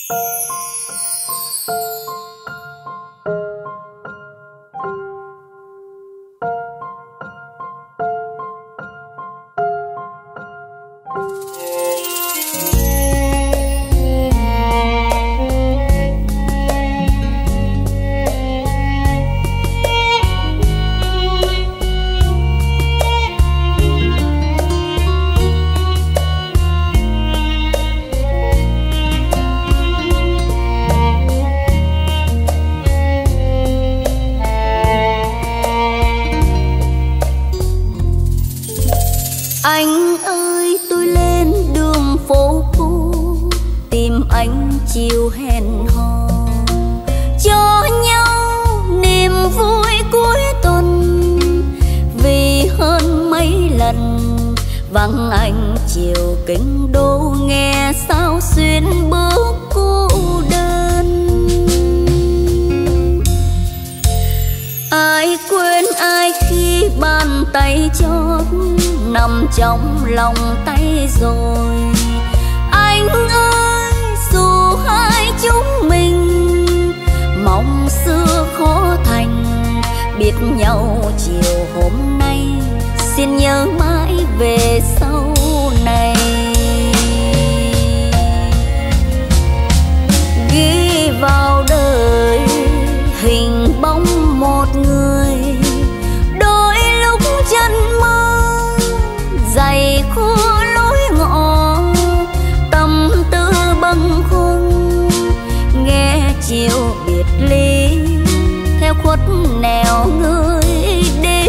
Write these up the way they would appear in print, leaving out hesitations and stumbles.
Anh ơi tôi lên đường phố cũ tìm anh chiều hẹn hò, cho nhau niềm vui cuối tuần. Vì hơn mấy lần vắng anh chiều kinh đô, nghe sao xuyên bước cô đơn. Ai quên ai khi bàn tay chót nằm trong lòng tay rồi. Anh ơi dù hai chúng mình mong xưa khó thành, biết nhau chiều hôm nay xin nhớ mãi về sau này. Ghi vào đời hình bóng một người, đôi lúc chân mơ dày khô lối ngõ, tâm tư bâng khuâng nghe chiều biệt ly theo khuất nẻo người đi.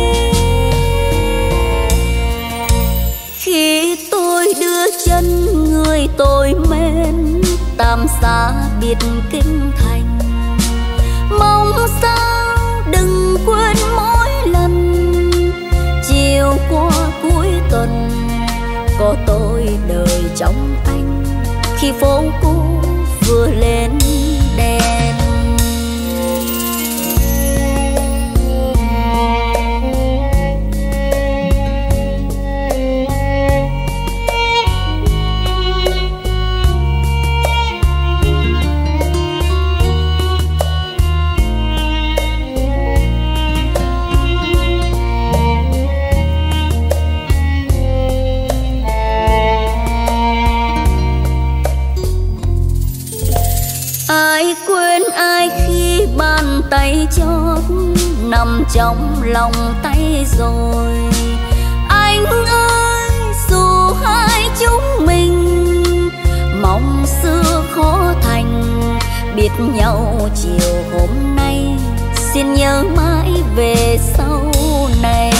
Khi tôi đưa chân người tôi mến tạm xa biệt kinh thành, mong sao đừng quên mỗi lần chiều qua cuối tuần có tôi đời trong anh. Khi phố cũ vừa lên đèn, ai quên ai khi bàn tay chót nằm trong lòng tay rồi. Anh ơi dù hai chúng mình mong xưa khó thành, biết nhau chiều hôm nay xin nhớ mãi về sau này.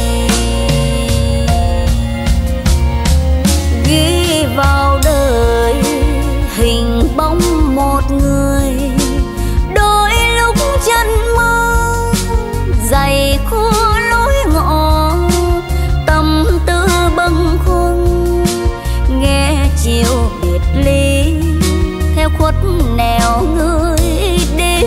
Ghi vào đời hình bóng một người, đôi lúc chân mơ dày khô lối ngõ, tâm tư bâng khuâng nghe chiều biệt ly theo khuất nẻo người đi.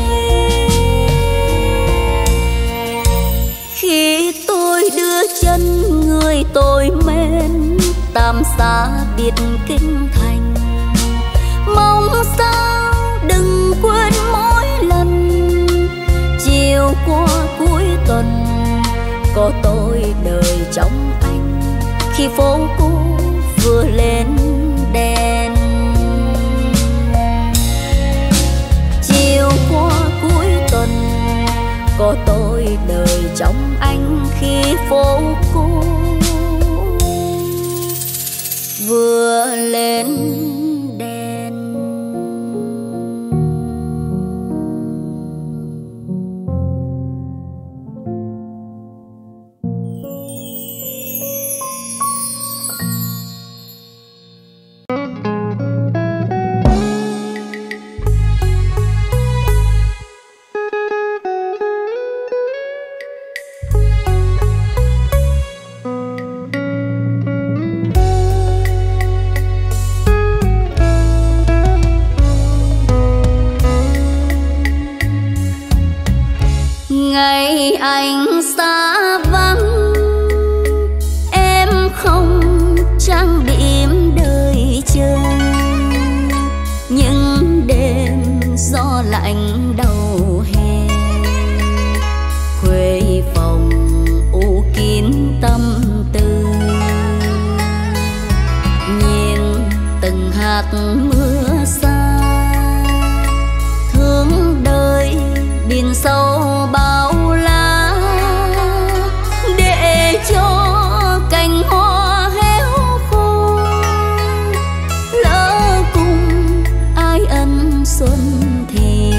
Khi tôi đưa chân người tôi mến tạm xa biệt kinh thành, mong sao đừng quên mỗi lần chiều qua cuối tuần có tôi đời trong anh. Khi phố cũ vừa lên đèn, chiều qua cuối tuần có tôi đời trong anh. Khi phố cũ vừa lên đèn. lạnh đầu hè. Khuê phòng u kín tâm tư, nhìn từng hạt mưa xa. Thương đời biển sâu bao la, để cho cành hoa héo khô. Lỡ cùng ai ân xuân thì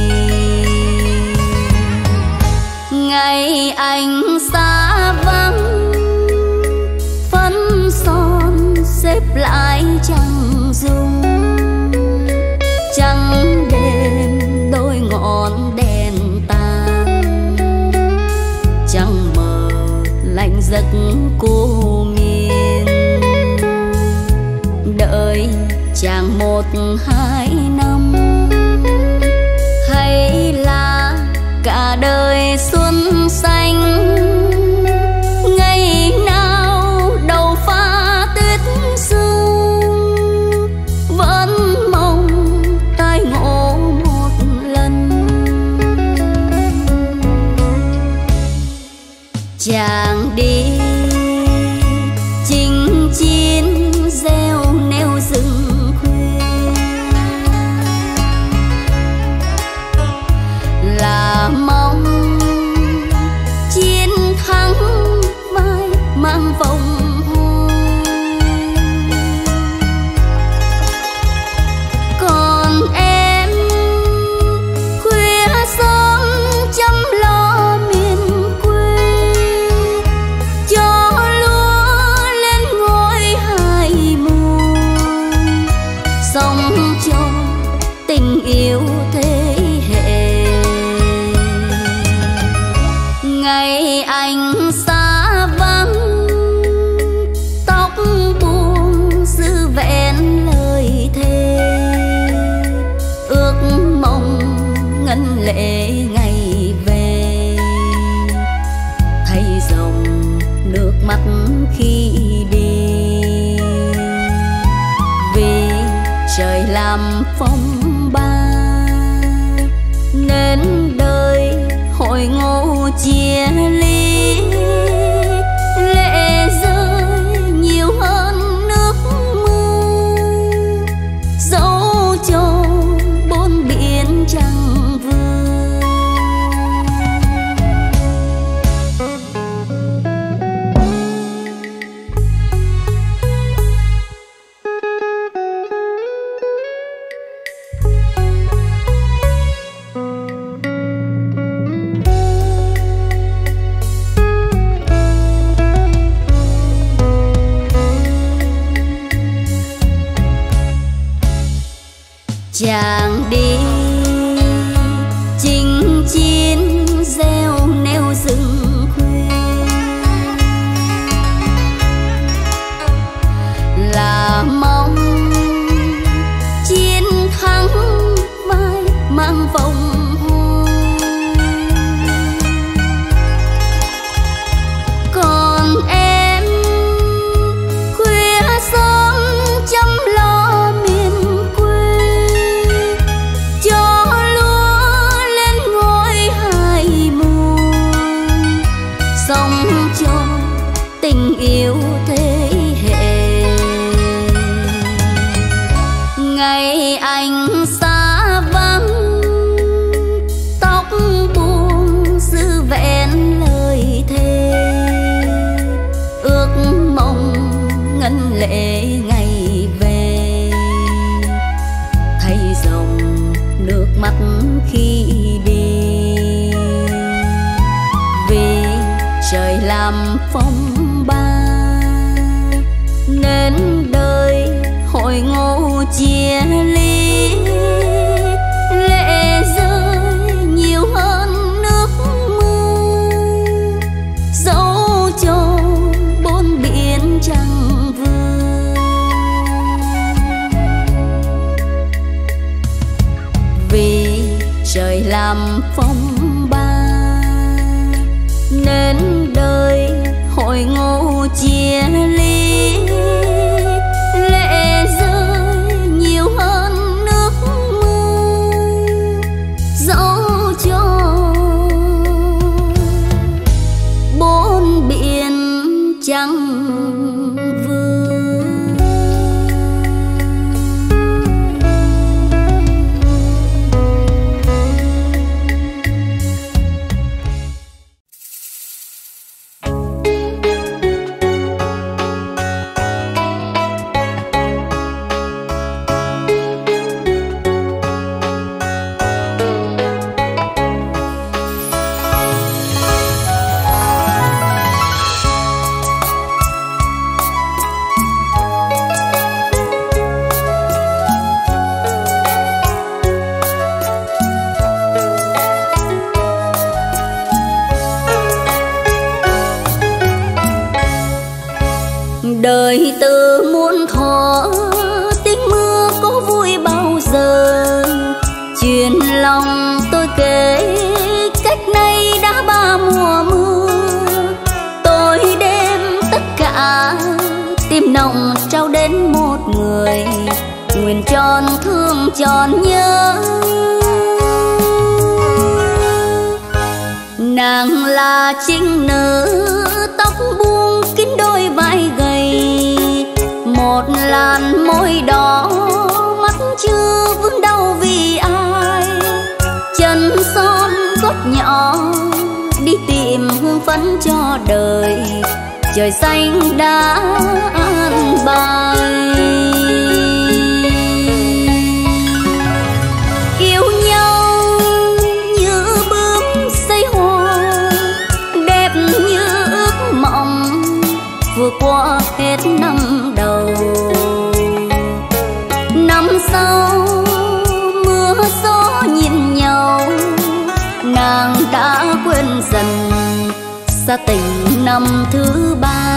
ngày anh xa vắng, phấn son xếp lại chẳng dung. Trăng đêm đôi ngọn đèn tàn, trăng mờ lạnh giấc cô miên. Đợi chàng 1-2 năm, hay là cả đời xuân xanh. Ngày nào đầu pha tuyết sương, vẫn mong tai ngộ một lần. Chàng đi chinh chiến gieo neo rừng khuya, là mong chiến thắng vai mang vòng hoa. Còn em khuya sớm chăm lo miền quê, cho lúa lên ngôi hai mùa. Sống cho tình yêu thế hệ. Ngày anh xa vắng, tóc buông giữ vẹn lời thề. Ước mong ngân lệ ngày về, thay dòng nước mắt khi đi. Vì trời làm phong ba, nên đời hội ngộ chia ly. Lệ rơi nhiều hơn nước mưa, dẫu cho bốn biển chẳng vương. Chàng đi chinh chiến gieo neo rừng khuya, là mong chiến thắng vai mang vòng hoa. Còn em khuya sớm chăm lo miền quê, cho lúa lên ngôi hai mùa. Sống cho tình yêu thế hệ. Ngày anh xa vắng, tóc buông giữ vẹn lời thề. Ước mong ngân lệ ngày về, thay dòng nước mắt khi đi. Vì trời làm phong ba, nên đời hội ngộ chia ly. Lệ rơi nhiều hơn nước mưa, dẫu cho bốn biển chẳng vương. Vì trời làm phong ba, nên đời hội ngộ chia ly. Lệ rơi nhiều hơn nước mưa, dẫu nguyện tròn thương tròn nhớ. Nàng là trinh nữ tóc buông kín đôi vai gầy, một làn môi đỏ mắt chưa vương đau vì ai. Chân son gót nhỏ đi tìm hương phấn cho đời, trời xanh đã an bài. Yêu nhau như bướm xây hoa, đẹp như ước mộng vừa qua hết năm đầu. Năm sau mưa gió nhìn nhau, nàng đã quên dần xa tình năm thứ ba.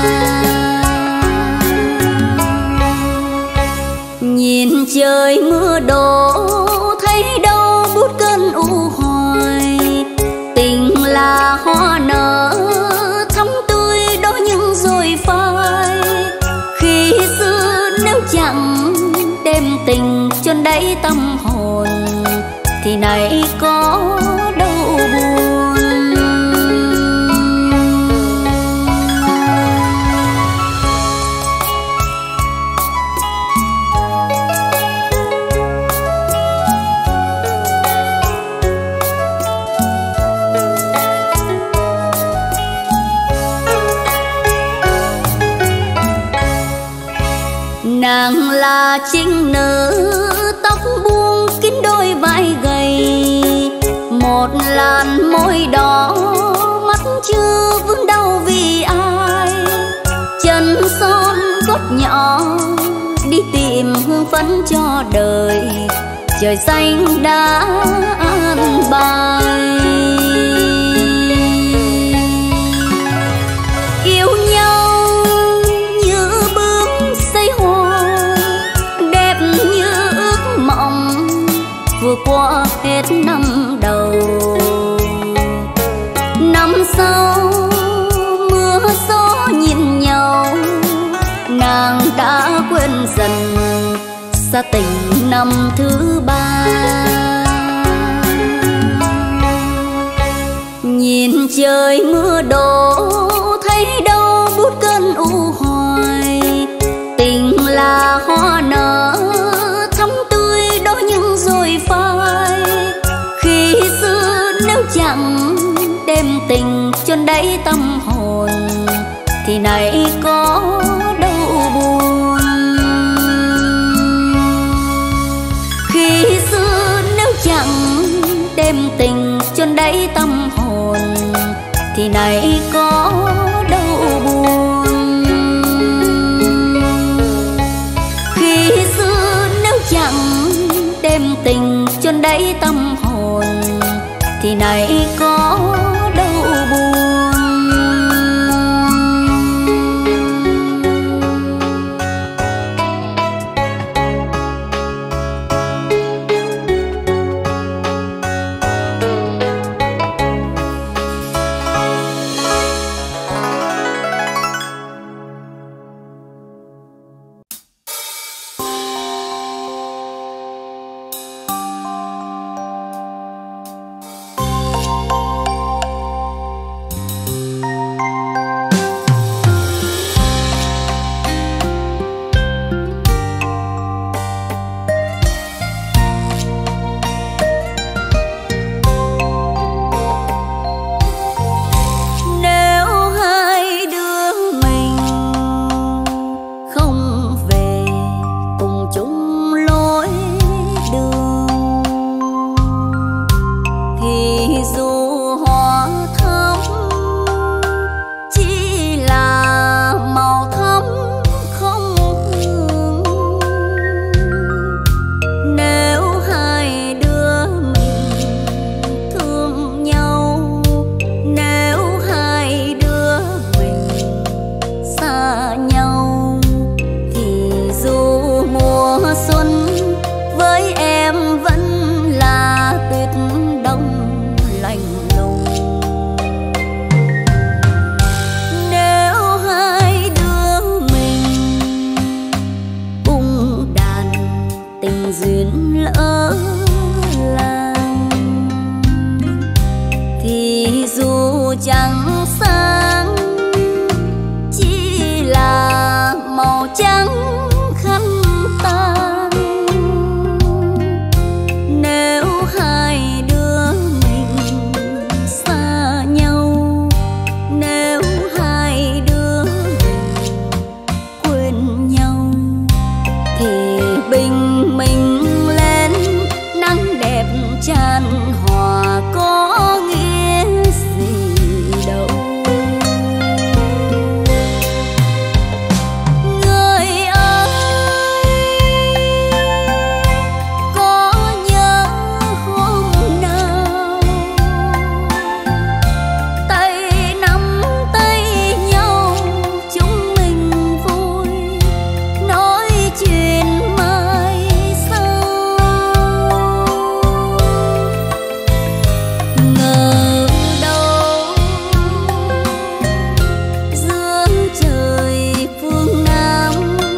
Nhìn trời mưa đổ thấy đâu bút cơn u hoài, tình là hoa nở thắm tươi đó những rồi phai. Khi xưa nếu chẳng đem tình chôn đáy tâm hồn thì nay có đâu buồn. Nàng là trinh nữ tóc buông kín đôi vai gầy, một làn môi đỏ mắt chưa vương đau vì ai. Chân son gót nhỏ đi tìm hương phấn cho đời, trời xanh đã an bài. Yêu nhau như bướm xây hoa, đẹp như ước mộng vừa qua hết năm đầu. Năm sau mưa gió nhìn nhau, nàng đã quên dần xa tình năm thứ ba. Nhìn trời mưa đổ thấy đâu bút cơn u hoài, tình là hoa nở thắm tươi đó những rồi phai. Khi xưa nếu chẳng đem tình chôn đáy tâm hồn thì nay có đâu buồn. Khi xưa nếu chẳng đem tình chôn đáy tâm hồn thì nay có đâu buồn. Khi xưa nếu chẳng đem tình chôn đáy tâm hồn thì nay có đâu buồn. tình duyên lỡ làng, thì dù chẳng sáng chỉ là màu trắng khăn tang. Nếu hai đứa mình xa nhau, nếu hai đứa mình quên nhau, thì bình minh lên nắng đẹp tràn hòa có nghĩa gì đâu. Người ơi, có nhớ hôm nào tay nắm tay nhau chúng mình vui nói chuyện mai sau. Ngờ đâu giữa trời phương Nam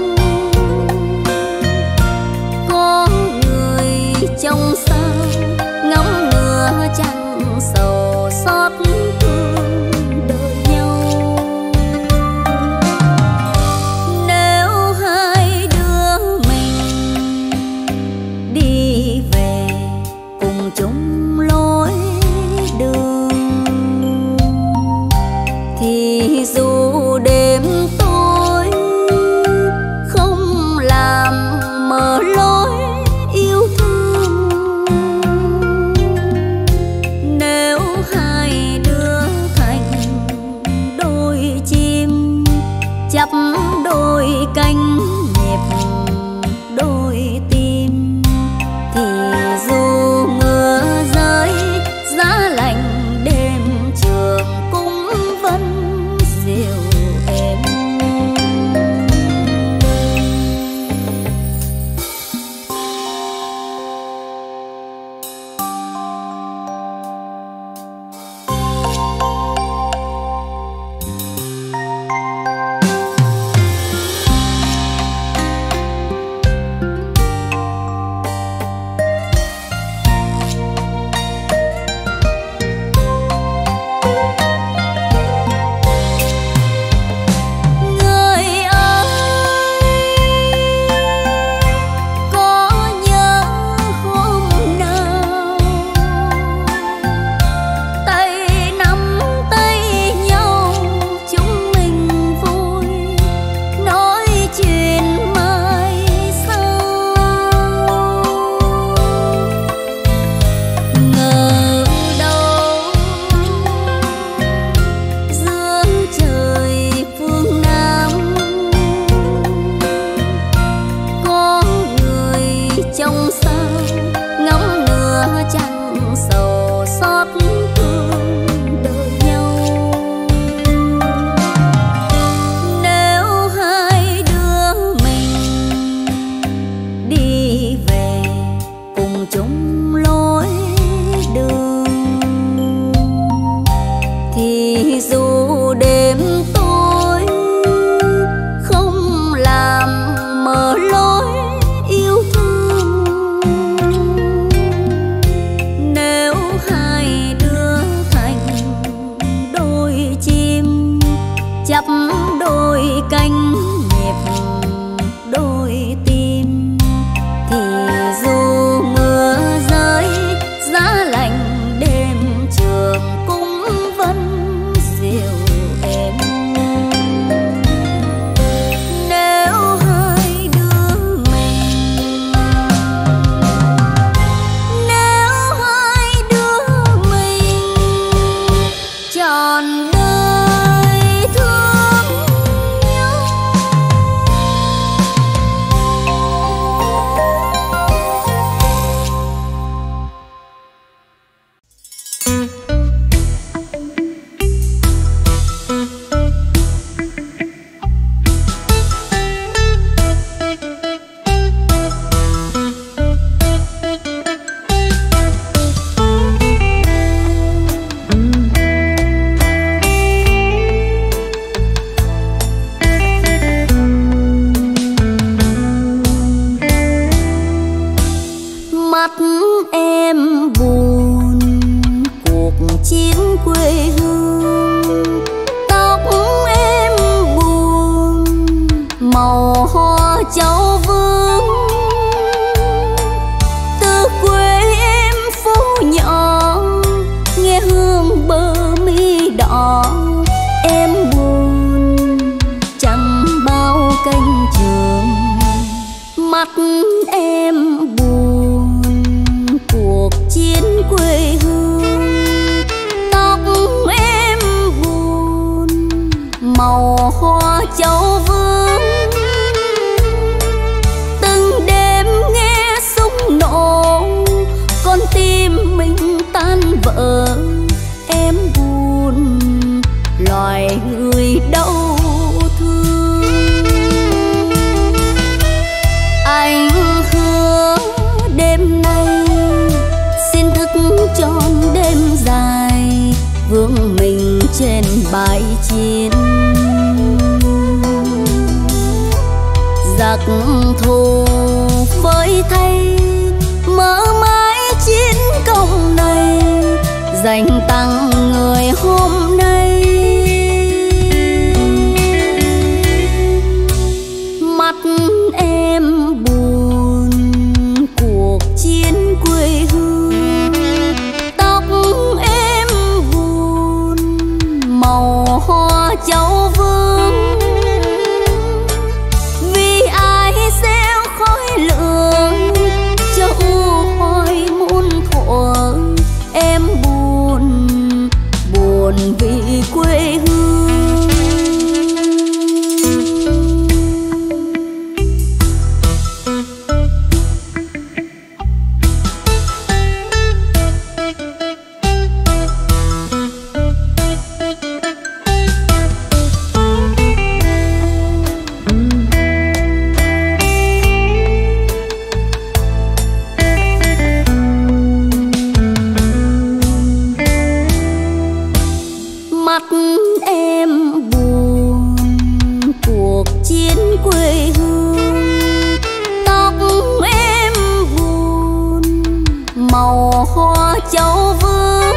có người trong sao ngắm nửa trăng sầu xót thương đợi nhau. Nếu hai đứa mình đi về cùng chung lối đường, thì dù đêm tối không làm mờ lối yêu thương, Mắt em buồn cuộc chiến quê hương, tóc em buồn màu hoa cháu vương. Từ quê em phố nhỏ nghe hương bờ mi đỏ, em buồn chẳng bao cánh trường. Mắt em buồn cuộc chiến quê hương, tóc em buồn màu hoa cháu vương. Từng đêm nghe súng nổ con tim mình tan vỡ, em buồn loài người đau thương. Anh hứa đêm nay xin thức trọn đêm dài, vương mình trên bãi chiến. Giặc thù phơi thay mơ mãi chiến công này, dành tặng người hôm nay. Mắt em buồn cuộc chiến quê hương, tóc em buồn màu hoa cháu vương. Vì ai gieo khói lửa cho u hoài muôn thuở, em buồn buồn vì quê hương. Mắt em buồn cuộc chiến quê hương, tóc em buồn màu hoa cháu vương.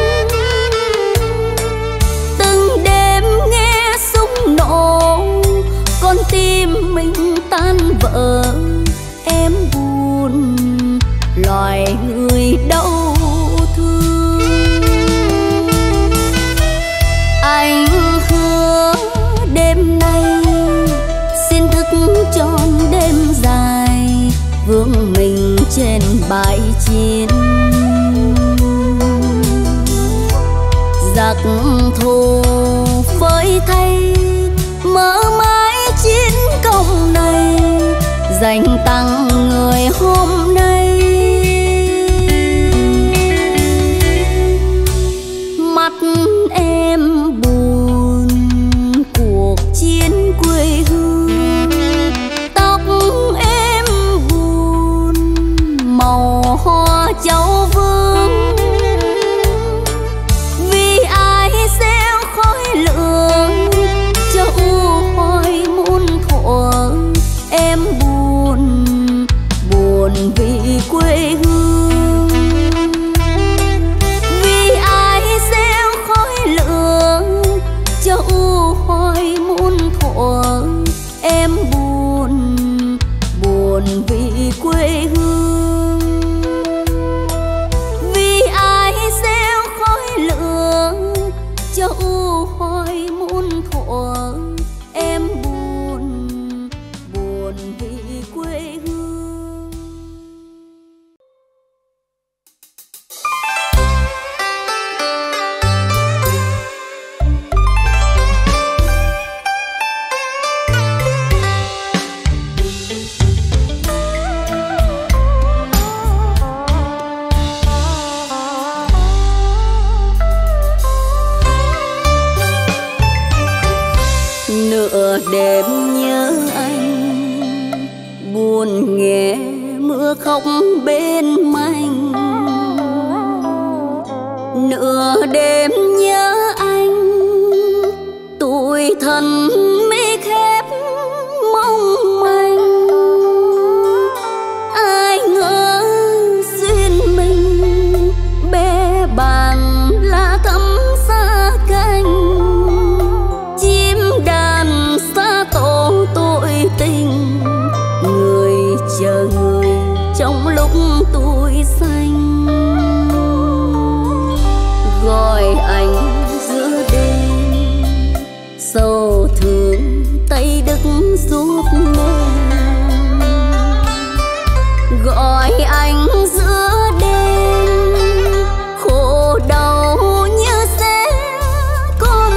Từng đêm nghe súng nổ con tim mình tan vỡ, em buồn loài người đau thương. Anh hứa đêm nay xin thức trọn đêm dài, vương mình trên bãi chiến. Giặc thù phơi thay mơ mãi chiến công này, dành tặng người hôm nay. Mắt em buồn cuộc chiến quê hương, tóc em buồn màu hoa cháu vương. Vì ai gieo khói lửa cho u hoài muôn thuở, em buồn buồn vì quê hương. Vì ai gieo khói lửa cho u hoài muôn thuở, em buồn buồn vì quê hương. Vì ai gieo khói lửa cho u hoài muôn thuở, em buồn buồn vì quê hương. Nửa đêm nhớ anh, buồn nghe mưa khóc bên manh. Nửa đêm nhớ anh, tủi thân mi khép mong manh. Ai ngờ duyên xanh, gọi anh giữa đêm sầu thương tay đức giúp em, gọi anh giữa đêm khổ đau như sẽ con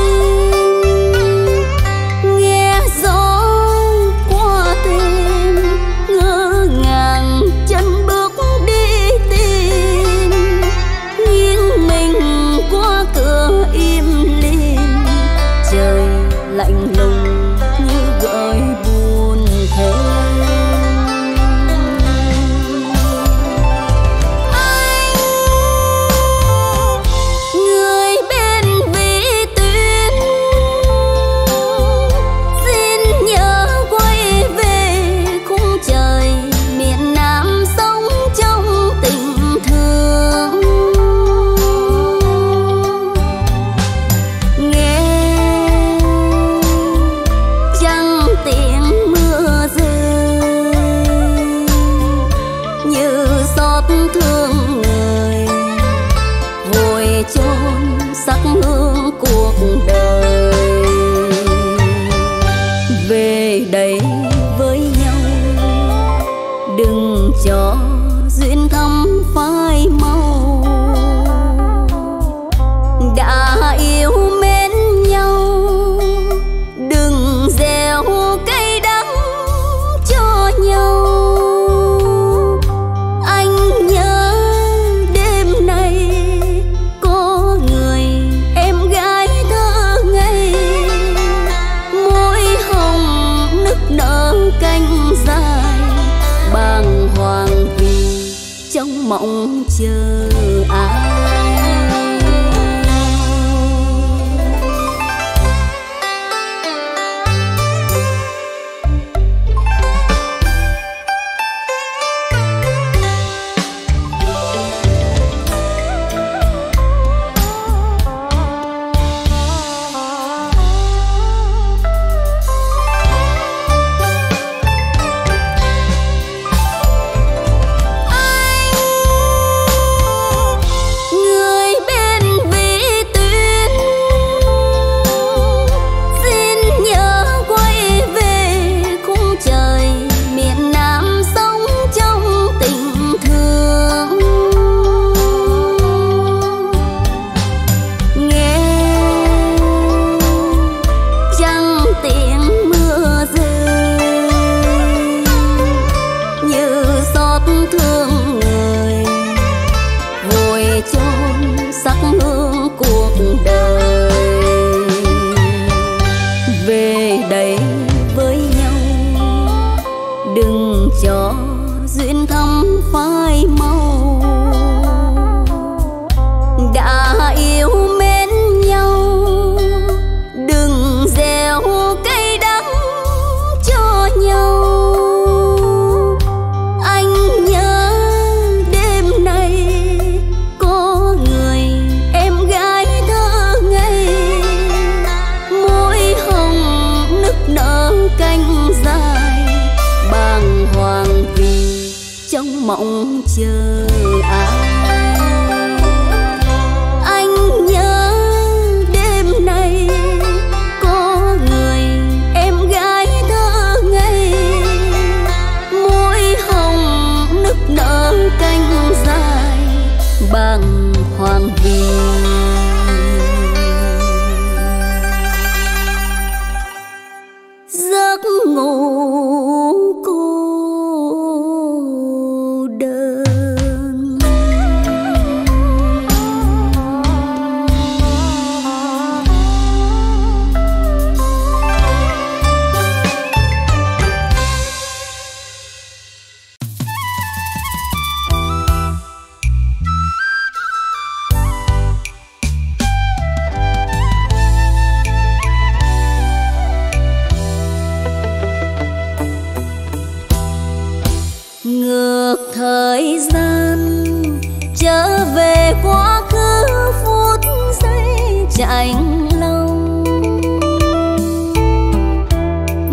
tim, nghe gió qua thêm ngỡ ngàng chân bước đi tìm, nghiêng mình qua cửa im lìm, trời lạnh lùng như gợi buồn thêm. Sắc hương cuộc đời về đây với nhau, đừng cho duyên thắm phai màu, đã yêu mến nhau đừng gieo cay đắng cho nhau. Anh nhớ đêm nay có người em gái thơ ngây, môi hồng nức nở cánh dài, bàng hoàng vì trong mộng chờ ai. Sắc hương cuộc đời về đây với nhau, đừng cho duyên thắm phai màu, đã yêu mến nhau đừng gieo cay đắng cho nhau. Anh nhớ đêm nay có người em gái thơ ngây, môi hồng nức nở cánh dài, bàng hoàng vì trong mộng chờ ai. Anh nhớ đêm nay có người em gái thơ ngây, môi hồng nức nở cánh dài, bàng hoàng vì giấc ngủ cô đơn. Ngược thời gian trở về quá khứ phút giây chạnh lòng,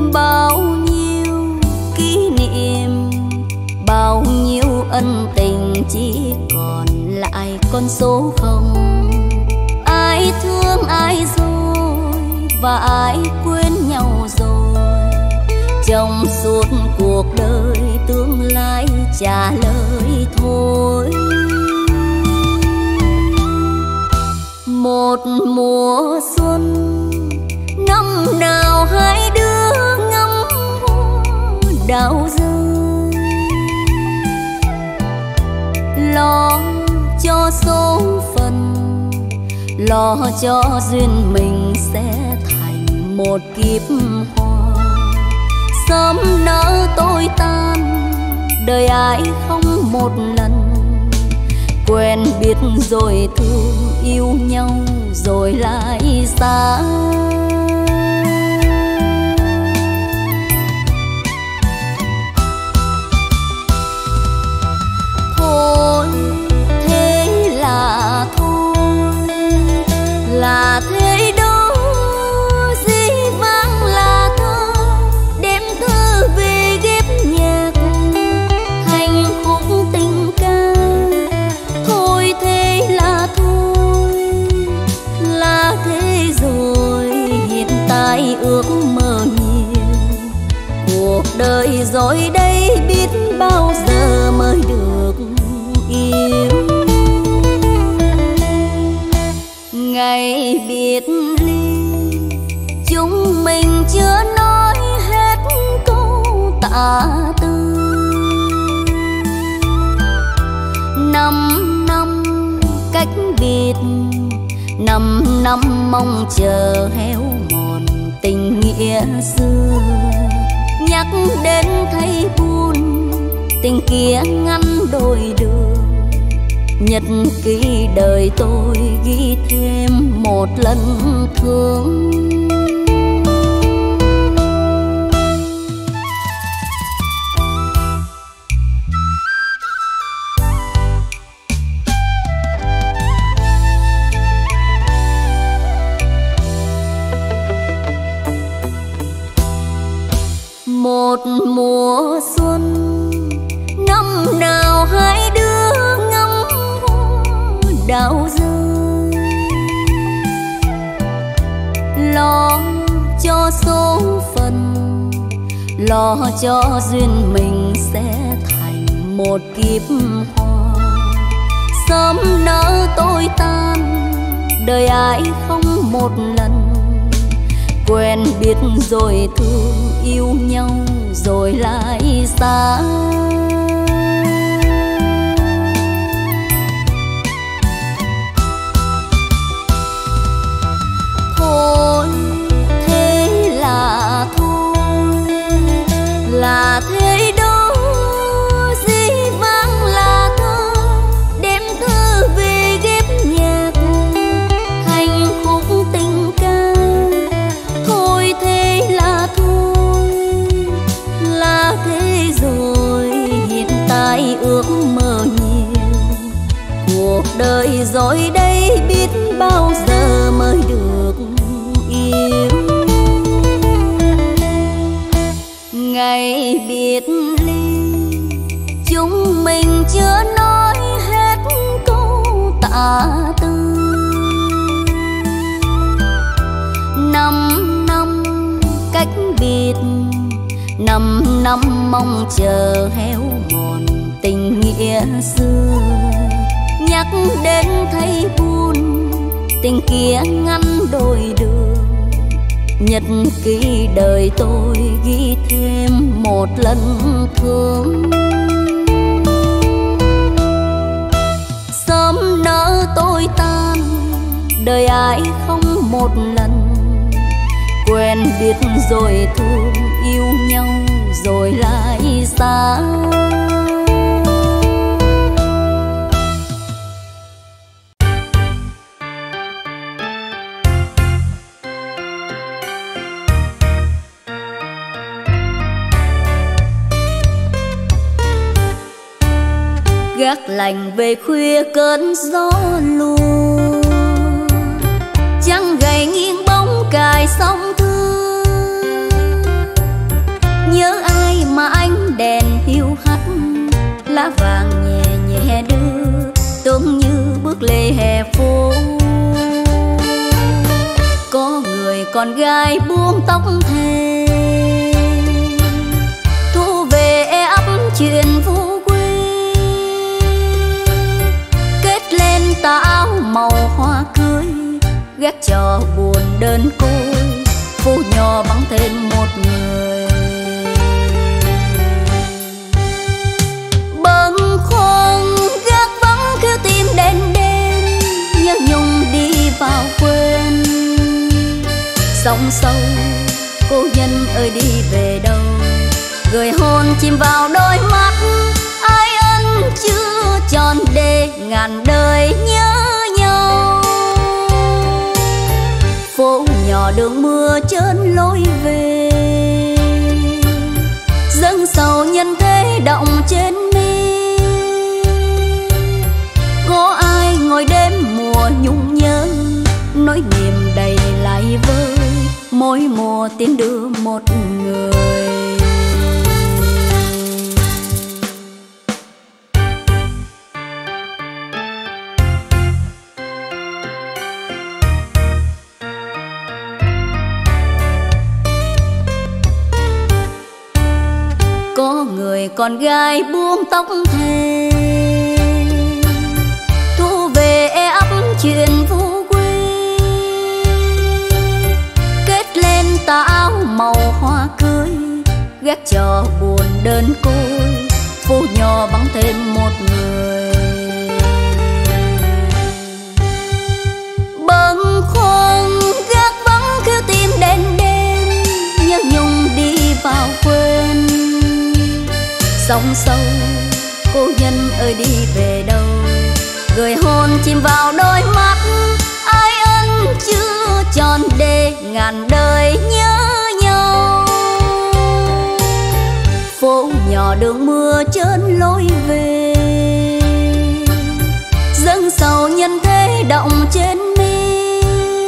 bao nhiêu kỷ niệm bao nhiêu ân tình chỉ còn lại con số không. Ai thương ai rồi và ai quên nhau rồi, trong suốt cuộc đời tương lai trả lời thôi. Một mùa xuân năm nào hai đứa ngắm hoa đào rơi, lo cho số phận, lo cho duyên mình sẽ thành một kiếp hoa. Sớm nỡ tôi tan, đời ai không một lần, quen biết rồi thương yêu nhau rồi lại xa. Thôi thế là thôi, là thế đó, dĩ vãng là thơ, đem thơ về ghép nhạc thành khúc tình ca. Thôi thế là thôi, là thế rồi, hiện tại ước mơ nhiều, cuộc đời rồi đây biết bao giờ mới được yêu. Ngày biệt ly chúng mình chưa nói hết câu tạ từ. 5 năm cách biệt, 5 năm mong chờ héo mòn tình nghĩa xưa. Nhắc đến thấy buồn, tình kia ngăn đôi đường. Nhật ký đời tôi ghi thêm một lần thương. Một mùa xuân năm nào hai đứa ngắm hoa đào rơi, lo cho số phận, lo cho duyên mình sẽ thành một kiếp hoa. Sớm nỡ tôi tan, đời ai không một lần, quen biết rồi thương yêu nhau rồi lại xa. Thôi thế là thôi, là thế đó, dĩ vãng là thơ, đem thơ về ghép nhạc thành khúc tình ca. Thôi thế là thôi, là thế rồi, hiện tại ước mơ nhiều, cuộc đời rồi đây biết bao giờ mới được yêu. Ngày biệt ly chúng mình chưa nói hết câu tạ từ. 5 năm cách biệt, 5 năm mong chờ héo mòn tình nghĩa xưa. Nhắc đến thấy buồn, tình kia ngăn đôi đường. Nhật ký đời tôi ghi thêm một lần thương. Sớm nỡ tôi tan, đời ai không một lần, quen biết rồi thương yêu nhau rồi lại xa. Gác lạnh về khuya cơn gió lùa, trăng gầy nghiêng bóng cài sóng thương. Nhớ ai mà ánh đèn hiu hắt, lá vàng nhẹ nhẹ đưa tóc thề, thu về ấp chuyện phú quý, kết lên tà áo màu hoa cưới, ghét trò buồn đơn côi, phu nhỏ bằng thêm một người. Bâng khuâng gác vắng kêu tim đêm đêm, nhớ nhung đi vào quên. Sóng sâu cô nhân ơi đi về đâu, gửi hồn chìm vào đôi mắt, ai ân chưa tròn để ngàn đời nhớ nhau. Phố nhỏ đường mưa trơn lối về, dâng sầu nhân thế động trên mi. Có ai ngồi đêm mùa nhung nhớ, nỗi niềm đầy lại vơi, mỗi mùa tiến đưa một người. Có người con gái buông tóc thề, thu về ấp chuyện phú quý, kết lên tà áo màu hoa cưới, ghét trò buồn đơn côi, phu nhỏ bằng thêm một người. Bâng khuâng gác vắng kêu tim đêm đêm, nhớ nhung đi vào quên. Sóng sâu cô nhân ơi đi về đâu, gửi hồn chìm vào đôi mắt, ai ân chưa tròn để ngàn đời nhớ nhau. Phố nhỏ đường mưa trơn lối về, dâng sầu nhân thế động trên mi.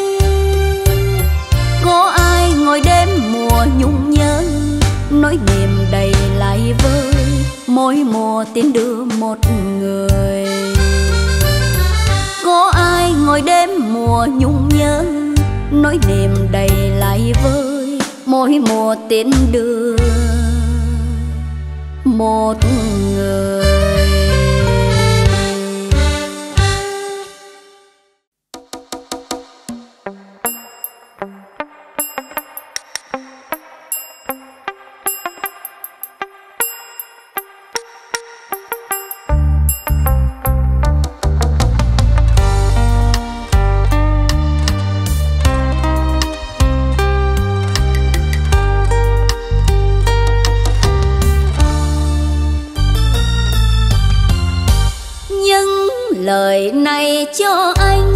Có ai ngồi đêm mùa nhung nhớ, nỗi niềm đầy lại vơi, mỗi mùa tiến đưa một người. Có ai ngồi đêm mùa nhung nhớ, nỗi niềm đầy lại vơi, mỗi mùa tiến đưa một người. Lời này cho anh,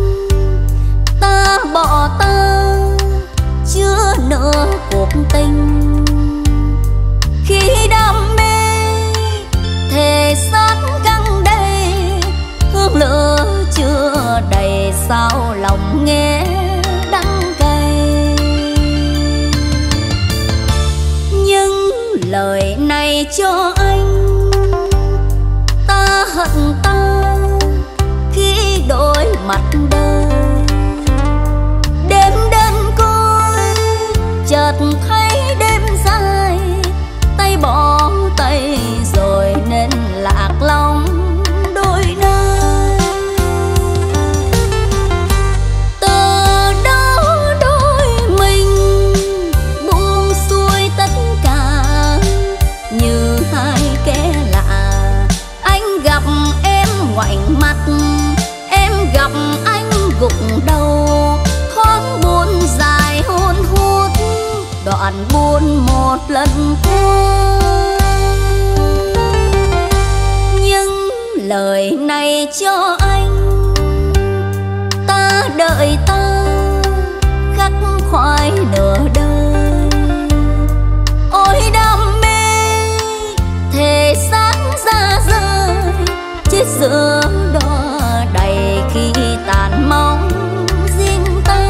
ta bỏ ta chưa nỡ cuộc tình. Khi đam mê thề sát căng đầy, hương lửa chưa đầy sao lòng nghe đắng cay. Nhưng lời này cho anh, ta hận ta khi đôi mặt đời. Đêm đơn côi chợt thấy đêm dài, tay bỏ tay rồi nên lạc lòng đôi nơi. Từ đó đôi mình buông xuôi tất cả như hai kẻ lạ. Anh gặp em ngoảnh mặt, em gặp anh gục đầu, thoáng buồn dài hôn hút, đoạn buồn một lần cuối. Nhưng lời này cho anh, ta đợi ta khắc khoải nửa đời. Ôi đam mê thề sáng ra rơi, chết giữa đỏ đầy khi tàn mong riêng ta.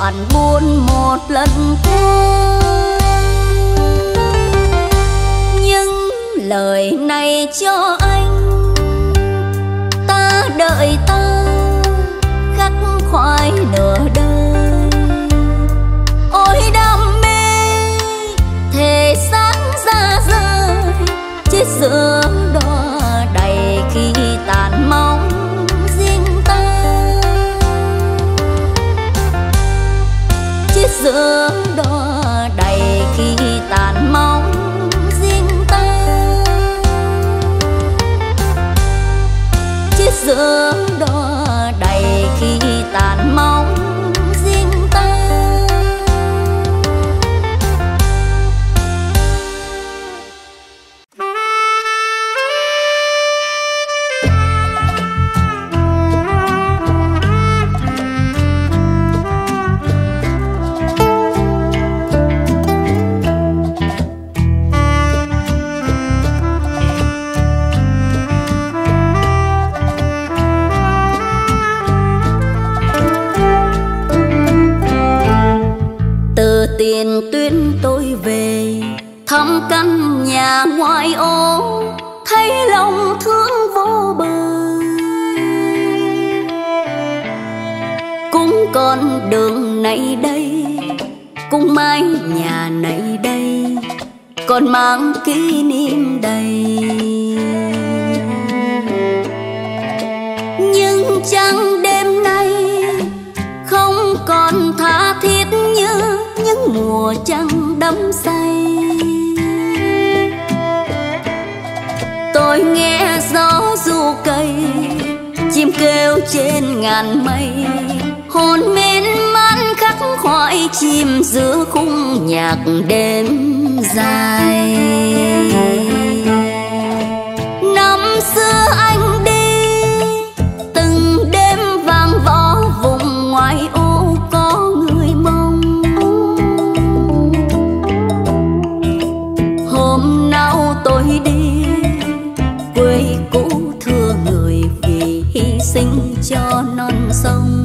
đoạn buồn một lần cuối. Nhưng lời này cho anh, ta đợi ta khắc khoải nửa đời. Ôi đam mê thể sáng ra rời, chết giữa đọa đầy khi tàn mong riêng ta. Chết giữa đọa đầy khi tàn mong riêng ta. Chết giữa đọa đầy khi tàn mong riêng ta. Tiền tuyến tôi về thăm căn nhà ngoại ô, thấy lòng thương vô bờ. Cũng con đường này đây, cũng mái nhà này đây, còn mang kỷ niệm đầy. Nhưng chẳng đêm nay không còn tha thiết như những mùa trăng đắm say. Tôi nghe gió ru cây, chim kêu trên ngàn mây, hồn miên man khắc khoải chìm giữa khung nhạc đêm dài. Năm xưa anh đi từng đêm vang võ vùng ngoại ô có người mong. Hôm nào tôi đi quê cũ thưa người vì hy sinh cho non sông.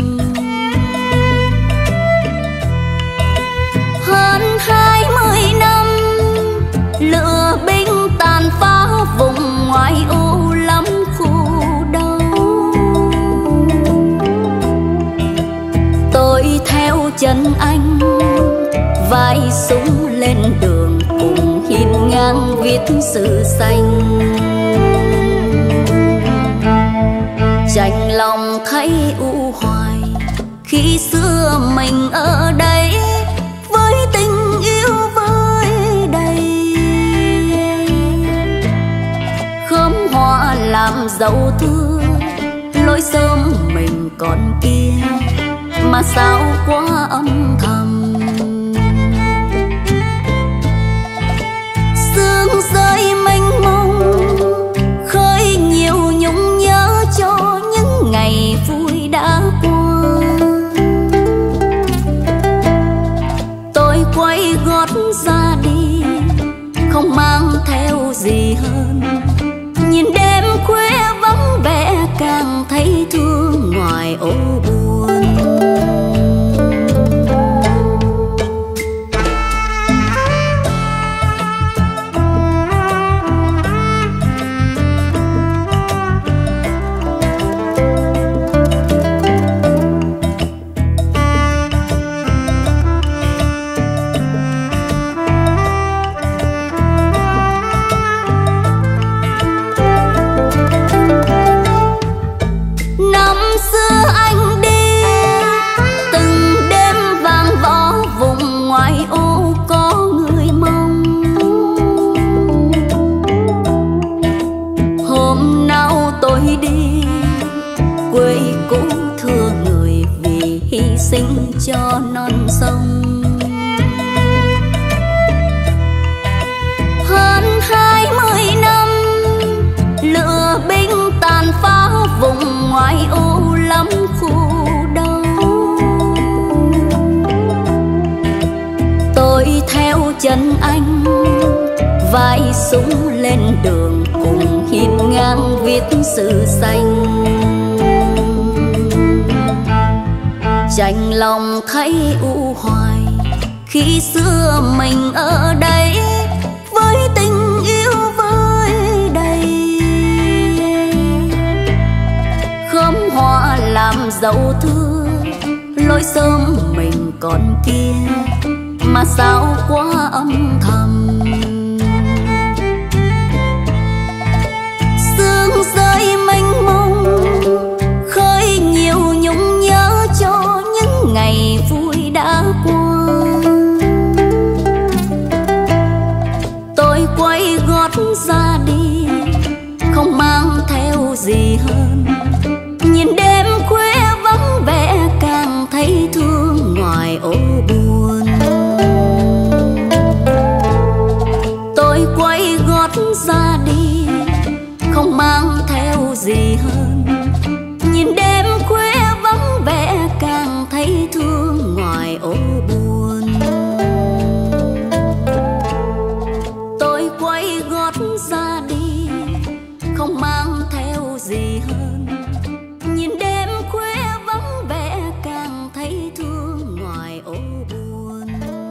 Hơn 20 năm lửa binh tàn phá vùng ngoại ô lắm khu đau. Tôi theo chân anh vai súng lên đường cùng hiên ngang viết sự xanh. Chạnh lòng thấy u hoài khi xưa mình ở đây với tình yêu vơi đầy. Khóm hoa làm dấu thưa lối sớm mình còn kia, mà sao quá âm thầm. Sương rơi mênh mông khơi nhiều nhung nhớ cho những ngày vui đã qua. Tôi quay gót ra đi không mang theo gì hơn, nhìn đêm khuya vắng vẻ càng thấy thương ngoài ô buồn. Sinh cho non sông. Hơn 20 năm lửa binh tàn phá vùng ngoại ô lắm khu đau. Tôi theo chân anh vai súng lên đường cùng hiên ngang viết sự xanh. chạnh lòng thấy u hoài khi xưa mình ở đây với tình yêu vơi đầy. Khóm hoa làm dấu thưa lối sớm mình còn kia mà sao quá âm thầm. Sương rơi mênh mông khơi nhiều nhung nhớ cho những ngày vui đã qua. Tôi quay gót ra đi không mang theo gì hơn, nhìn đêm khuya vắng vẻ càng thấy thương ngoài ô buồn. Tôi quay gót ra đi không mang theo gì hơn, nhìn đêm khuya vắng vẻ càng thấy thương ngoài ô buồn. Tôi quay gót ra đi không mang theo gì hơn, nhìn đêm khuya vắng vẻ càng thấy thương ngoài ô buồn.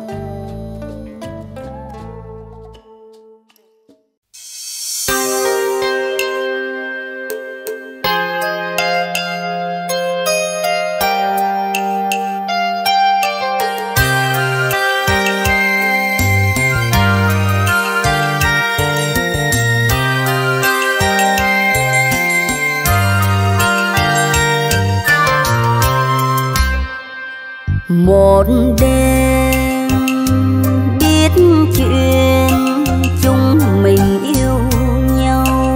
Một đêm biết chuyện chúng mình yêu nhau,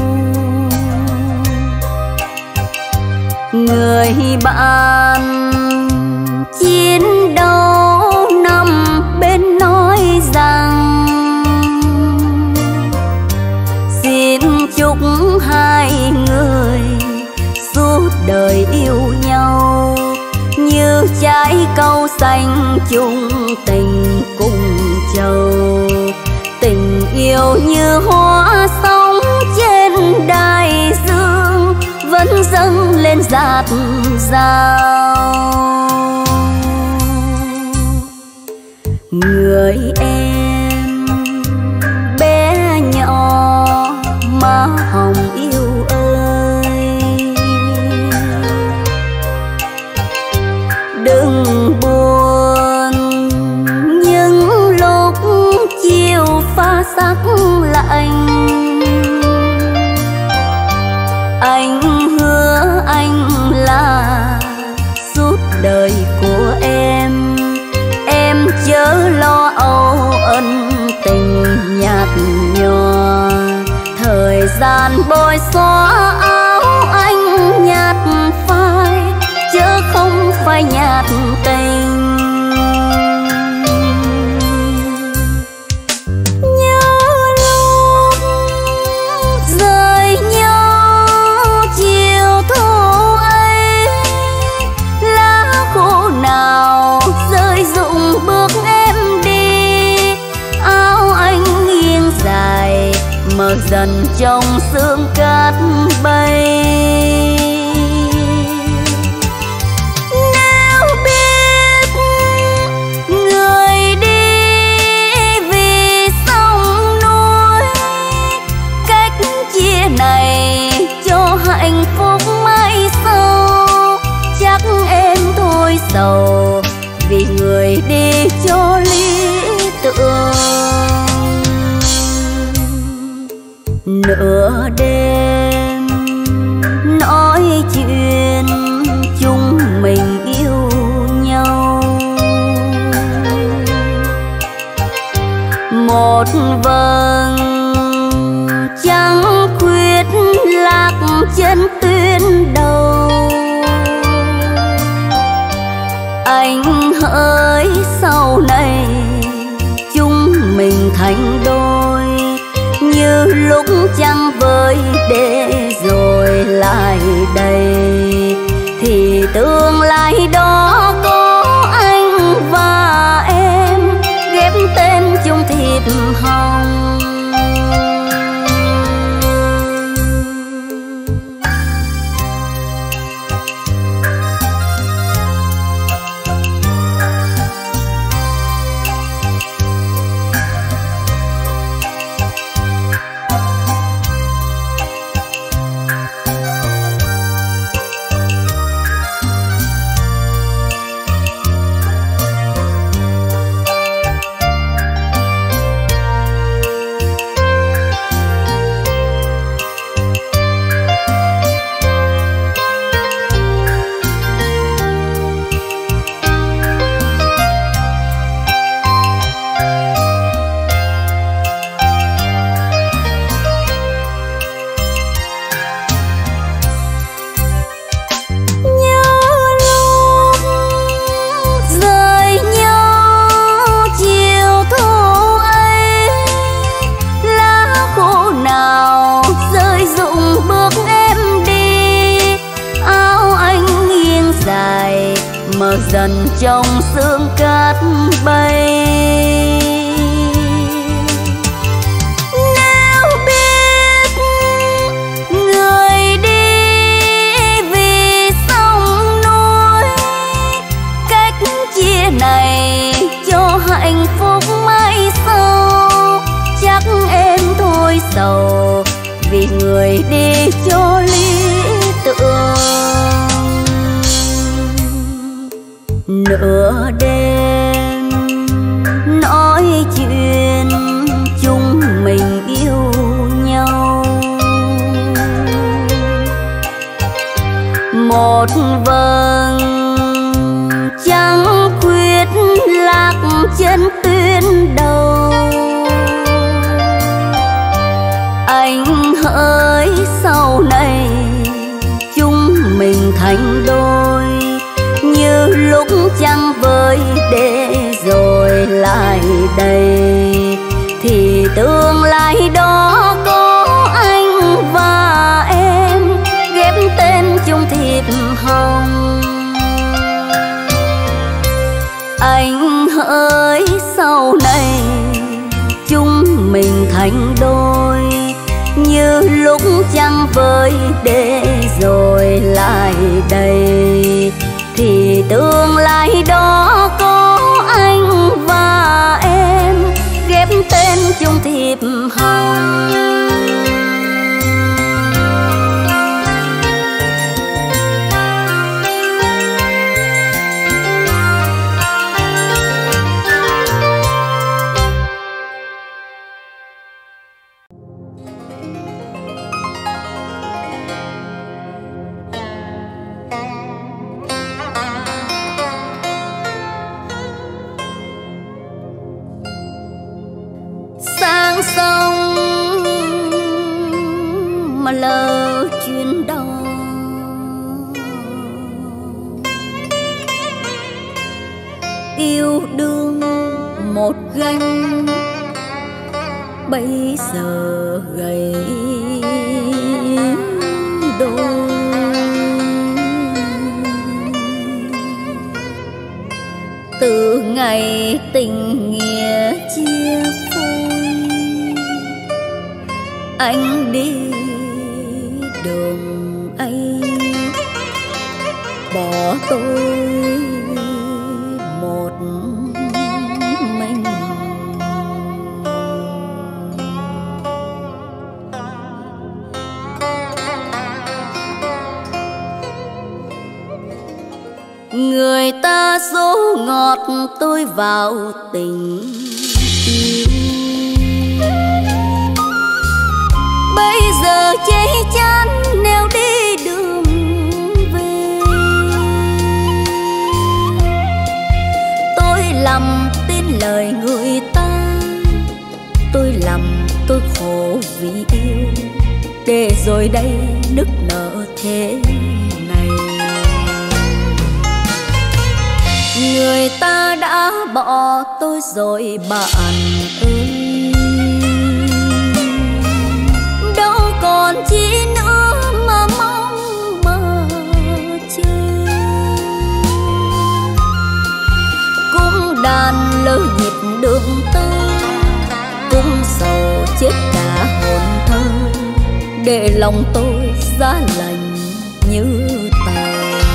người bạn chiến đấu nằm bên nói rằng xin chúc hai người suốt đời yêu nhau như trái câu xanh chung tình cùng châu. Tình yêu như hoa sóng trên đại dương vẫn dâng lên dạt dào. Người em bé nhỏ má hồng yêu ơi, đừng buồn những lúc chiều pha sắc lạnh. Anh hứa anh là suốt đời của em chớ lo âu ân tình nhạt nhòa. Thời gian bôi xóa áo anh nhạt phai chớ không phải nhạt tình. Nhớ lúc rời nhau chiều thu ấy, lá khô nào rơi rụng bước em đi. Áo anh nghiêng dài mờ dần trong sương cát bay. Này cho hạnh phúc mai sau chắc em thôi sầu vì người đi cho lý tưởng. Nửa đêm nói chuyện chúng mình yêu nhau, một vầng trăng khuyết lạc chân tuyến đầu. Anh hỡi sau này chúng mình thành đôi như lúc trăng với để rồi lại đây thì tương lai đó có anh và em ghép tên chung thiệp hồng. mờ dần trong sương cát bay. Nếu biết người đi vì sông núi, cách chia này cho hạnh phúc mai sau, chắc em thôi sầu vì người đi cho lý tưởng. Nửa đêm nói chuyện chúng mình yêu nhau, một vầng trăng khuyết lạc trên tuyến đầu. Anh hỡi sau này chúng mình thành đôi, như lúc trăng với để rồi lại đây, thì tương lai đó có anh và em ghép tên chung thiệp hồng. Anh hỡi sau này chúng mình thành đôi, như lúc trăng với để rồi lại đây, thì tương lai đó có anh và em ghép tên chung thiệp hồng. Sông mà lỡ chuyến đò, yêu đương một gánh bây giờ gầy đôi. Từ ngày tình nghĩa chia anh đi đường ấy, bỏ tôi một mình. Người ta dỗ ngọt tôi vào tình yêu, bây giờ cháy chán neo đi đường về. Tôi lầm tin lời người ta, tôi lầm tôi khổ vì yêu, để rồi đây nức nở thế này. Người ta đã bỏ tôi rồi bạn ơi, đâu còn chi nữa mà mong mà chờ. Cũng đàn lỡ nhịp đường tơ, cũng sầu chết cả hồn thơ, để lòng tôi giá lạnh như tàu.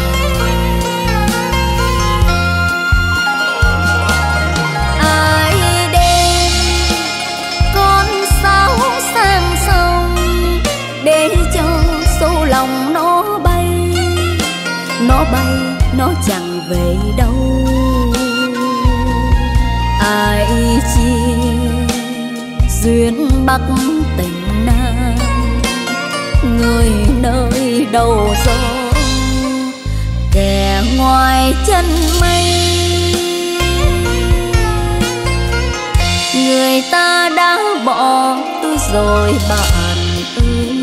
Lòng nó bay nó chẳng về đâu. Ai chi duyên bắc tình nam, người nơi đầu gió, kẻ ngoài chân mây. Người ta đã bỏ tôi rồi bạn ơi,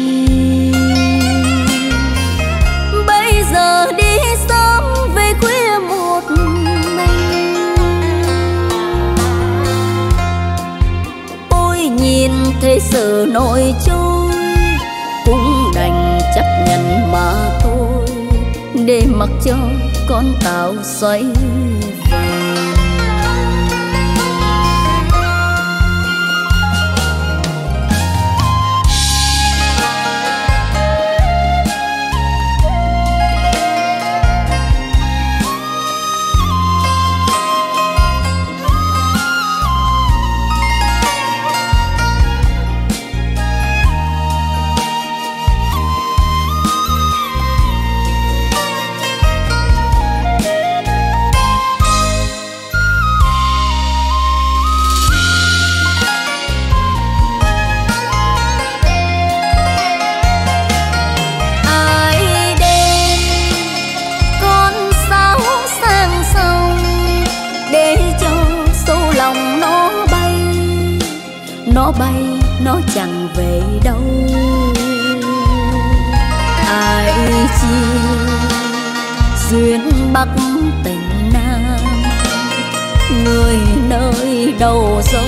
bây giờ đi sớm về khuya một mình. Tôi nhìn thấy sự nổi trôi, cũng đành chấp nhận mà thôi, để mặc cho con tàu xoay vòng. Nó bay, nó chẳng về đâu. Ai chi duyên Bắc tình Nam, người nơi đầu gió,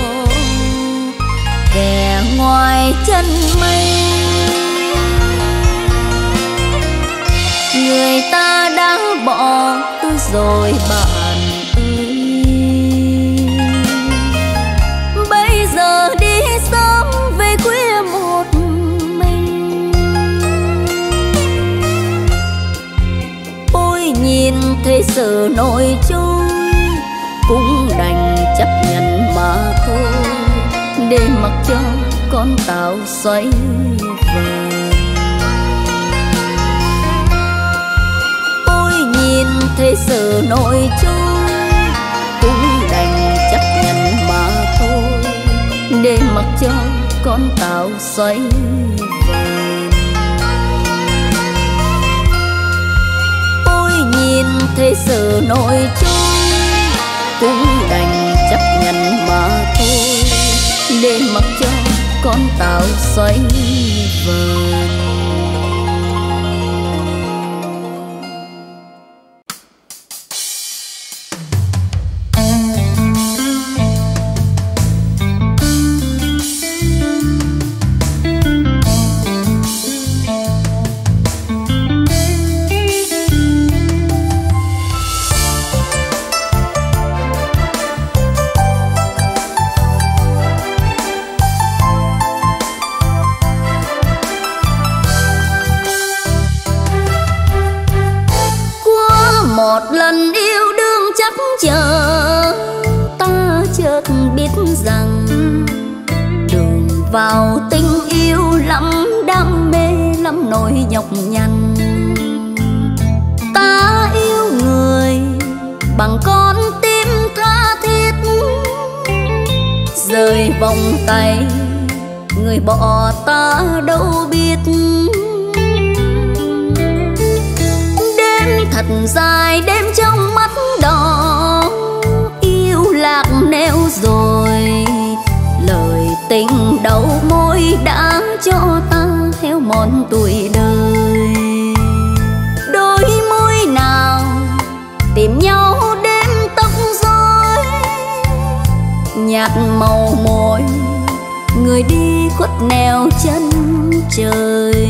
kẻ ngoài chân mây. Người ta đã bỏ tôi rồi bạn ơi, bây giờ đi sớm về khuya một mình. Ôi nhìn thế sự nổi trôi, cũng đành chấp nhận mà thôi, để mặc cho con tàu xoay vòng. Ôi nhìn thế sự nổi trôi, cũng đành chấp nhận mà thôi, để mặc cho con tàu xoay vòng. Ôi nhìn thế sự nổi trôi, cũng đành chấp nhận mà thôi, để mặc cho con tàu xoay vòng. Một lần yêu đương chắc chờ, ta chợt biết rằng đường vào tình yêu lắm đam mê, lắm nỗi nhọc nhằn. Ta yêu người bằng con tim tha thiết, rời vòng tay người bỏ ta đâu biết. Thật dài đêm trong mắt đỏ, yêu lạc neo rồi, lời tình đầu môi đã cho ta héo mòn tuổi đời. Đôi môi nào tìm nhau đêm tóc rối, nhạt màu môi người đi khuất nẻo chân trời.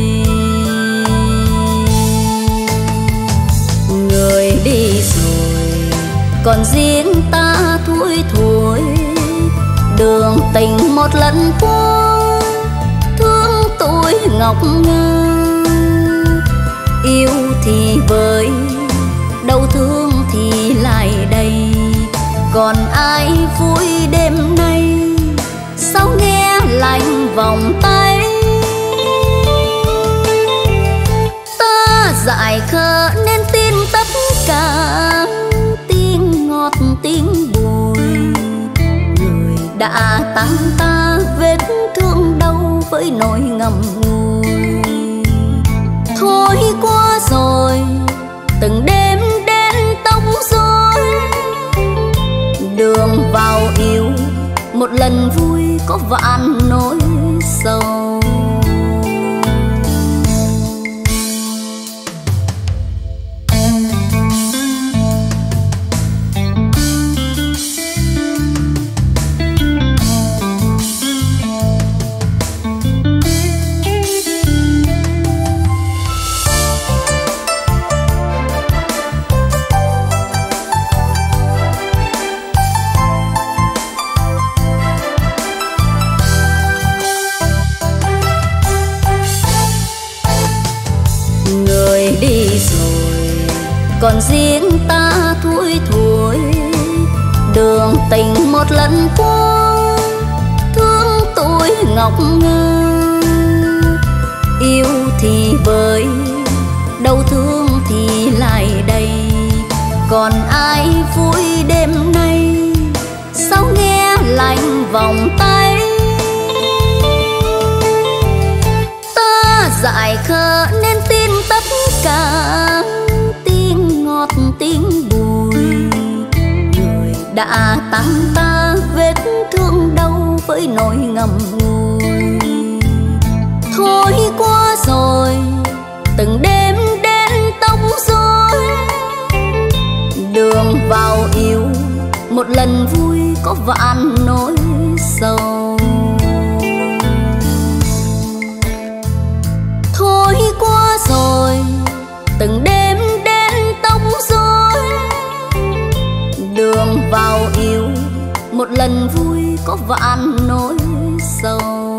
Người đi rồi còn riêng ta thui thối, đường tình một lần qua thương tôi ngọc ngà. Yêu thì vơi, đau thương thì lại đây, còn ai vui đêm nay sao nghe lạnh vòng tay. Ta dại khờ nên tin tất cả, tiếng ngọt tiếng bùi, người đã tăng ta vết thương đau với nỗi ngậm ngùi. Thôi qua rồi từng đêm đến tóc rối, đường vào yêu một lần vui có vạn nỗi sầu. còn riêng ta thui thủi. Đường tình một lần qua, thương tôi ngọc ngà. Yêu thì với, đau thương thì lại đây. Còn ai vui đêm nay, sao nghe lạnh vòng tay. Ta dại khờ nên tin tất cả, tiếng ngọt tiếng bùi. Người đã tặng ta vết thương đau với nỗi ngậm ngùi. Thôi qua rồi từng đêm đến tóc rối. Đường vào yêu một lần vui có vạn nỗi sầu. Thôi qua rồi từng đêm đến tóc rối. Đường vào yêu một lần vui có vạn nỗi sầu.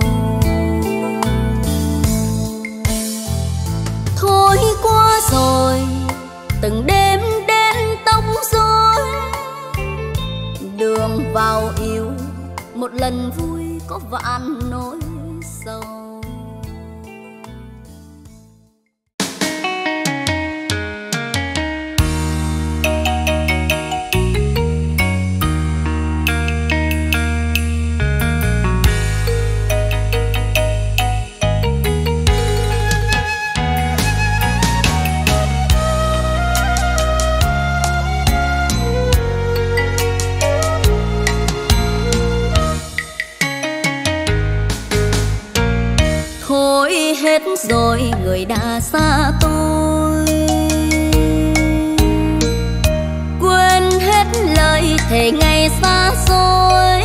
Thôi qua rồi từng đêm đến tóc rối. Đường vào yêu một lần vui có vạn nỗi sầu. Hết rồi người đã xa tôi, quên hết lời thề ngày xa xôi.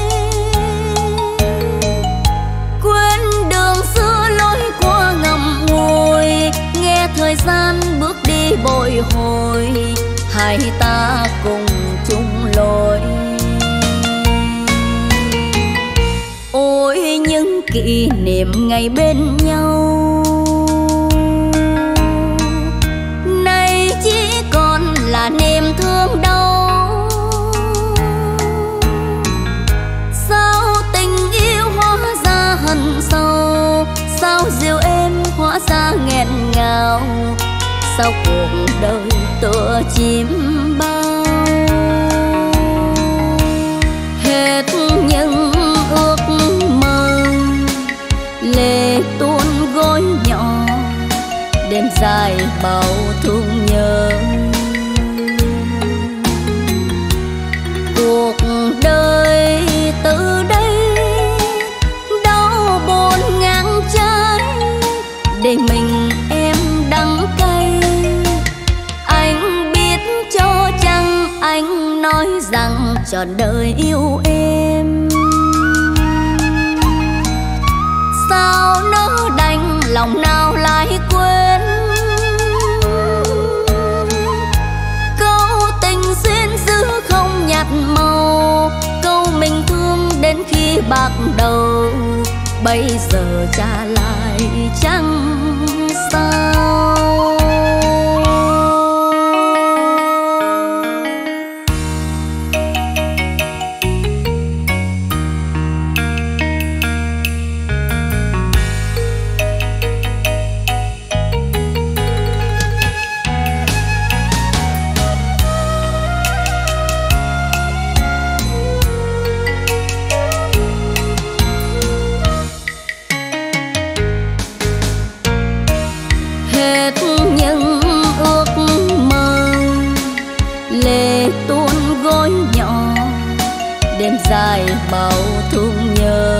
Quên đường xưa lối qua ngậm ngùi, nghe thời gian bước đi bồi hồi. Hai ta cùng chung lối. Ôi những kỷ niệm ngày bên nhau, nay chỉ còn là niềm thương đau. Sao tình yêu hóa ra hận sâu, sao dịu êm hóa ra nghẹn ngào. Sao cuộc đời tựa chim bao, hết những ước mơ lệ tuôn gối nhỏ. Đêm dài bao thương nhớ, cuộc đời từ đây đau buồn ngang trái. Để mình em đắng cay, anh biết cho chăng anh nói rằng trọn đời yêu em. Sao nỡ đành lòng nào lại quên, câu tình xuyên giữ không nhạt màu. Câu mình thương đến khi bạc đầu, bây giờ trả lại chẳng sao. Dài bao thương nhớ,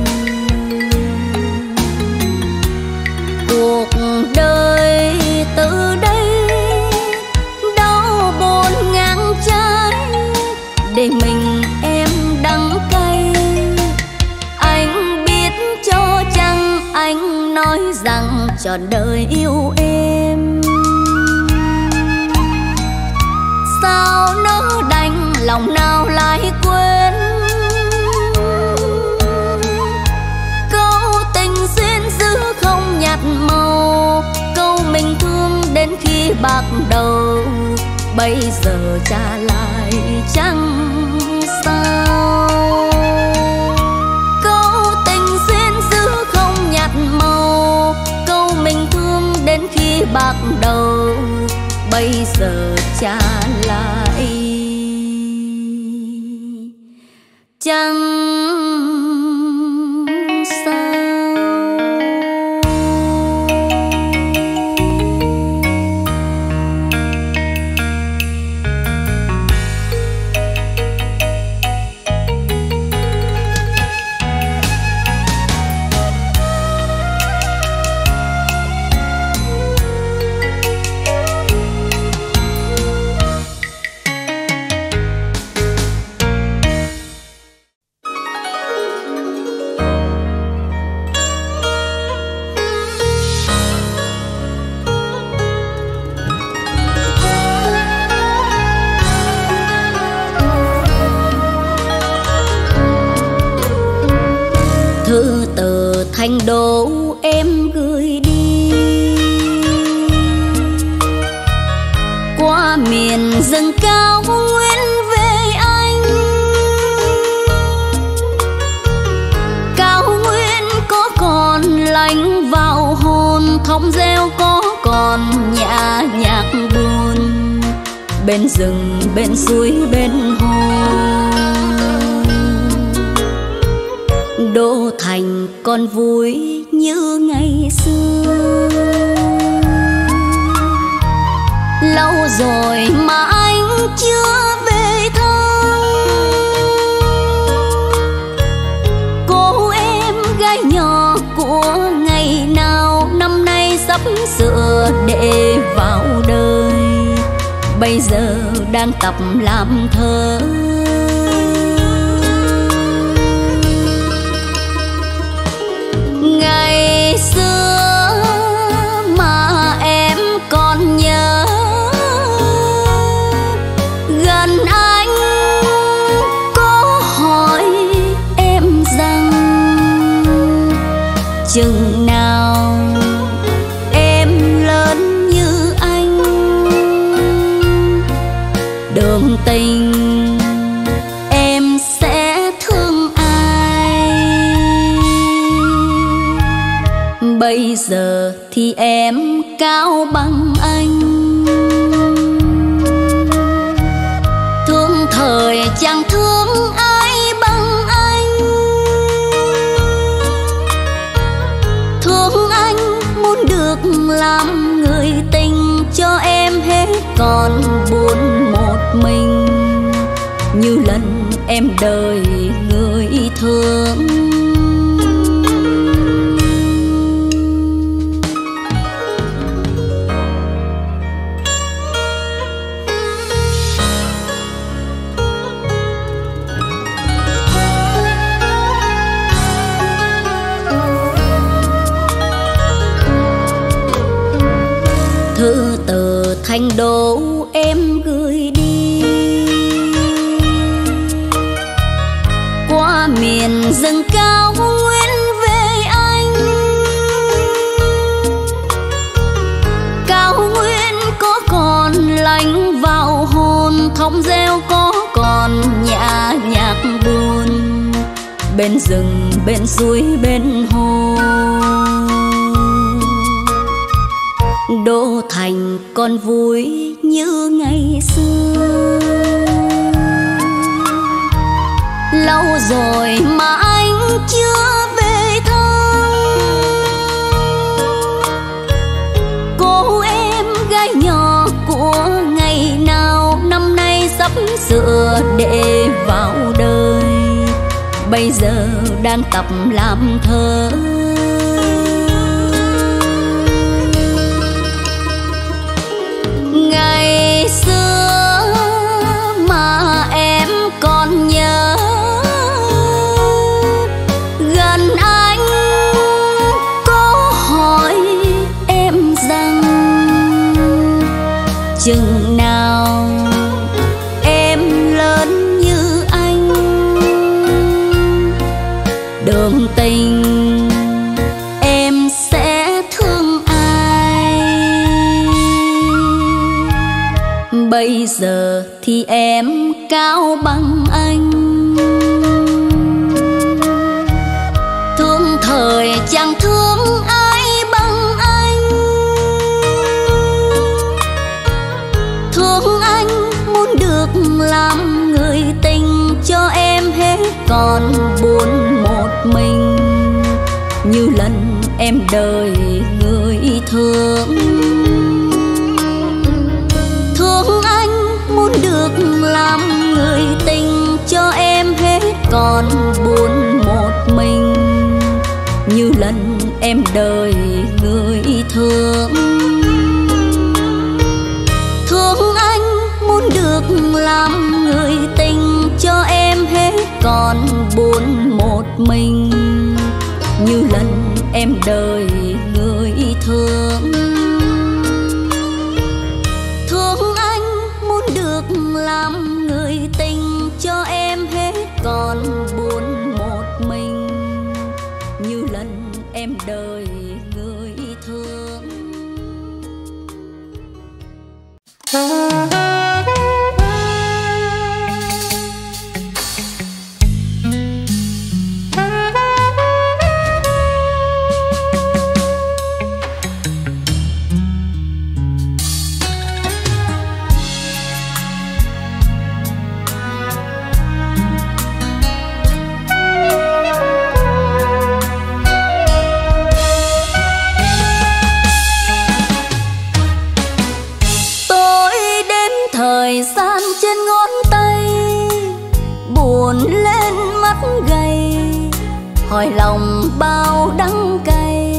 cuộc đời từ đây đau buồn ngang trái. Để mình em đắng cay, anh biết cho chăng anh nói rằng trọn đời yêu em. Sao nỡ đành lòng nào lại quên, màu. Câu mình thương đến khi bạc đầu, bây giờ trả lại chẳng sao. Câu tình duyên dữ không nhạt màu, câu mình thương đến khi bạc đầu, bây giờ trả lại chẳng sao. Thư từ Thành Đô em gửi đi, qua miền rừng cao nguyên về anh. Cao nguyên có còn lạnh vào hồn, thông reo có còn nhã nhạc buồn, bên rừng bên suối bên hồ. Đô Thành còn vui như ngày xưa, lâu rồi mà anh chưa về thăm. Cô em gái nhỏ của ngày nào năm nay sắp sửa để vào đời, bây giờ đang tập làm thơ. Ngày xưa mà em còn nhớ, gần anh có hỏi em rằng chừng nào em lớn như anh, đường tình em sẽ thương ai. Bây giờ thì em cao bằng anh, thương thời chẳng thương ai bằng anh. Thương anh muốn được làm người tình cho em hết còn buồn một mình, như lần em đời người thương. Thư từ Thành Đô em gửi đi, qua miền rừng cao nguyên về anh. Cao nguyên có còn lạnh vào hồn, thông reo có còn nhã nhạc buồn, bên rừng bên suối bên hồ. Đô Thành còn vui như ngày xưa, lâu rồi mà anh chưa về thăm. Cô em gái nhỏ của ngày nào năm nay sắp sửa để vào đời, bây giờ đang tập làm thơ. Ngày xưa mà em còn nhớ, gần anh có hỏi em rằng chừng nào em lớn như anh, đường tình bây giờ thì em cao bằng anh. Thương thời chẳng thương ai bằng anh. Thương anh muốn được làm người tình cho em hết, còn buồn một mình như lần em đời người thương. Thương anh muốn được làm người tình cho em hết, còn buồn một mình như lần em đời người thương. Thương anh muốn được làm người tình cho em hết, còn buồn một mình như lần em đời người thương. Thương anh muốn được làm người tình cho em hết, còn buồn một mình như lần em đời người thương. Thời gian trên ngón tay buồn lên mắt gầy, hỏi lòng bao đắng cay.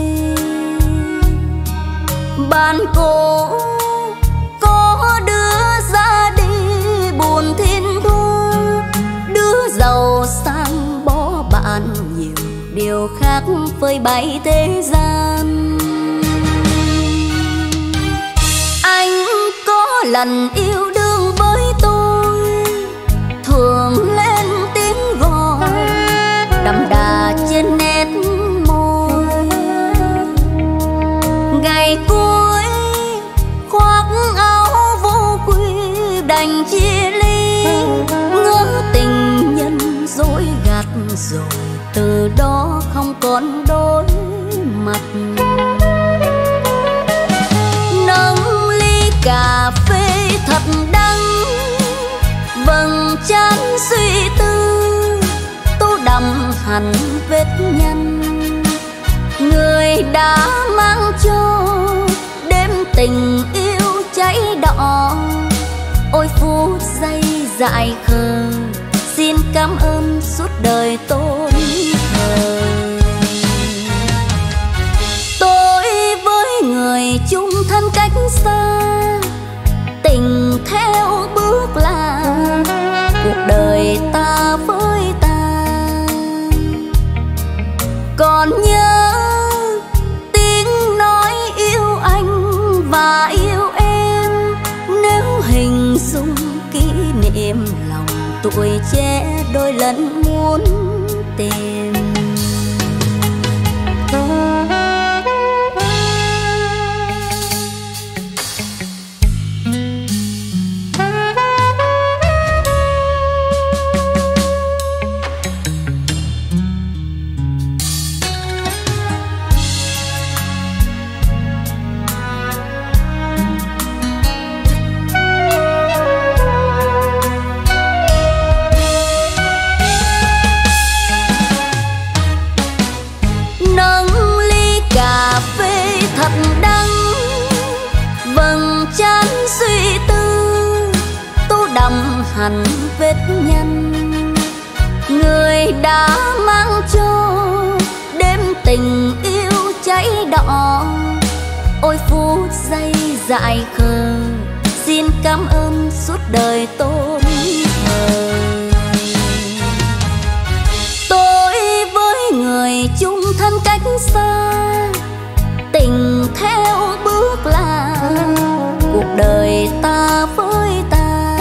Bạn cũ có đứa ra đi buồn thiên thu, đứa giàu sang bỏ bạn nhiều điều khác phơi bày thế gian. Anh có lần yêu đương với tôi, thường lên tiếng gọi đậm đà trên nét môi. Ngày cuối khoác áo vô quy đành chia ly, ngỡ tình nhân dối gạt rồi từ đó không còn đôi mặt. Nâng ly cà phê thật đắng, vầng trán suy tư tô đậm hẳn vết nhăn. Người đã mang cho đêm tình yêu cháy đỏ, ôi phút giây dại khờ xin cảm ơn suốt đời tôi thờ. Tôi với người chung thân cách xa, tình theo bước là cuộc đời ta với ta. Còn nhớ tiếng nói yêu anh và yêu em, nếu hình dung kỷ niệm lòng tuổi trẻ đôi lần muốn tìm. Hẳn vết nhăn, người đã mang cho đêm tình yêu cháy đỏ, ôi phút giây dại khờ xin cảm ơn suốt đời tôi thờ. Tôi với người chung thân cách xa, tình theo bước là cuộc đời ta với ta.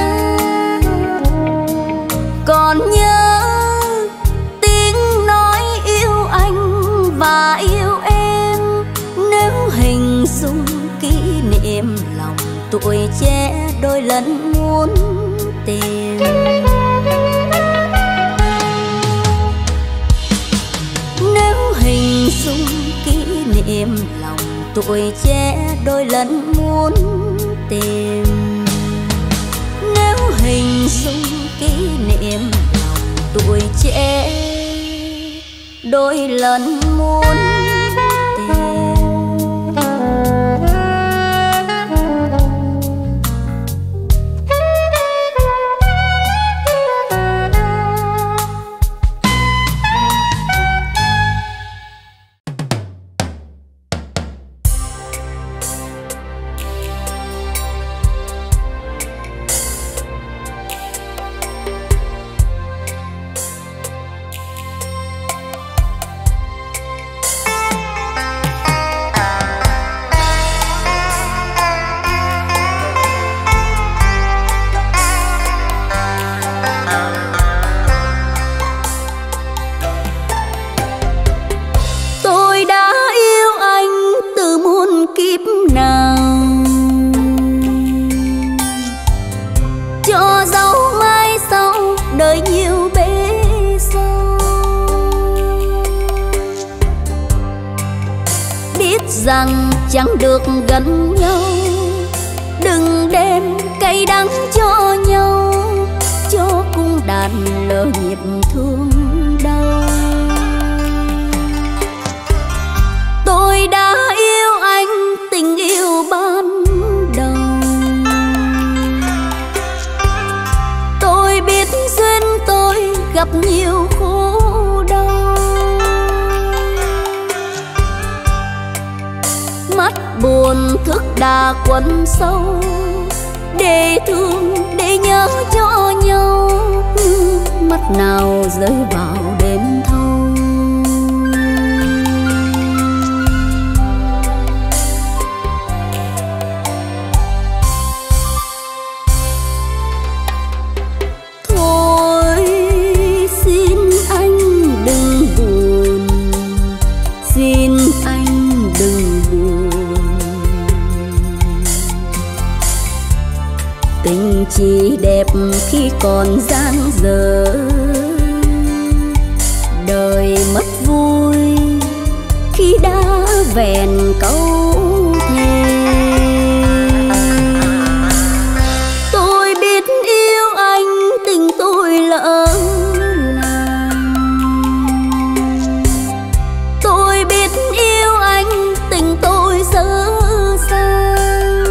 Còn nhớ tiếng nói yêu anh và yêu em, nếu hình dung kỷ niệm lòng tuổi trẻ đôi lần muốn tìm. Nếu hình dung kỷ niệm lòng tuổi trẻ đôi lần muốn tìm. Nếu hình dung kỷ niệm lòng tuổi trẻ đôi lần muốn rằng chẳng được gần nhau, đừng đem cay đắng cho nhau, cho cung đàn lỡ nhịp thương đau. Tôi đã yêu anh tình yêu ban đầu, tôi biết duyên tôi gặp nhiều khổ đau. Mắt buồn thức đã quấn sâu, để thương để nhớ cho nhau, mắt nào rơi vào đêm thâu. Thôi xin anh đừng buồn, xin anh đừng buồn, tình chỉ đẹp khi còn dang dở, đời mất vui khi đã vẹn câu thề. Tôi biết yêu anh tình tôi lỡ làng, tôi biết yêu anh tình tôi dở dang,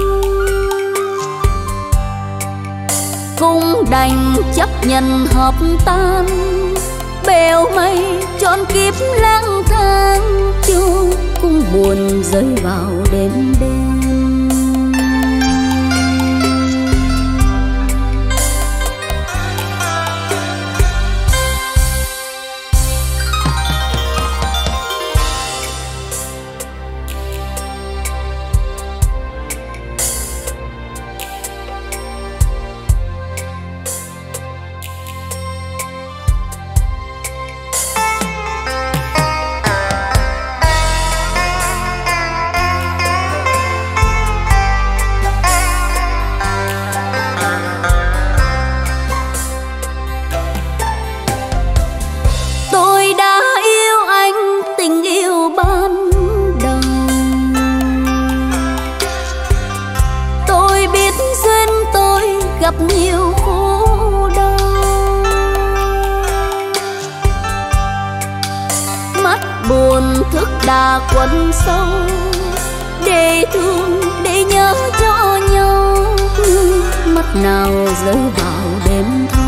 cũng đành chấp nhận hợp tan, bèo mây trọn kiếp lang thang, cho cũng buồn rơi vào đêm đêm. Gặp nhiều khổ đau, mắt buồn thức đã quấn sâu, để thương để nhớ cho nhau, mắt nào rơi vào đêm thâu.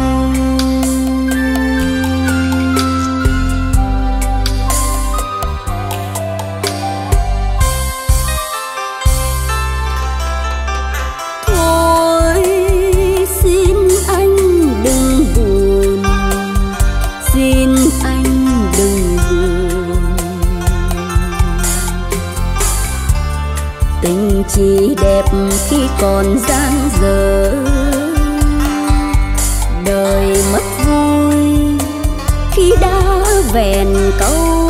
Tình chỉ đẹp khi còn dang dở, đời mất vui khi đã vẹn câu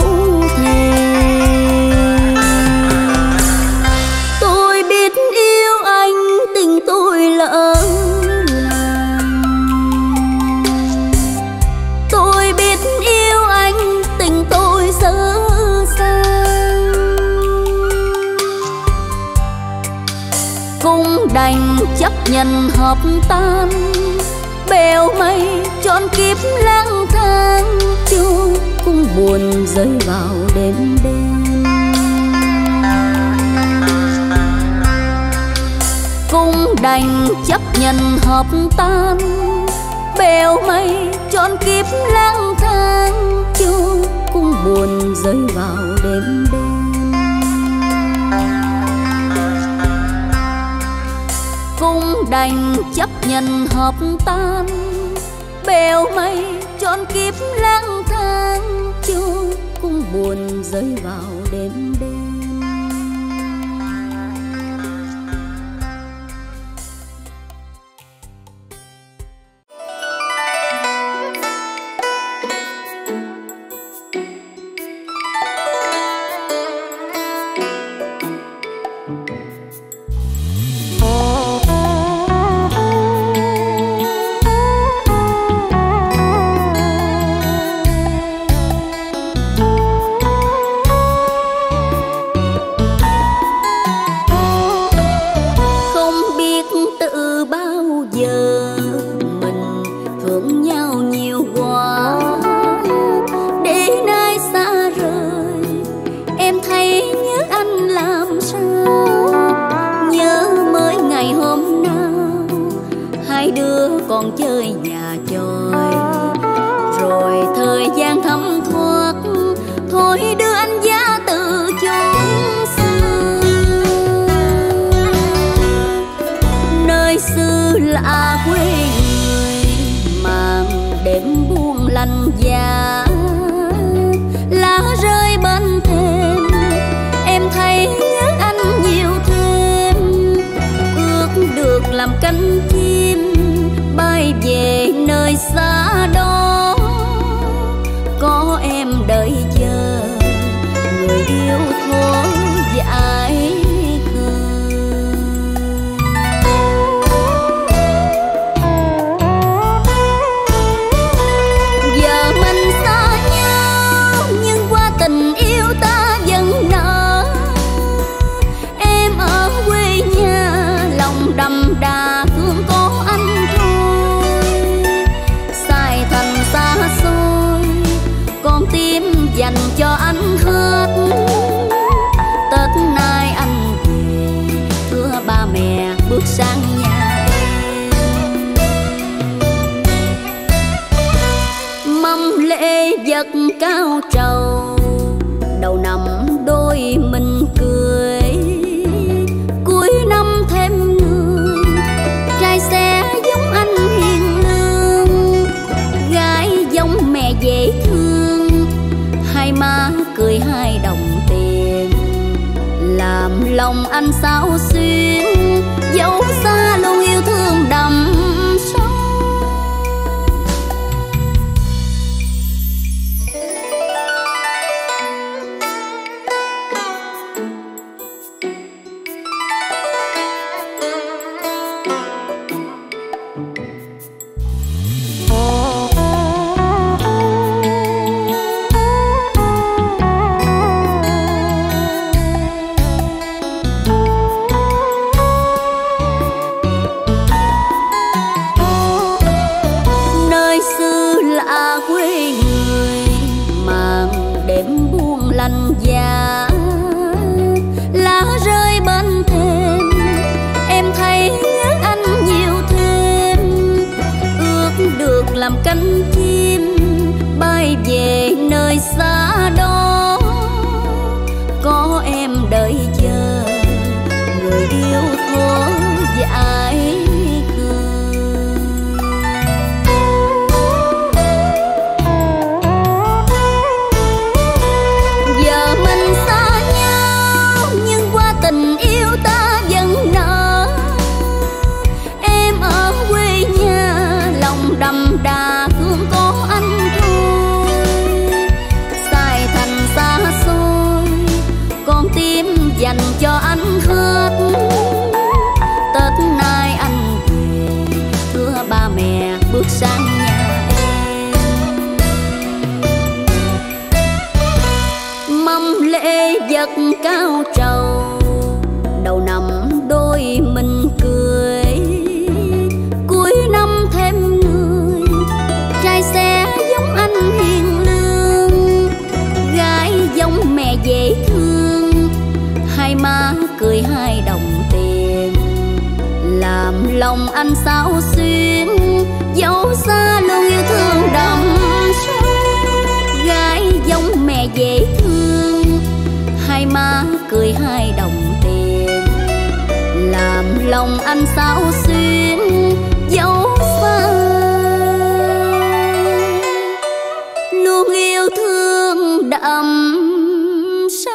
thề. Tôi biết yêu anh đành chấp nhận hợp tan, bèo mây trọn kiếp lang thang, chu cũng buồn rơi vào đêm đêm. Cũng đành chấp nhận hợp tan, bèo mây trọn kiếp lang thang, chu cũng buồn rơi vào đêm đêm. Cũng đành chấp nhận hợp tan, bèo mây trọn kiếp lang thang, chu cũng buồn rơi vào đêm đêm. Còn chơi nhà tròi, rồi thời gian thấm thoát, thôi đưa anh giá từ chốn xưa. Nơi xưa là quê người, màn đêm buông lạnh giá, lá rơi bên thềm, em thấy nhớ anh nhiều thêm. Ước được làm cánh chim bay về nơi xa đó, có em đợi chờ người yêu khổ dại khờ. Giờ mình xa nhau nhưng qua tình yêu ta vẫn nở. Em ở quê nhà lòng đậm đà thương có anh dành cho anh hết. Tết nay anh về thưa ba mẹ bước sang nhà em. Mâm lễ vật cao trầu, đầu năm đôi mình cười. Cuối năm thêm người, trai sẽ giống anh hiền lương, gái giống mẹ dễ thương. Hai má cười hai đồng tiền, làm lòng anh xao xuyên. Dẫu xa luôn yêu thương đậm sâu. Lạnh giá lá rơi bên thềm, em thấy nhớ anh nhiều thêm. Ước được làm cánh chim bay về nơi xa đó, có em đợi chờ người yêu khổ dại. Tình yêu ta vẫn nở. Em ở quê nhà lòng đậm đà thương có anh thôi. Xài thành xa xôi, con tim dành cho anh hết. Tết nay anh về thưa ba mẹ bước sang nhà em. Mâm lễ vật cao trầu, đầu năm đôi mình cười. hai má cười hai đồng tiền, làm lòng anh xao xuyến, dẫu xa luôn yêu thương đậm sâu. Gái giống mẹ dễ thương, hai má cười hai đồng tiền, làm lòng anh xao xuyến, dẫu xa luôn yêu thương đậm sâu.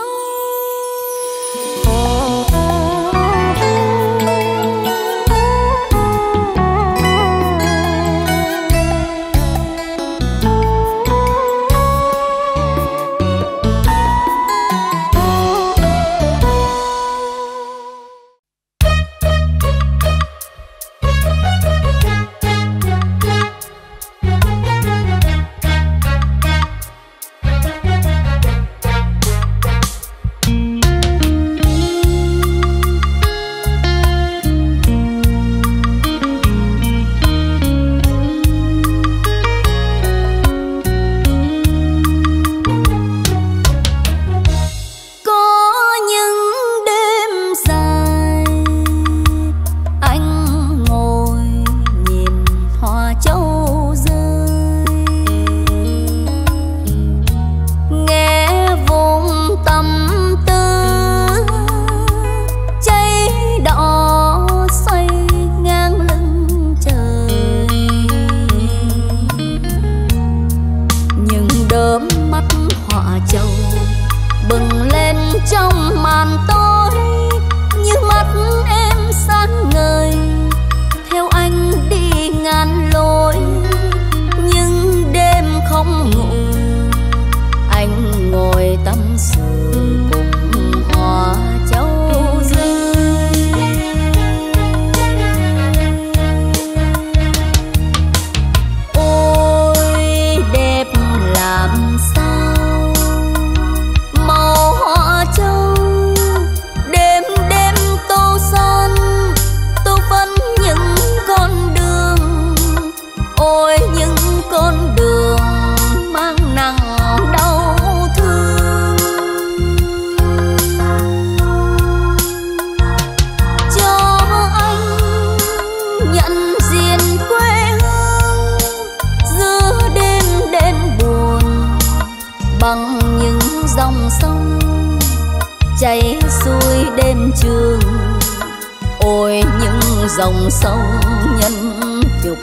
dòng sông nhân chục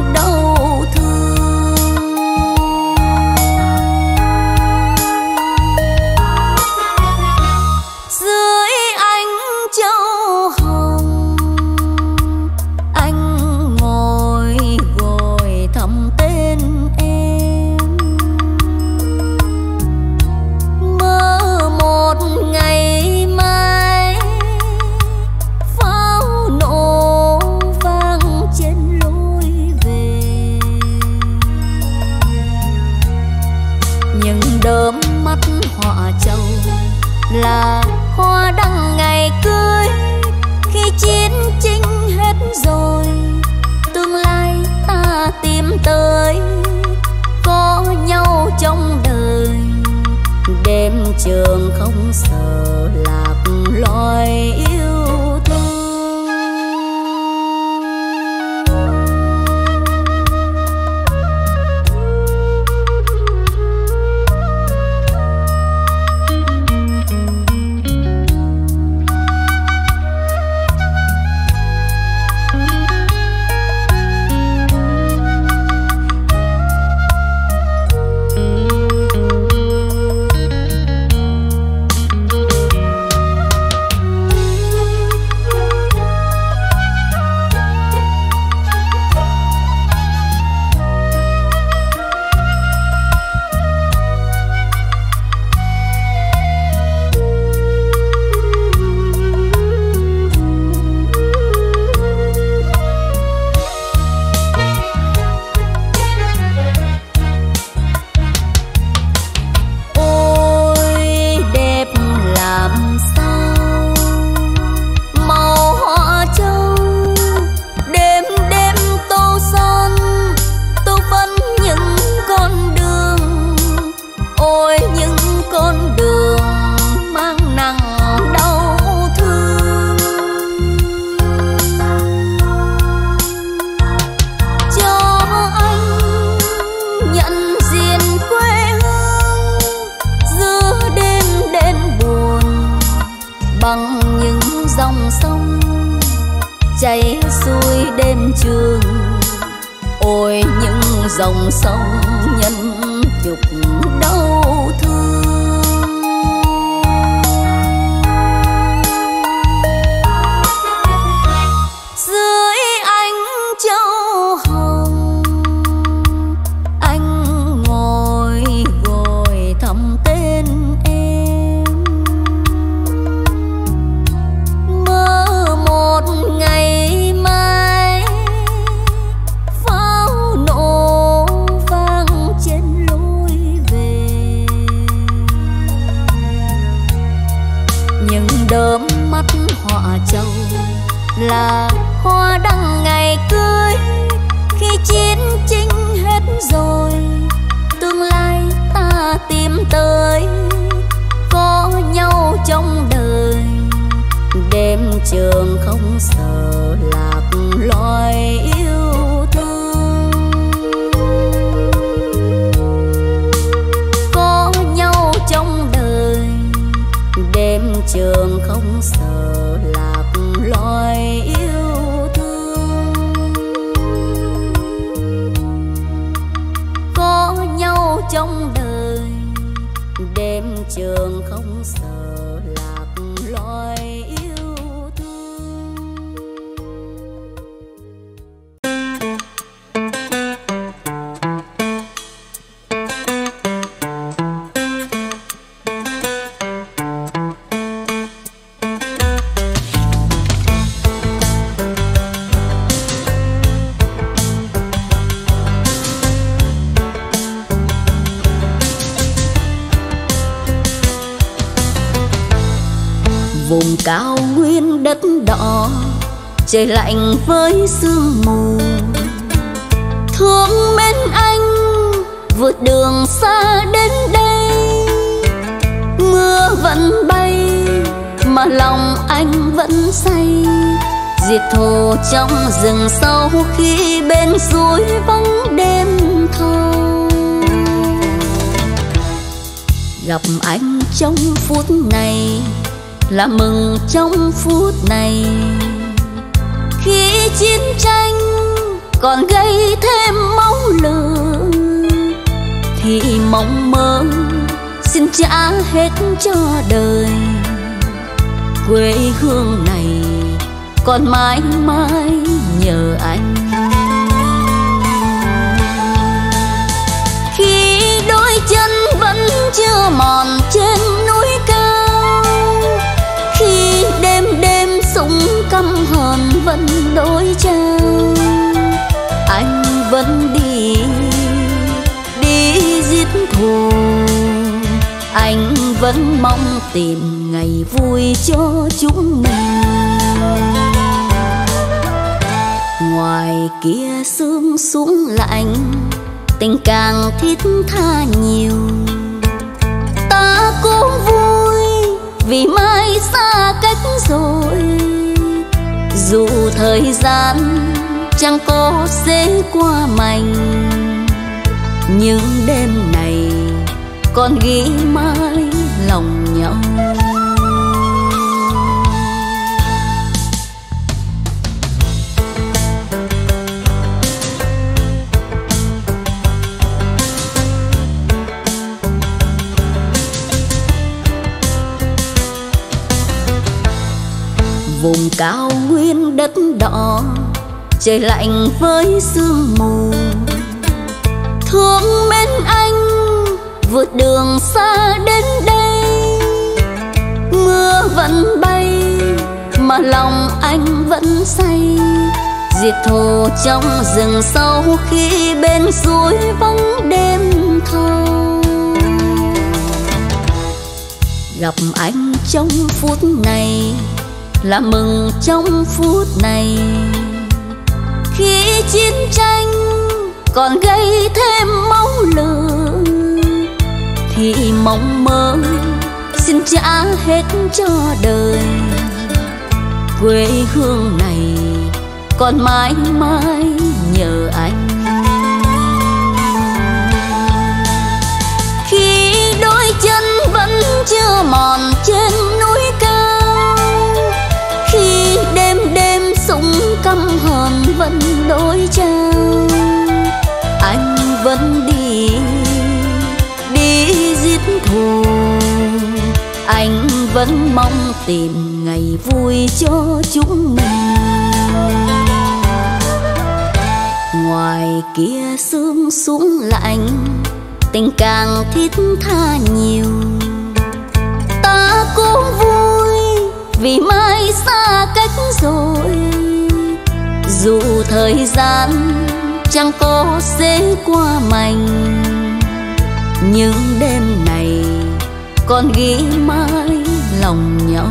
đau thương. Dưới ánh châu hồng anh ngồi gồi thầm tên em, mơ một ngày mai pháo nổ vang trên lối về. Nhưng đớm mắt họa châu là hoa đăng ngày cưới, khi chiến tranh hết rồi tương lai ta tìm tới, có nhau trong đời đêm trường không sợ lạc loài yêu thương. bằng những dòng sông chảy xuôi đêm trường. Ôi những dòng sông nhân nhục đau thương. Dưới ánh châu hồng anh ngồi gồi thầm tên em, mơ một ngày mai pháo nổ vang trên lối về. Những đốm mắt họa châu là hoa đăng ngày cưới. Khi chiến tranh hết rồi tương lai ta tìm tới, có nhau trong đời đêm trường không sợ lạc loài yêu thương. Có nhau trong đời đêm trường không sợ lạc loài yêu thương. Có nhau trong đời đêm trường không sợ lạc loài yêu thương. Vùng cao nguyên đất đỏ, trời lạnh với sương mù. Thương mến anh vượt đường xa đến đây, mưa vẫn bay mà lòng anh vẫn say. Diệt thù trong rừng sâu khi bên suối vắng đêm thâu. Gặp anh trong phút này là mừng trong phút này. Khi chiến tranh còn gây thêm máu lửa thì mong mơ xin trả hết cho đời. Quê hương này còn mãi mãi nhờ anh. Khi đôi chân vẫn chưa mòn trên núi cao, khi đêm đêm súng căm hờn vẫn đối trao, anh vẫn đi giết thù. Anh vẫn mong tìm ngày vui cho chúng mình. Ngoài kia sương súng lạnh, tình càng thiết tha nhiều. Ta cũng vui vì mai xa cách rồi, dù thời gian chẳng có dễ qua mành. Nhưng đêm này còn ghi mãi lòng nhau. Vùng cao nguyên đất đỏ, trời lạnh với sương mù. Thương mến anh vượt đường xa đến đây, mưa vẫn bay mà lòng anh vẫn say. Diệt thù trong rừng sâu khi bên suối vắng đêm thâu. Gặp anh trong phút này là mừng trong phút này. Khi chiến tranh còn gây thêm máu lửa thì mong mơ xin trả hết cho đời. Quê hương này còn mãi mãi nhờ anh. Khi đôi chân vẫn chưa mòn trên núi cao, vẫn đôi trang. Anh vẫn đi giết thù, anh vẫn mong tìm ngày vui cho chúng mình. Ngoài kia sương xuống lạnh, tình càng thiết tha nhiều. Ta cũng vui vì mai xa cách rồi, dù thời gian chẳng có dễ qua mành, nhưng đêm này còn ghi mãi lòng nhau.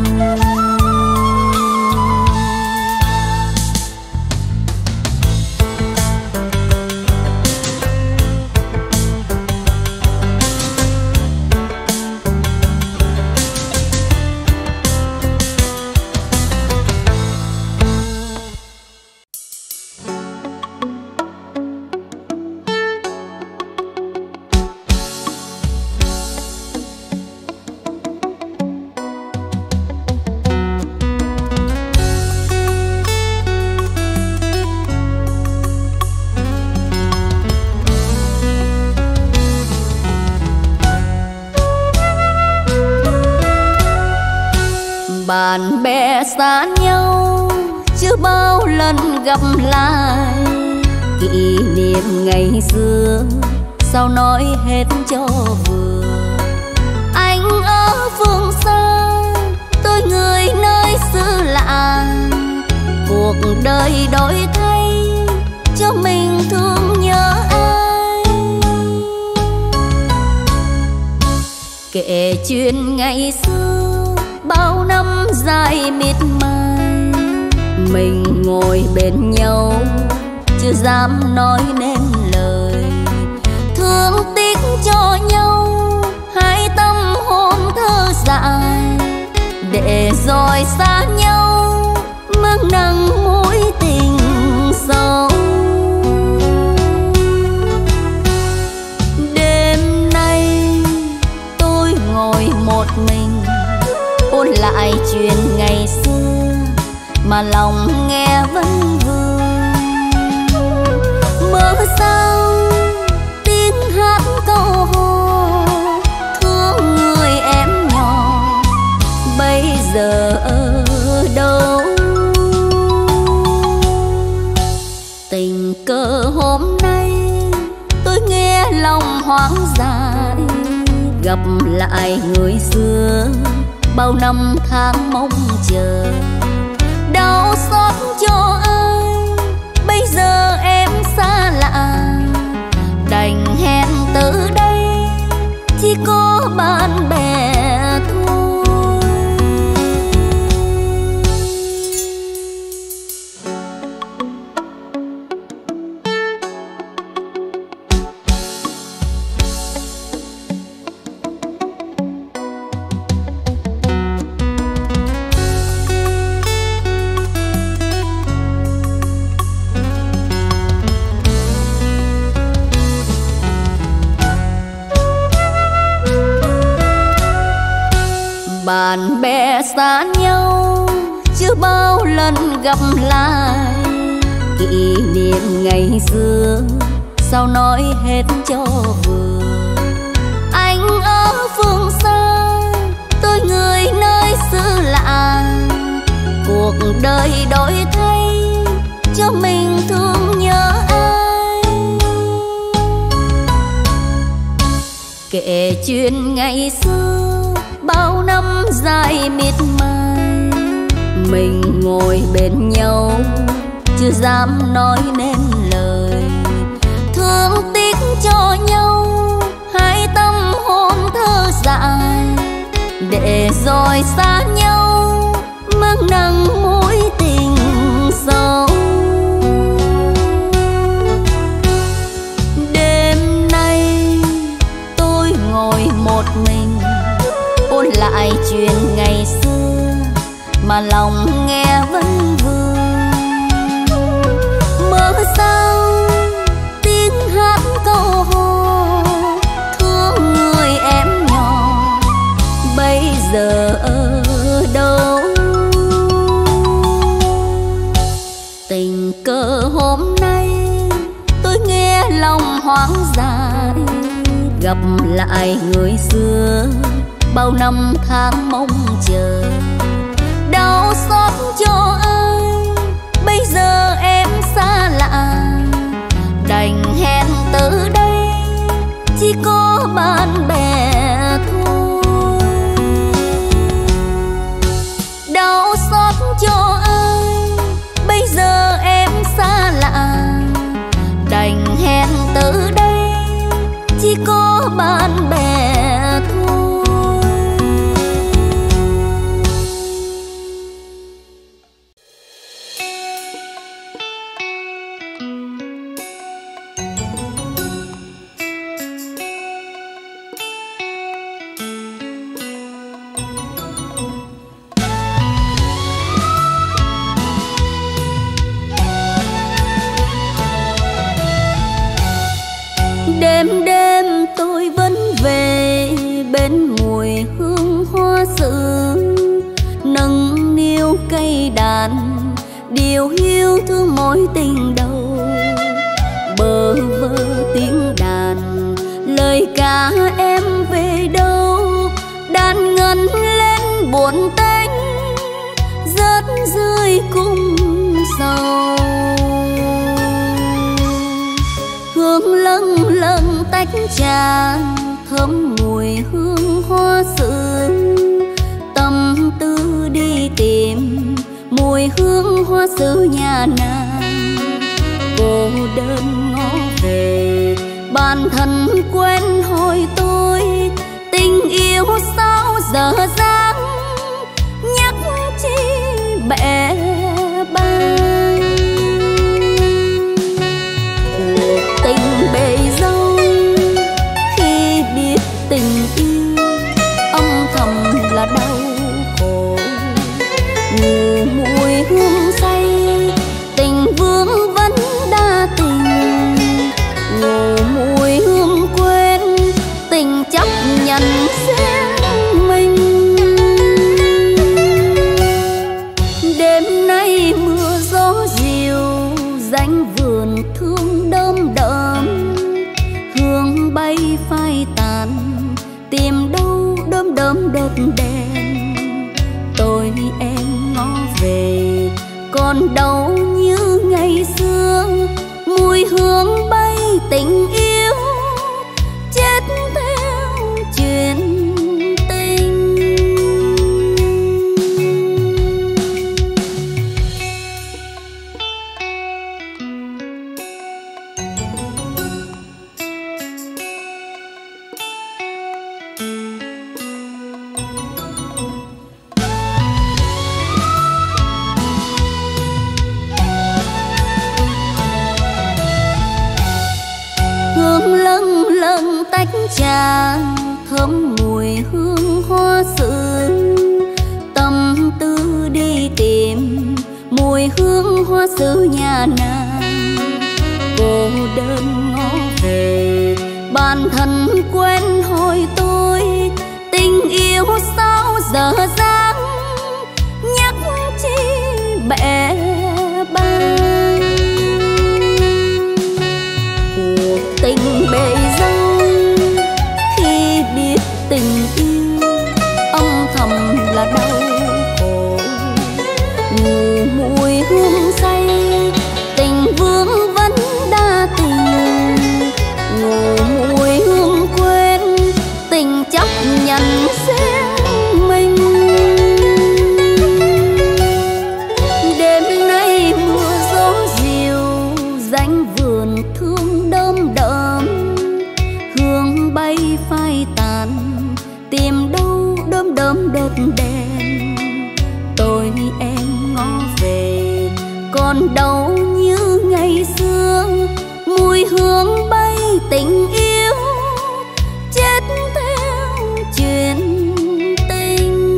Bạn bè xa nhau chưa bao lần gặp lại, kỷ niệm ngày xưa sao nói hết cho vừa. Anh ở phương xa, tôi người nơi xứ lạ, cuộc đời đổi thay cho mình thương nhớ ai. Kể chuyện ngày xưa bao năm dài miệt mài, mình ngồi bên nhau chưa dám nói nên lời. Thương tiếc cho nhau hai tâm hồn thơ dại, để rồi xa nhau mang nặng mối tình sâu. Đêm nay tôi ngồi một mình ôn lại chuyện ngày xưa mà lòng nghe vẫn vương. Mơ sao tiếng hát câu hò thương người em nhỏ bây giờ ở đâu. Tình cờ hôm nay tôi nghe lòng hoang dại, gặp lại người xưa bao năm tháng mong chờ. Đau xót cho ai bây giờ em xa lạ, đành hẹn từ đây chỉ có bạn bè thôi. Bạn bè xa nhau chưa bao lần gặp lại, kỷ niệm ngày xưa sao nói hết cho vừa. Anh ở phương xa, tôi người nơi xứ lạ, cuộc đời đổi thay cho mình thương nhớ ai. Kể chuyện ngày xưa bao năm dài miệt mài, mình ngồi bên nhau chưa dám nói nên lời. Thương tiếc cho nhau hai tâm hồn thơ dại, để rồi xa nhau mang nặng mối tình sâu. Đêm nay tôi ngồi một mình ôn lại chuyện ngày xưa mà lòng nghe vẫn vương. Mơ sao tiếng hát câu hò thương người em nhỏ bây giờ ở đâu. Tình cờ hôm gặp lại người xưa bao năm tháng mong chờ. Đau xót cho ai bây giờ em xa lạ, đành hẹn từ đây chỉ có bạn bè thôi. Đau xót cho ai bây giờ em xa lạ, đành hẹn từ đây chỉ có bạn bè thôi. Đêm đêm tôi vẫn về bên mùi hương hoa sữa, nâng niu cây đàn điều hiu thương mối tình đầu. Bơ vơ tiếng đàn lời ca em về đâu, đàn ngân lên buồn tênh rớt rơi cung sầu. Hương lâng lâng tách trà thơm mùi hương hoa sữa, tâm tư đi tìm mùi hương hoa sữa nhà nàng. Cô đơn ngó về bản thân quen hỏi tôi, tình yêu sao dở dang nhắc chi bẽ bàng. Cuộc tình bề dâu khi biết tình yêu âm thầm là đau khổ. Ngủ mùi hương say tình vương vẫn đa tình, ngủ mùi hương quên tình chấp nhận riêng mình. Đêm nay mưa gió dịu dánh vườn thương đơm đơm, hương bay phai tàn tìm đâu đơm đơm đốt đèn. Tôi em ngó về còn đâu như ngày xưa, mùi hương bay tình yêu chết theo chuyện tình. Hương lâng lâng tách trà thơm mùi hương hoa sữa, tâm tư đi tìm mùi hương hoa sữa nhà nàng. Cô đơn ngó về bản thân quen hỏi tôi, tình yêu sao dở dang nhắc chi bẽ bàng. Cuộc tình bề dâu khi biết tình yêu âm thầm là đau khổ. Ngủ mùi hương say tình vương vẫn đa tình, ngủ mùi hương quên tình chấp nhận riêng mình. Đêm nay mưa gió dịu dánh vườn thương đơm đơm, hương bay phai tàn tìm đâu đơm đơm đốt đèn. Tôi em ngó về còn đâu như ngày xưa, mùi hương bay tình yêu chết theo chuyện tình.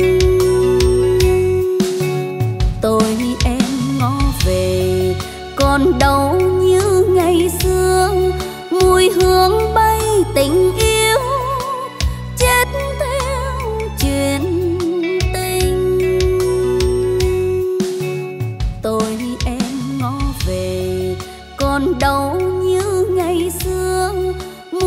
Tôi em ngó về còn đâu như ngày xưa, mùi hương bay tình yêu chết theo chuyện tình. Tôi em ngó về còn đâu như ngày xưa,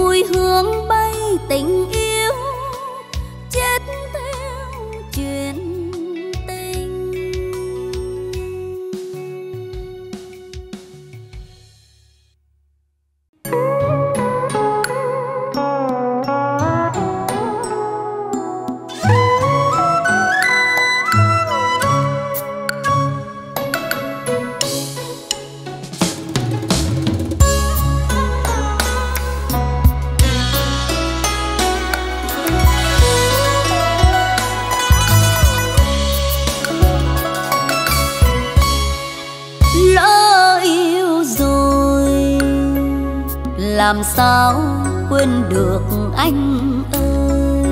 làm sao quên được anh ơi.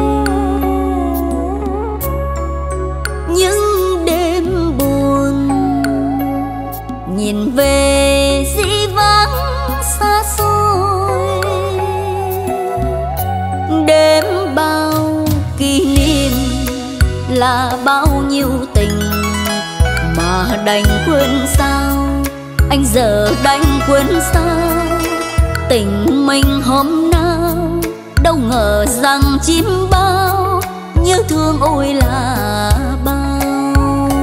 Những đêm buồn nhìn về dĩ vãng xa xôi, đêm bao kỷ niệm là bao nhiêu tình mà đành quên sao, anh giờ đành quên sao tình mình hôm nào. Đâu ngờ rằng chim bao nhớ thương ôi là bao.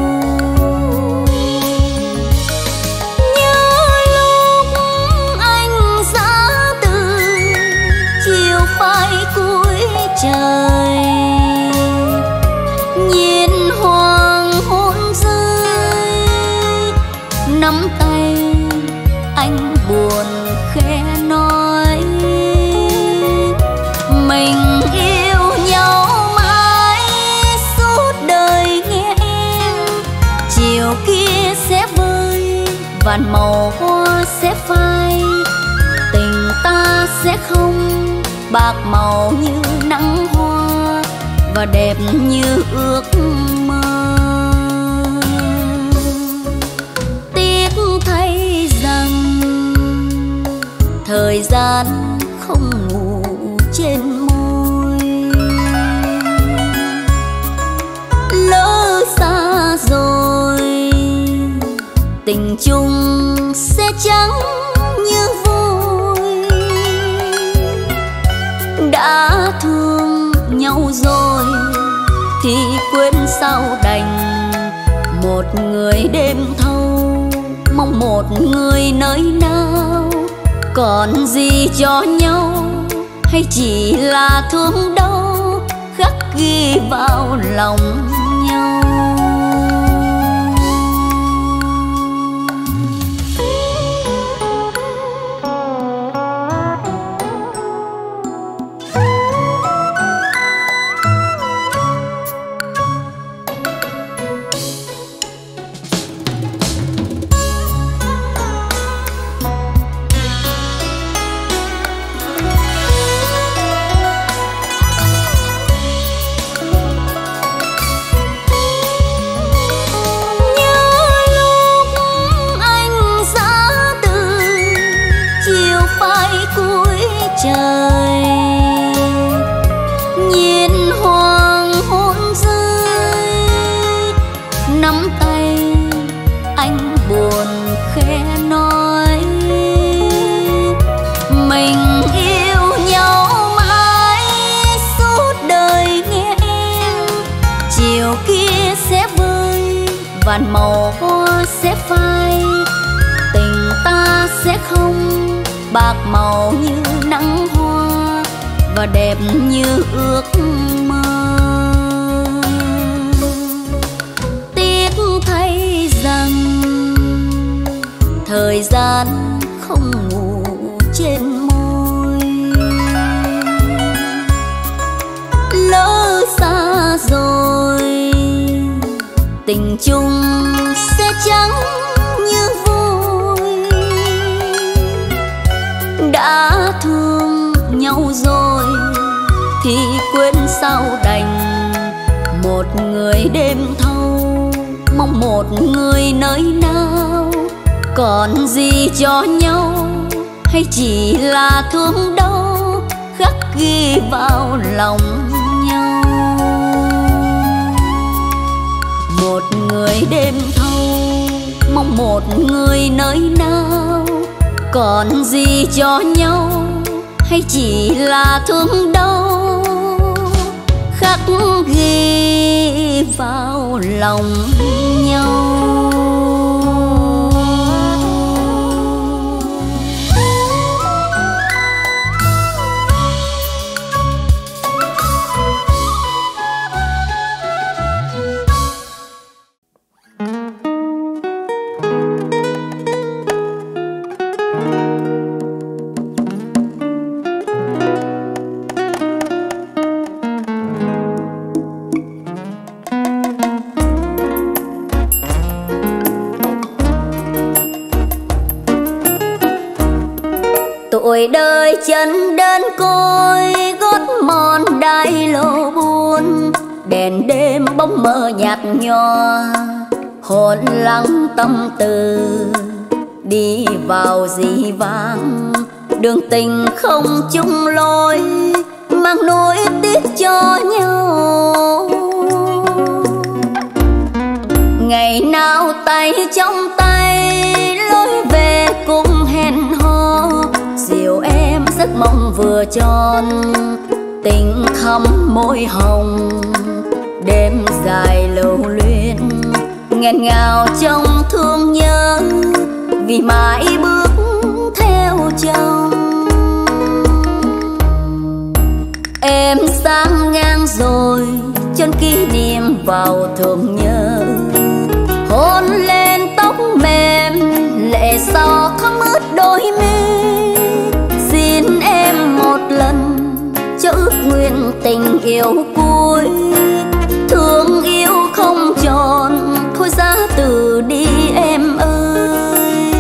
Nhớ lúc anh giã từ chiều phai cuối trời, nhìn hoàng hôn rơi, nắm tay anh buồn khẽ nói mình yêu nhau mãi suốt đời nghe em. Chiều kia sẽ vơi vạn màu hoa sẽ phai, tình ta sẽ không bạc màu như nắng hoa và đẹp như ước mơ. Tiếc thay rằng thời gian không ngủ trên môi, lỡ xa rồi tình chung sẽ chẳng như vui. Đã thương nhau rồi thì quên sao đành, một người đêm thâu mong một người nơi nào. Còn gì cho nhau hay chỉ là thương đau khắc ghi vào lòng nhau. Trời nhìn hoàng hôn rơi, nắm tay anh buồn khẽ nói mình yêu nhau mãi suốt đời nghe em. Chiều kia sẽ vơi vạn màu hoa sẽ phai, tình ta sẽ không bạc màu như nắng hoa và đẹp như ước mơ. Tiếc thay rằng thời gian không ngủ trên môi, lỡ xa rồi tình chung sẽ chẳng như vui. Đã thương nhau rồi thì quên sao đành, một người đêm thâu mong một người nơi nào. Còn gì cho nhau hay chỉ là thương đau khắc ghi vào lòng nhau. Một người đêm thâu mong một người nơi nào. Còn gì cho nhau hay chỉ là thương đau khắc ghi vào lòng nhau. Tuổi đời chân đơn côi gót mòn đai lô buồn, đèn đêm bóng mờ nhạt nhòa hồn lắng tâm tư. Đi vào dĩ vãng đường tình không chung lối, mang nỗi tiếc cho nhau. Ngày nào tay trong tay lối về cùng hẹn hò, dìu em giấc mộng vừa tròn tình thắm môi hồng. Đêm dài lưu luyến nghẹn ngào trong thương nhớ, vì mãi bước theo chồng. Em sang ngang rồi chân kỷ niệm vào thương nhớ, hôn lên tóc mềm lệ gió thấm ướt đôi mi. Xin em một lần cho ước nguyện tình yêu cuối, thương yêu không tròn thôi ra từ đi em ơi.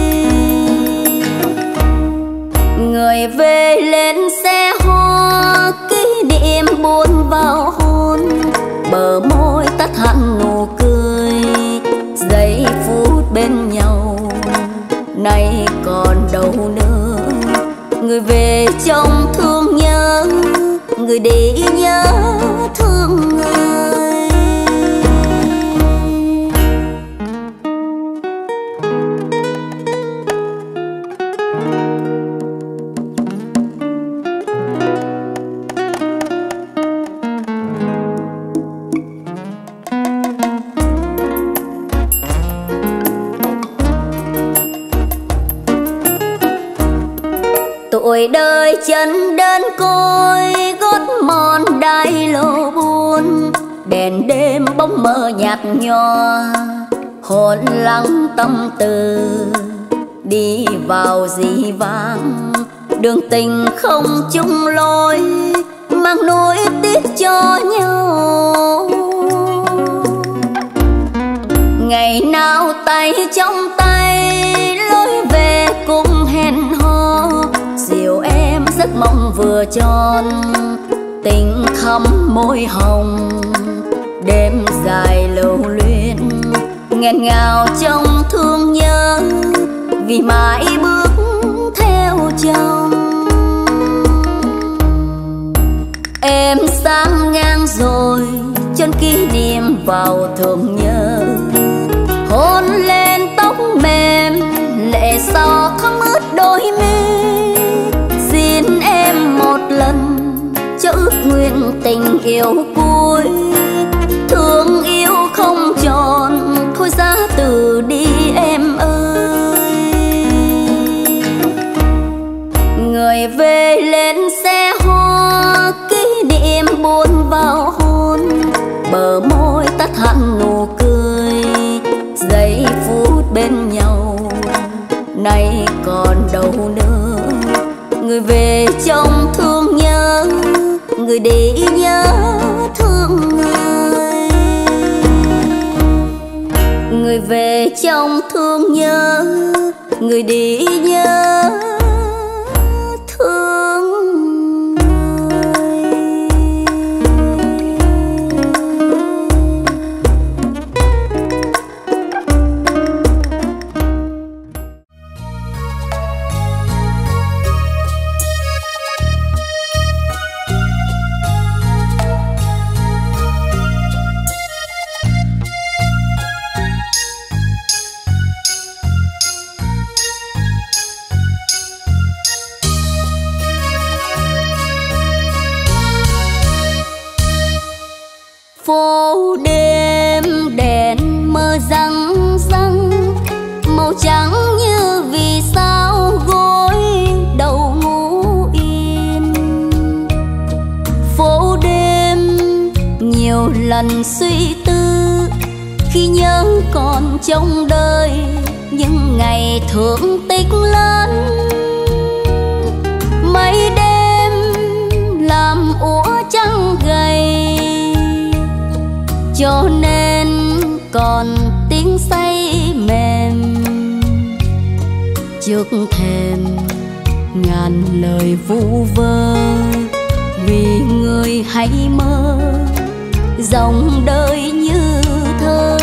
Người về lên xe hoa kỷ niệm buồn vào hôn, bờ môi tắt hẳn nụ cười giây phút bên nhau. Nay còn đâu nữa, người về trong thương nhớ, người đi nhớ thương người. Tuổi đời chân đơn côi gót mòn đai lô buồn, đèn đêm bóng mờ nhạt nhòa hồn lắng tâm tư. Đi vào dĩ vãng đường tình không chung lối, mang nỗi tiếc cho nhau. Ngày nào tay trong tay lối về cùng hẹn hò, dìu em giấc mộng vừa tròn tình thắm môi hồng. Đêm dài lưu luyến nghẹn ngào trong thương nhớ, vì mãi bước theo chồng. Em sang ngang rồi chân kỷ niệm vào thương nhớ, hôn lên tóc mềm lệ gió thấm ướt đôi mi. Xin em một lần cho ước nguyện tình yêu cuối, thương yêu không tròn thôi ra từ đi em ơi. Người về lên xe hoa kỷ niệm buồn vào hôn, bờ môi tắt hẳn nụ cười giây phút bên nhau. Nay còn đâu nữa, người về trong thương nhớ, người đi nhớ thương người. Người về trong thương nhớ, người đi nhớ thương người. Phố đêm đèn mờ răng răng, màu trắng như vì sao gối đầu ngủ yên. Phố đêm nhiều lần suy tư, khi nhớ còn trong đời những ngày thương tích lớn. Mấy đêm làm úa trăng gầy, cho nên còn tiếng say mềm trước thềm ngàn lời vu vơ vì người hay mơ dòng đời như thơ.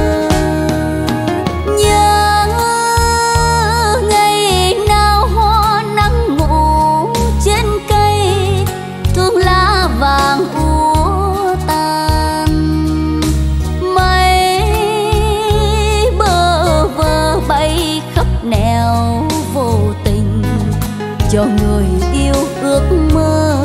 Nhớ ngày nào hoa nắng ngủ trên cây, thương lá vàng úa tàn. Mây bơ vơ bay khắp nẻo vô tình cho người yêu ước mơ.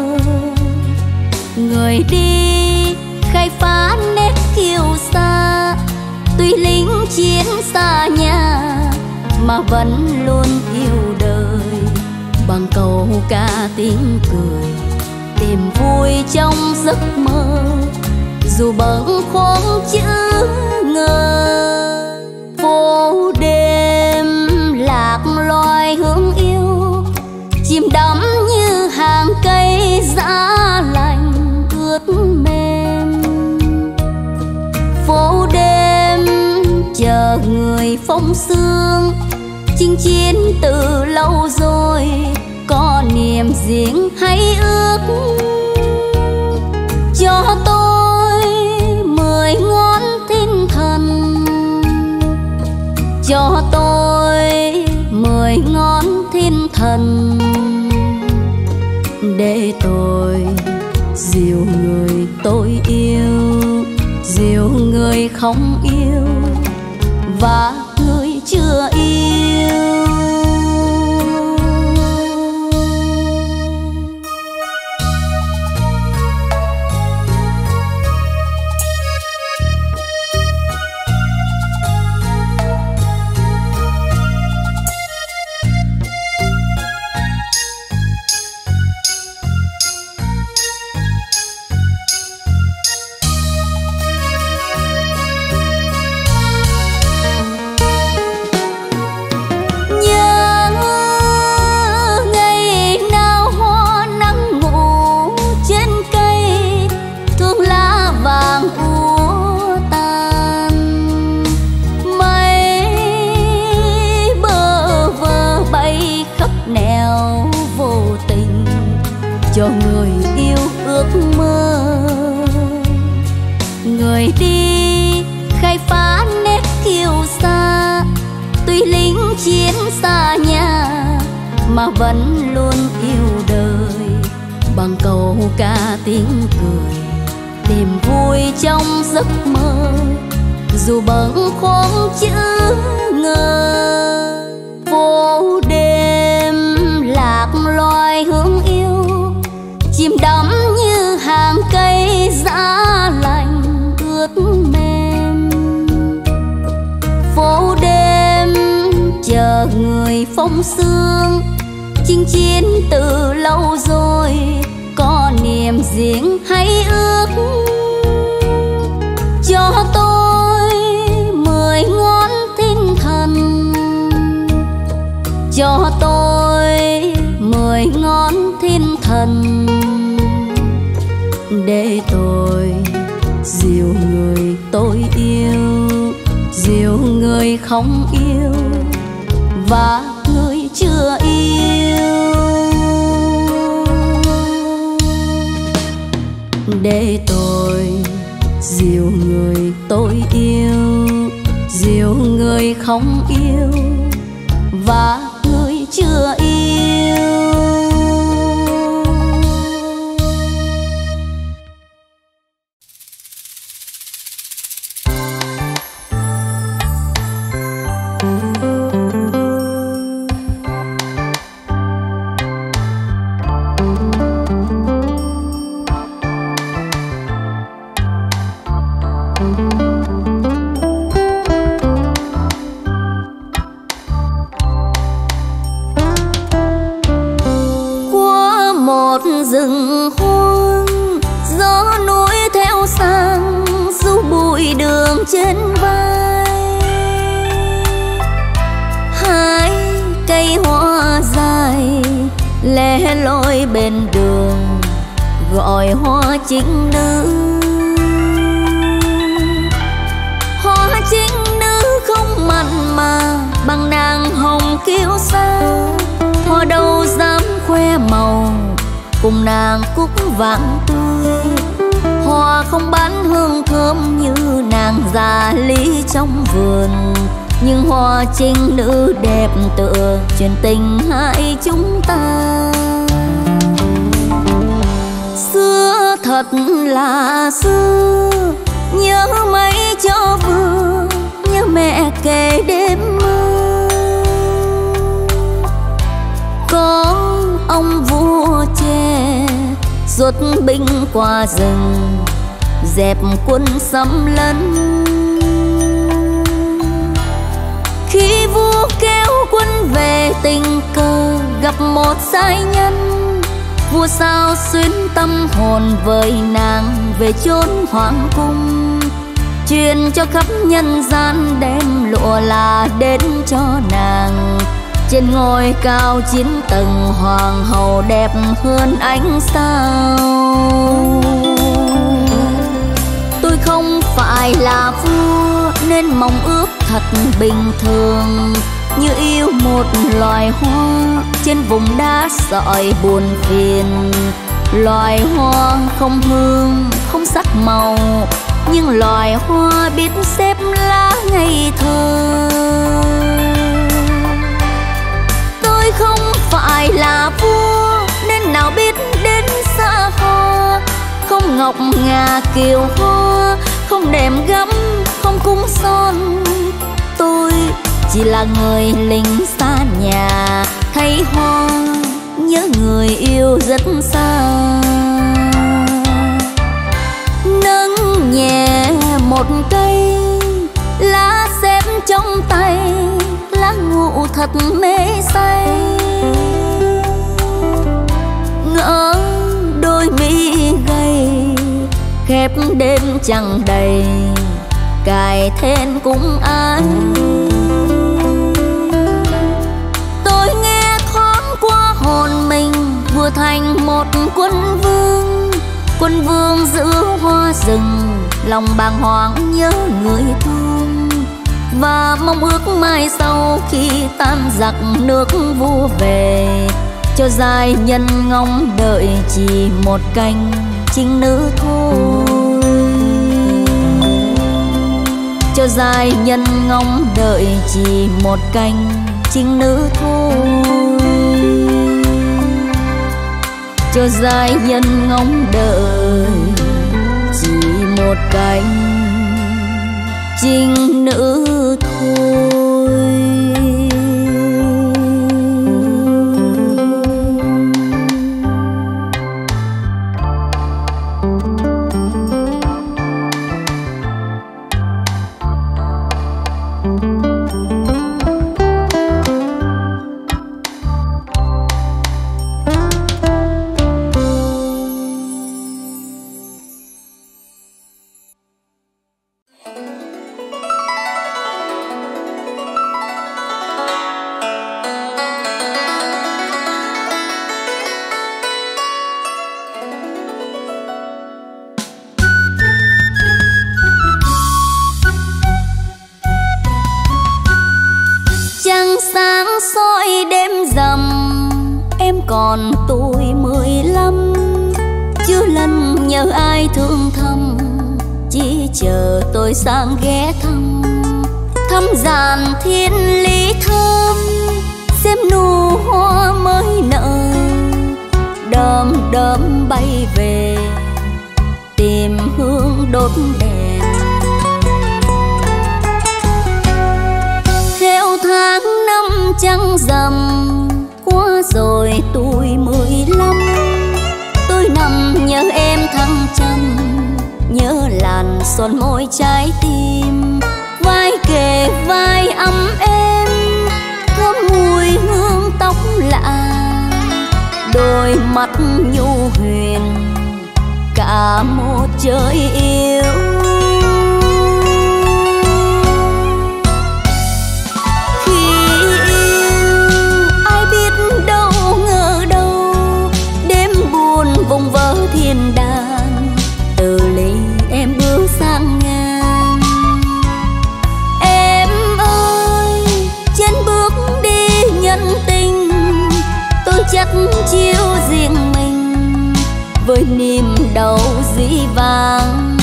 Người đi khai phá nét kiêu sa, tuy lính chiến xa nhà mà vẫn luôn yêu đời. Bằng câu ca tiếng cười tìm vui trong giấc mơ, dù bâng khuâng chữ ngờ. Phố đêm lạc loài hương yêu, chìm đắm như hàng cây giá lạnh ướt mềm. Phố đêm chờ người phong sương, chinh chiến từ lâu rồi có niềm riêng hay ước. Cho tôi 10 ngón thiên thần, cho tôi 10 ngón thiên thần, để tôi dìu người tôi yêu, dìu người không yêu và người chưa yêu. Cho người yêu ước mơ. Người đi khai phá nét kiêu sa, tuy lính chiến xa nhà mà vẫn luôn yêu đời. Bằng câu ca tiếng cười tìm vui trong giấc mơ, dù bâng khuâng chữ ngờ. Phố đêm lạc loài hương yêu, chìm đắm như hàng cây giá lạnh ướt mềm. Phố đêm chờ người phong sương, chinh chiến từ lâu rồi có niềm riêng hay ước. Cho tôi 10 ngón thiên thần, cho tôi 10 ngón thiên thần, để tôi dìu người tôi yêu, dìu người không yêu và người chưa yêu. Để tôi dìu người tôi yêu, dìu người không yêu và người chưa yêu. Rừng hoang gió núi theo sang, du bụi đường trên vai. Hai cây hoa dài lẻ loi bên đường, gọi hoa chính nữ. Hoa chính nữ không mặn mà bằng nàng hồng kiêu sa, hoa đâu cùng nàng cúc vàng tươi. Hoa không bán hương thơm như nàng già lý trong vườn, nhưng hoa trinh nữ đẹp tựa truyền tình hai chúng ta. Xưa thật là xưa, nhớ mấy cho vừa, nhớ mẹ kể đêm mưa. Có ông vua trẻ xuất binh qua rừng, dẹp quân xâm lấn. Khi vua kéo quân về tình cờ gặp một giai nhân, vua sao xuyến tâm hồn với nàng về chốn hoàng cung, truyền cho khắp nhân gian đem lụa là đến cho nàng. Trên ngôi cao 9 tầng hoàng hậu đẹp hơn ánh sao. Tôi không phải là vua nên mong ước thật bình thường, như yêu một loài hoa trên vùng đá sỏi buồn phiền. Loài hoa không hương không sắc màu, nhưng loài hoa biết xếp lá ngây thơ. Tôi không phải là vua nên nào biết đến xa hoa, không ngọc ngà kiều hoa, không đệm gấm không cung son. Tôi chỉ là người lính xa nhà, thấy hoa nhớ người yêu rất xa. Nâng nhẹ một cây lá xếp trong tay, lá ngụ thật mê say. Ngỡ đôi mi gầy khép đêm chẳng đầy, cài then cũng ai. Tôi nghe thoáng qua hồn mình vừa thành một quân vương. Quân vương giữ hoa rừng, lòng bàng hoàng nhớ người thương, và mong ước mai sau khi tan giặc nước vua về, cho giai nhân ngóng đợi chỉ một canh trinh nữ thôi. Cho giai nhân ngóng đợi chỉ một canh trinh nữ thôi. Cho giai nhân ngóng đợi chỉ một canh trinh nữ thôi. Còn tôi 15, chưa lần nhớ ai thương thầm, chỉ chờ tôi sang ghé thăm. Thăm giàn thiên lý thơm, xem nụ hoa mới nở, đơm đơm bay về tìm hương đốt đèn. Theo tháng năm trăng rằm qua rồi tôi 15, tôi nằm nhớ em thăng trầm, nhớ làn son môi trái tim, vai kề vai ấm êm, thơm mùi hương tóc lạ, đôi mắt nhu huyền cả một trời yêu. Vùng vỡ thiên đàng, từ ly em bước sang ngang. Em ơi, trên bước đi nhân tình, tôi chắc chiêu riêng mình, với niềm đau dĩ vãng.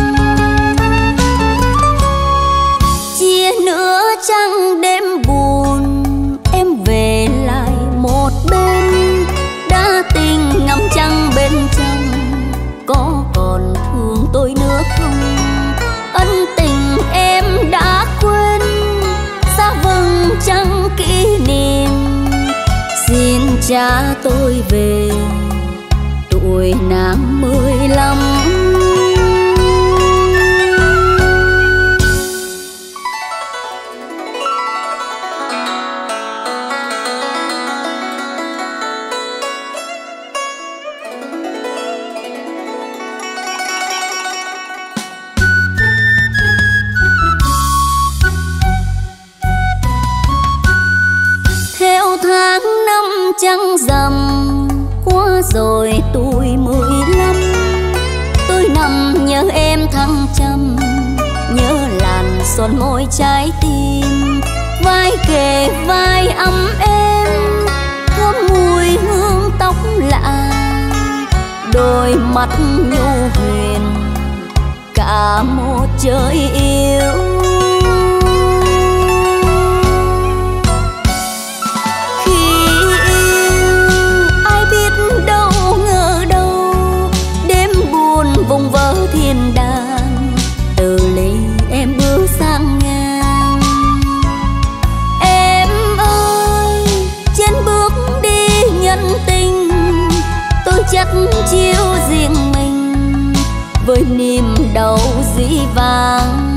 Chia nữa trăng đêm buồn, em về lại một bên. Đã tình ngắm trăng bên trong, có còn thương tôi nữa không? Ân tình em đã quên, xa vầng trăng kỷ niệm. Xin cha tôi về tuổi nàng 15. Trăng rằm qua rồi tuổi 15, tôi nằm nhớ em tháng trăm, nhớ làn son môi trái tim. Vai kề vai ấm em, thơm mùi hương tóc lạ, đôi mắt nhu huyền cả một trời yêu. Vùng vỡ thiên đàng, từ ly em bước sang ngang. Em ơi, trên bước đi nhân tình, tôi chắc chiếu riêng mình với niềm đau dĩ vãng.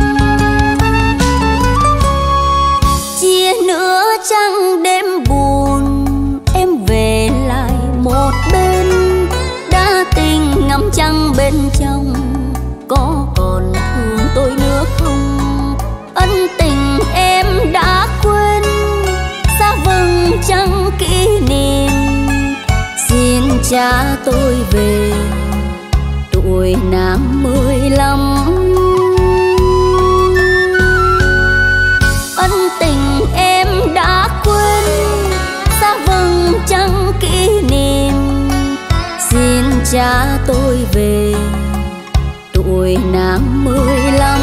Chia nữa trăng đêm buồn, em về lại một bên. Đã tình ngắm trăng bên trong, có còn thương tôi nữa không? Ân tình em đã quên, xa vầng trăng kỷ niệm. Xin cha tôi về tuổi nàng 15. Ân tình em đã quên, xa vầng trăng kỷ niệm. Xin cha tôi về tuổi nàng 15.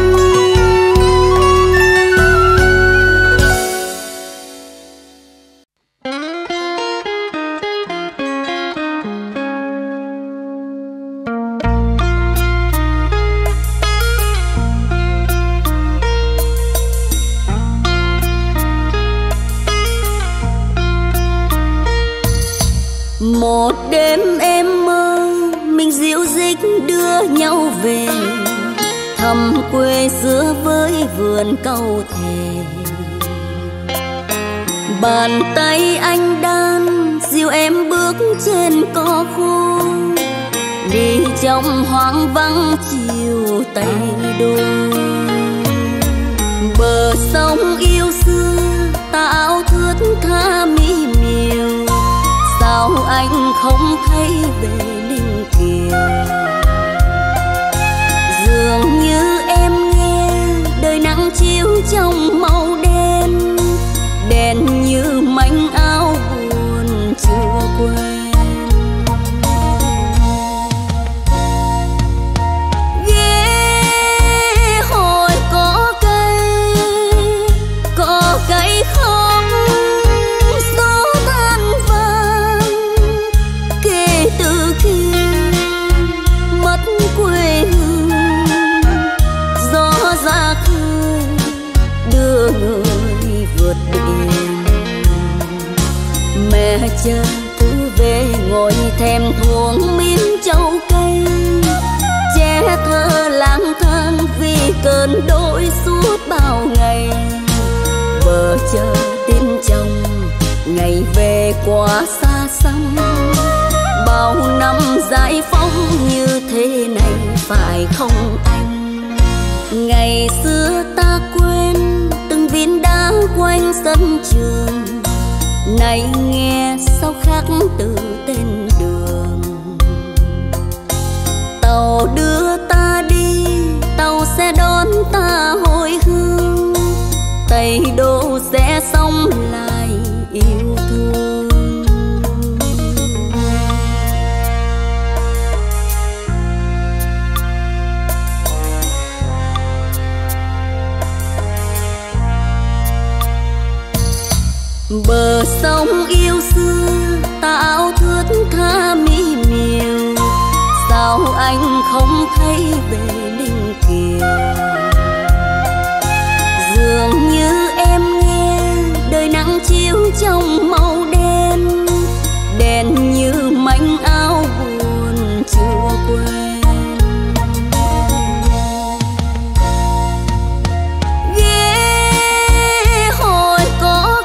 Một đêm em mơ mình dịu dích đưa nhau về, thăm quê xưa với vườn cau thề. Bàn tay anh đan dìu em bước trên cỏ khô, đi trong hoang vắng chiều Tây Đô. Bờ sông yêu xưa tao thướt tha mỹ miều, sao anh không thấy về Ninh Kiều? Dường như em nghe đời nắng chiếu trong màu đen, đen như mảnh áo buồn chưa quên. Ghé hồi có cây không gió than vàng, kể từ khi mất quê hương gió ra khơi đưa người vượt biển. Mẹ chờ cứ về ngồi thèm thuồng miếng trầu cây, che thơ lang thang vì cơn đói suốt bao ngày. Vợ chờ tin chồng ngày về quá xa xăm, bao năm giải phóng như thế này phải không anh? Ngày xưa ta quên từng viên đá quanh sân trường, nay nghe sao khác từ tên đường. Tàu đưa ta đi, tàu sẽ đón ta hồi hương, Tây Đô sẽ sống lại yêu thương. Bờ sông yêu xưa tao thướt tha mỹ miều, sao anh không thấy về Ninh Kiều? Dường như em nghe đời nắng chiếu trong màu đen, đen như mảnh áo buồn chưa quên. Ghé hồi có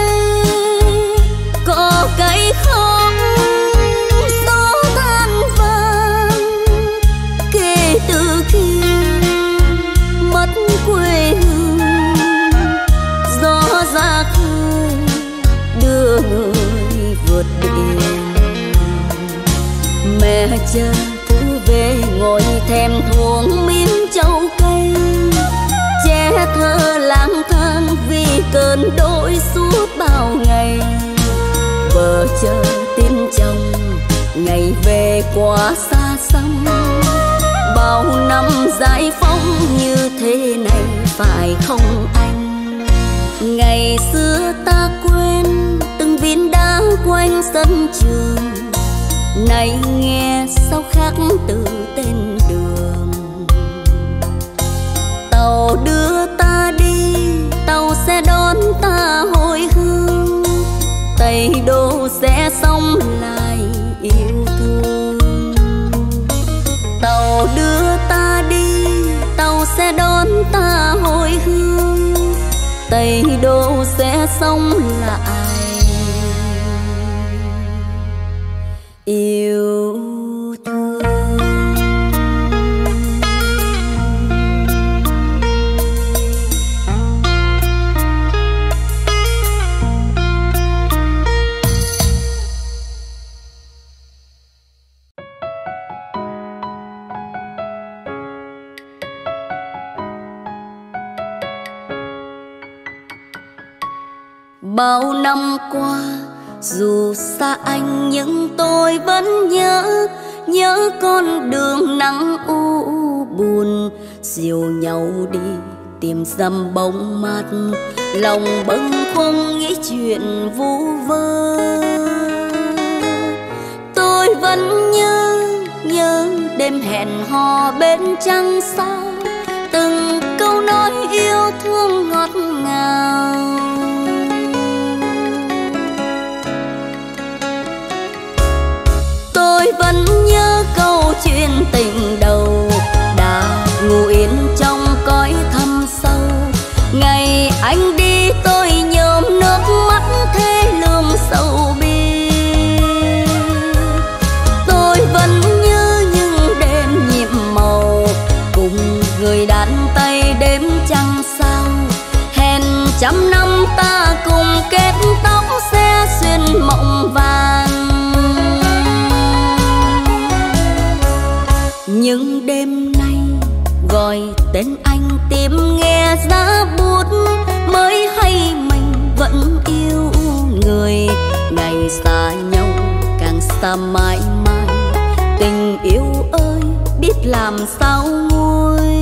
cây không gió than vàng, kể từ khi mất quê hương, gió ra khơi đưa người vượt biển. Mẹ chờ thư về ngồi thèm thuồng miếng trầu cây, che thơ lang thang vì cơn đói suốt bao ngày. Vợ chờ tin chồng ngày về quá xa xăm, bao năm giải phóng như thế này phải không anh? Ngày xưa ta quên từng viên đá quanh sân trường, nay nghe sao khác từ tên đường. Tàu đưa ta đi, tàu sẽ đón ta hồi hương, Tây Đô sẽ sống lại yêu thương. Tàu đưa ta đi, tàu sẽ đón ta hồi hương, Tây Đô sẽ sống lại yêu thương. Bao năm qua dù xa anh nhưng tôi vẫn nhớ con đường nắng u buồn. Dìu nhau đi tìm dăm bóng mát, lòng bâng khuâng nghĩ chuyện vu vơ. Tôi vẫn nhớ đêm hẹn hò bên trăng sao, từng câu nói yêu thương ngọt ngào. Tôi vẫn nhớ câu chuyện tình đầu đã ngủ yên trong cõi thâm sâu. Ngày anh đi tôi nhòm nước mắt thê lương sầu bi. Tôi vẫn nhớ những đêm nhiệm màu cùng người đàn tay đêm trăng sao. Hẹn trăm năm ta cùng kết tóc xe xuyên mộng vàng. Nhưng đêm nay gọi tên anh tìm nghe giá bút, mới hay mình vẫn yêu người. Ngày xa nhau càng xa mãi mãi, tình yêu ơi biết làm sao nguôi.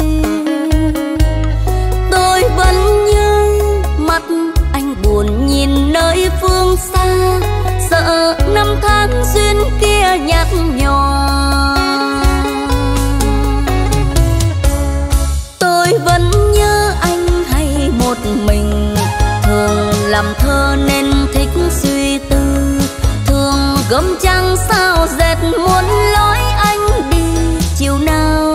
Tôi vẫn nhớ mắt anh buồn nhìn nơi phương xa, sợ năm tháng duyên kia nhạt nhòa. Tôi vẫn nhớ anh hay một mình, thường làm thơ nên thích suy tư. Thường gấm trăng sao dệt muốn lối anh đi chiều nào.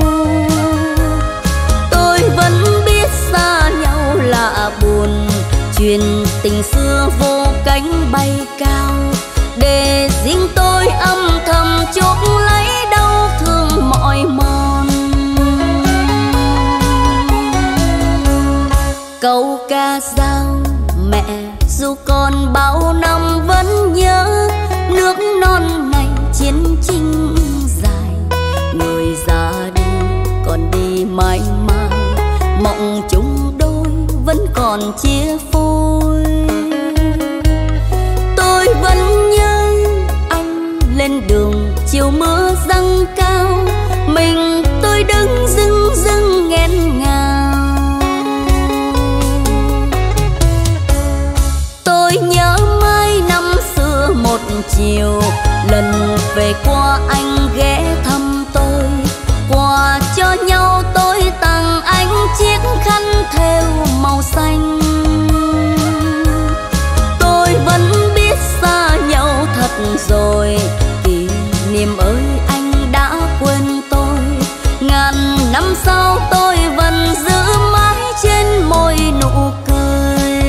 Tôi vẫn biết xa nhau là buồn, chuyện tình xưa vô cánh bay cao. Để riêng tôi âm thầm chốt lấy đau thương mỏi mòn. Câu ca dao mẹ dù còn bao năm vẫn nhớ, nước non này chiến tranh dài. Người ra đi còn đi mãi mãi, mộng chung đôi vẫn còn chia phôi. Tôi vẫn nhớ anh lên đường chiều mưa giăng cao, mình tôi đứng dưng dưng nghẹn ngào. Tôi chiều, lần về qua anh ghé thăm tôi. Quà cho nhau tôi tặng anh chiếc khăn thêu màu xanh. Tôi vẫn biết xa nhau thật rồi, kỷ niệm ơi anh đã quên tôi. Ngàn năm sau tôi vẫn giữ mãi trên môi nụ cười.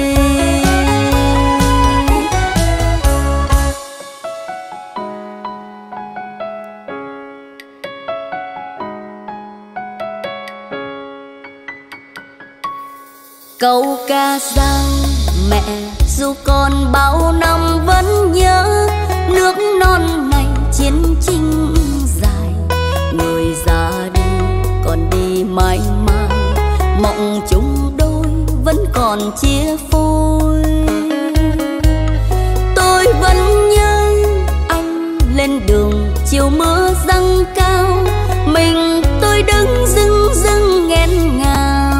Câu ca dao mẹ dù còn bao năm vẫn nhớ, nước non này chiến tranh dài. Người ra đi còn đi mãi mãi, mộng chung đôi vẫn còn chia phôi. Tôi vẫn nhớ anh lên đường chiều mưa giăng cao, mình tôi đứng dưng dưng nghẹn ngào.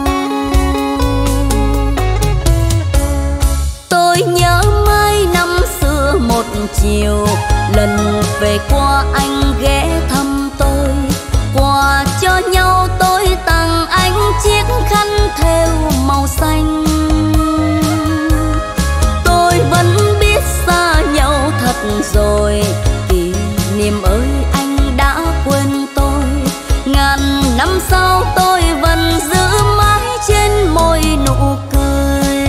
Tôi nhớ mãi năm xưa một chiều, lần về qua anh ghé thăm tôi. Quà cho nhau tôi tặng anh chiếc khăn thêu màu xanh. Tôi vẫn biết xa nhau thật rồi, kỷ niệm ơi anh đã quên tôi. Ngàn năm sau tôi vẫn giữ mãi trên môi nụ cười.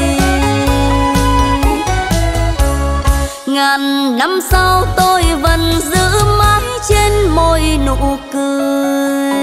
Ngàn năm sau tôi vẫn giữ mãi trên môi nụ cười.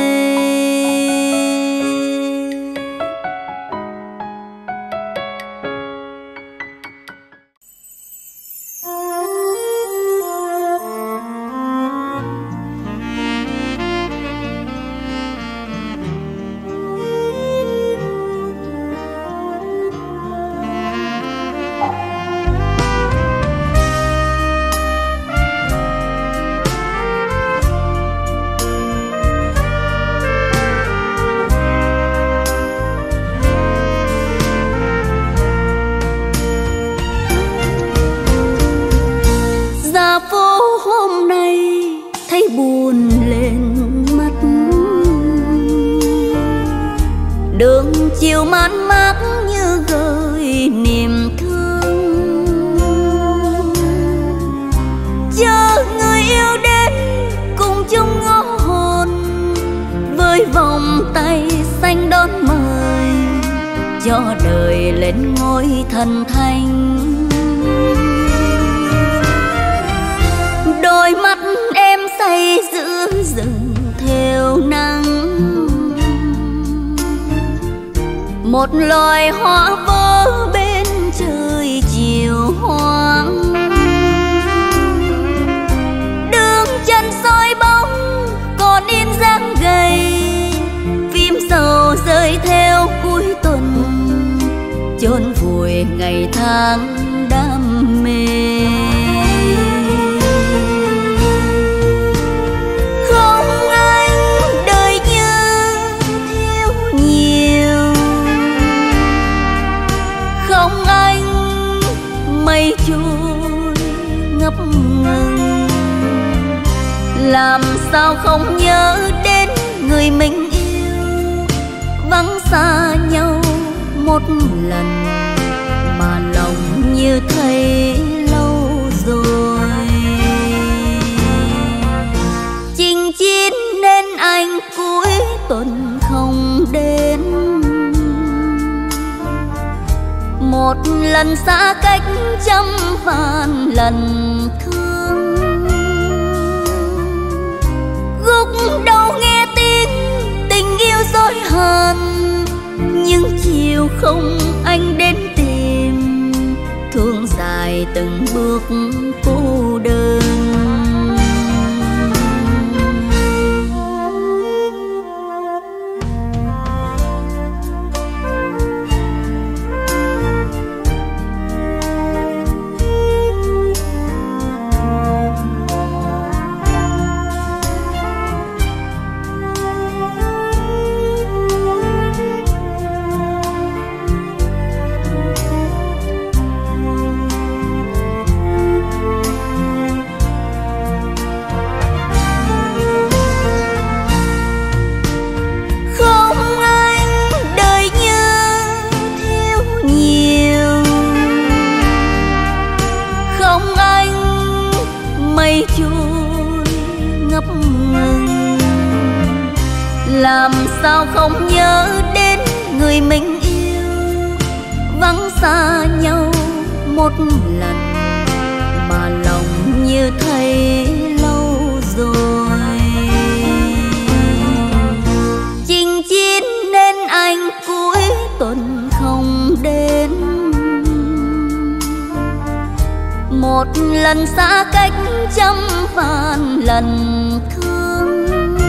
Buồn lên mắt, đường chiều man mác như gợi niềm thương. Chờ người yêu đến cùng chung ngõ hồn, với vòng tay xanh đón mời, cho đời lên ngôi thần thánh. Đôi mắt em say giữa rừng theo nắng, một loài hoa vỡ bên trời chiều hoang. Đường chân soi bóng còn in dáng gầy, phim sầu rơi theo cuối tuần, chôn vùi ngày tháng đam mê. Mây trôi ngập ngừng, làm sao không nhớ đến người mình yêu. Vắng xa nhau một lần mà lòng như thấy lâu rồi. Chinh chiến nên anh cuối tuần không đến, một lần xa cách trăm vạn lần thương. Gục đầu nghe tiếng tình yêu dối hờn, nhưng chiều không anh đến tìm, thương dài từng bước cô đơn. làm sao không nhớ đến người mình yêu. Vắng xa nhau một lần mà lòng như thấy lâu rồi. Chinh chiến nên anh cuối tuần không đến. Một lần xa cách trăm vạn lần thương.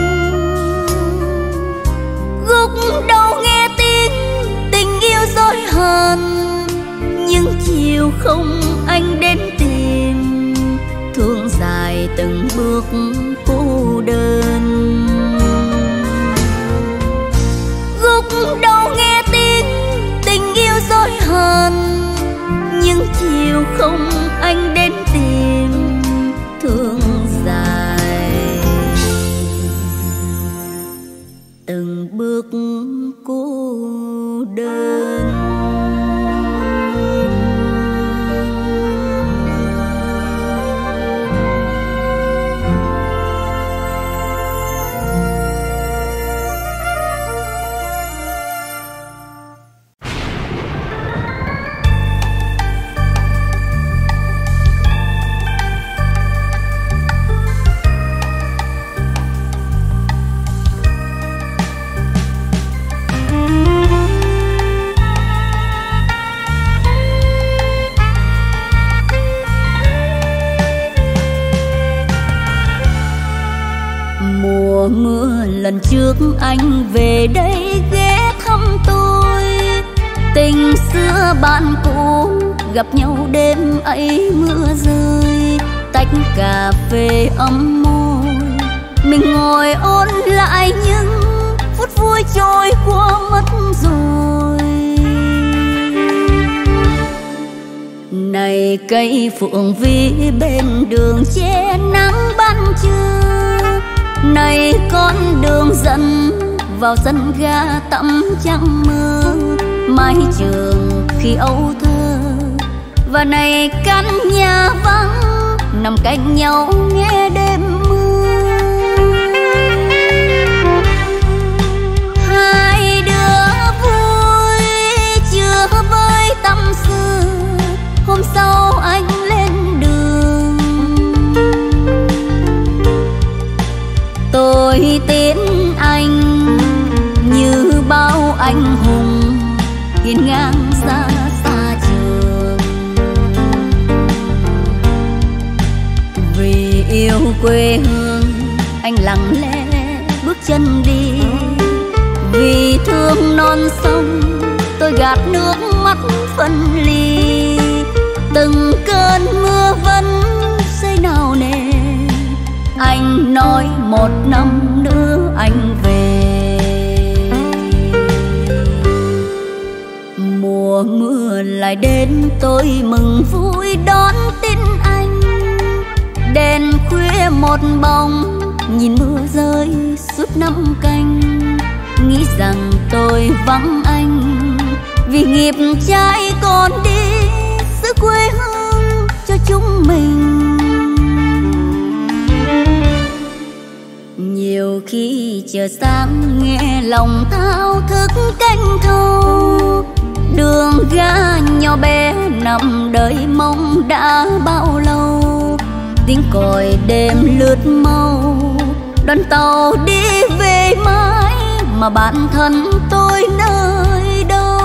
Gúc đâu nghe tiếng tình yêu dối hờn, nhưng chiều không anh đến tìm, thương dài từng bước cô đơn. Gúc đâu nghe tiếng tình yêu dối hờn, nhưng chiều không anh đến tìm, thương dài từng bước cô đơn. Mưa lần trước anh về đây ghé thăm tôi, tình xưa bạn cũ gặp nhau đêm ấy mưa rơi. Tách cà phê ấm môi, mình ngồi ôn lại những phút vui trôi qua mất rồi. Này cây phượng vĩ bên đường che nắng ban trưa, này con đường dẫn vào sân ga tắm trăng mơ. Mái trường khi âu thơ, và này căn nhà vắng nằm cạnh nhau nghe đêm mưa. Hai đứa vui chưa với tâm sự, hôm sau anh lên đường. Tôi tiến anh như bao anh hùng hiên ngang xa xa trường. Vì yêu quê hương anh lặng lẽ bước chân đi, vì thương non sông tôi gạt nước mắt phân ly. Từng cơn mưa vẫn rơi nào nề, anh nói một năm nữa anh về. Mùa mưa lại đến tôi mừng vui đón tin anh. Đèn khuya một bóng nhìn mưa rơi suốt năm canh, nghĩ rằng tôi vắng anh vì nghiệp trai còn đi giữ quê hương cho chúng mình. Nhiều khi chờ sáng nghe lòng thao thức canh thâu, đường ga nhỏ bé nằm đợi mong đã bao lâu. Tiếng còi đêm lướt mau, đoàn tàu đi về mãi mà bản thân tôi nơi đâu.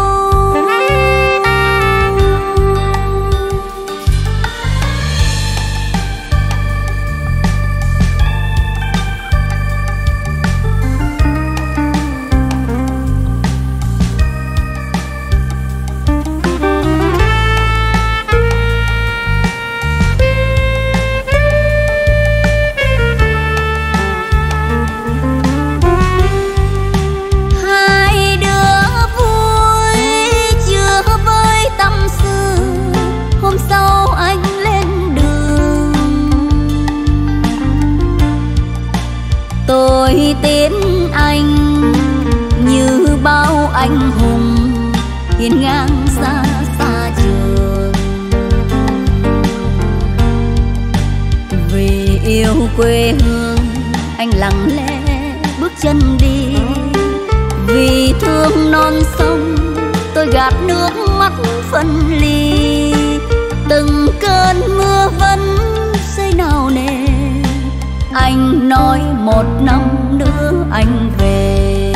Tôi tiến anh như bao anh hùng hiên ngang xa xa trường. Vì yêu quê hương anh lặng lẽ bước chân đi, vì thương non sông tôi gạt nước mắt phân ly. Từng cơn mưa vẫn rơi nào nề, anh nói 1 năm nữa anh về.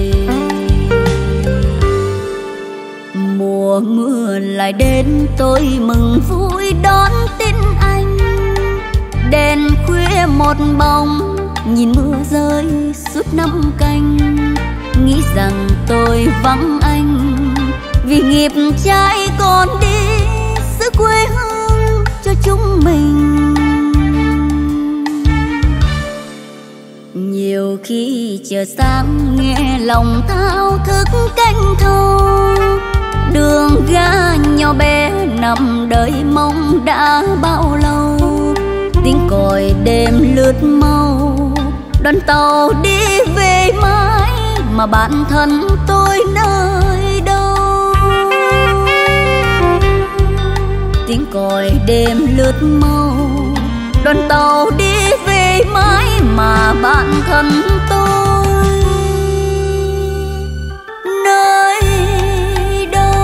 Mùa mưa lại đến tôi mừng vui đón tin anh. Đèn khuya một bóng nhìn mưa rơi suốt 5 canh, nghĩ rằng tôi vắng anh vì nghiệp trai còn đi giữ quê hương cho chúng mình. Nhiều khi chờ sáng nghe lòng thao thức canh thâu, đường ga nhỏ bé nằm đợi mong đã bao lâu. Tiếng còi đêm lướt mau, đoàn tàu đi về mãi mà bản thân tôi nơi đâu. Tiếng còi đêm lướt mau, đoàn tàu đi về mãi mà bản thân tôi nơi đâu.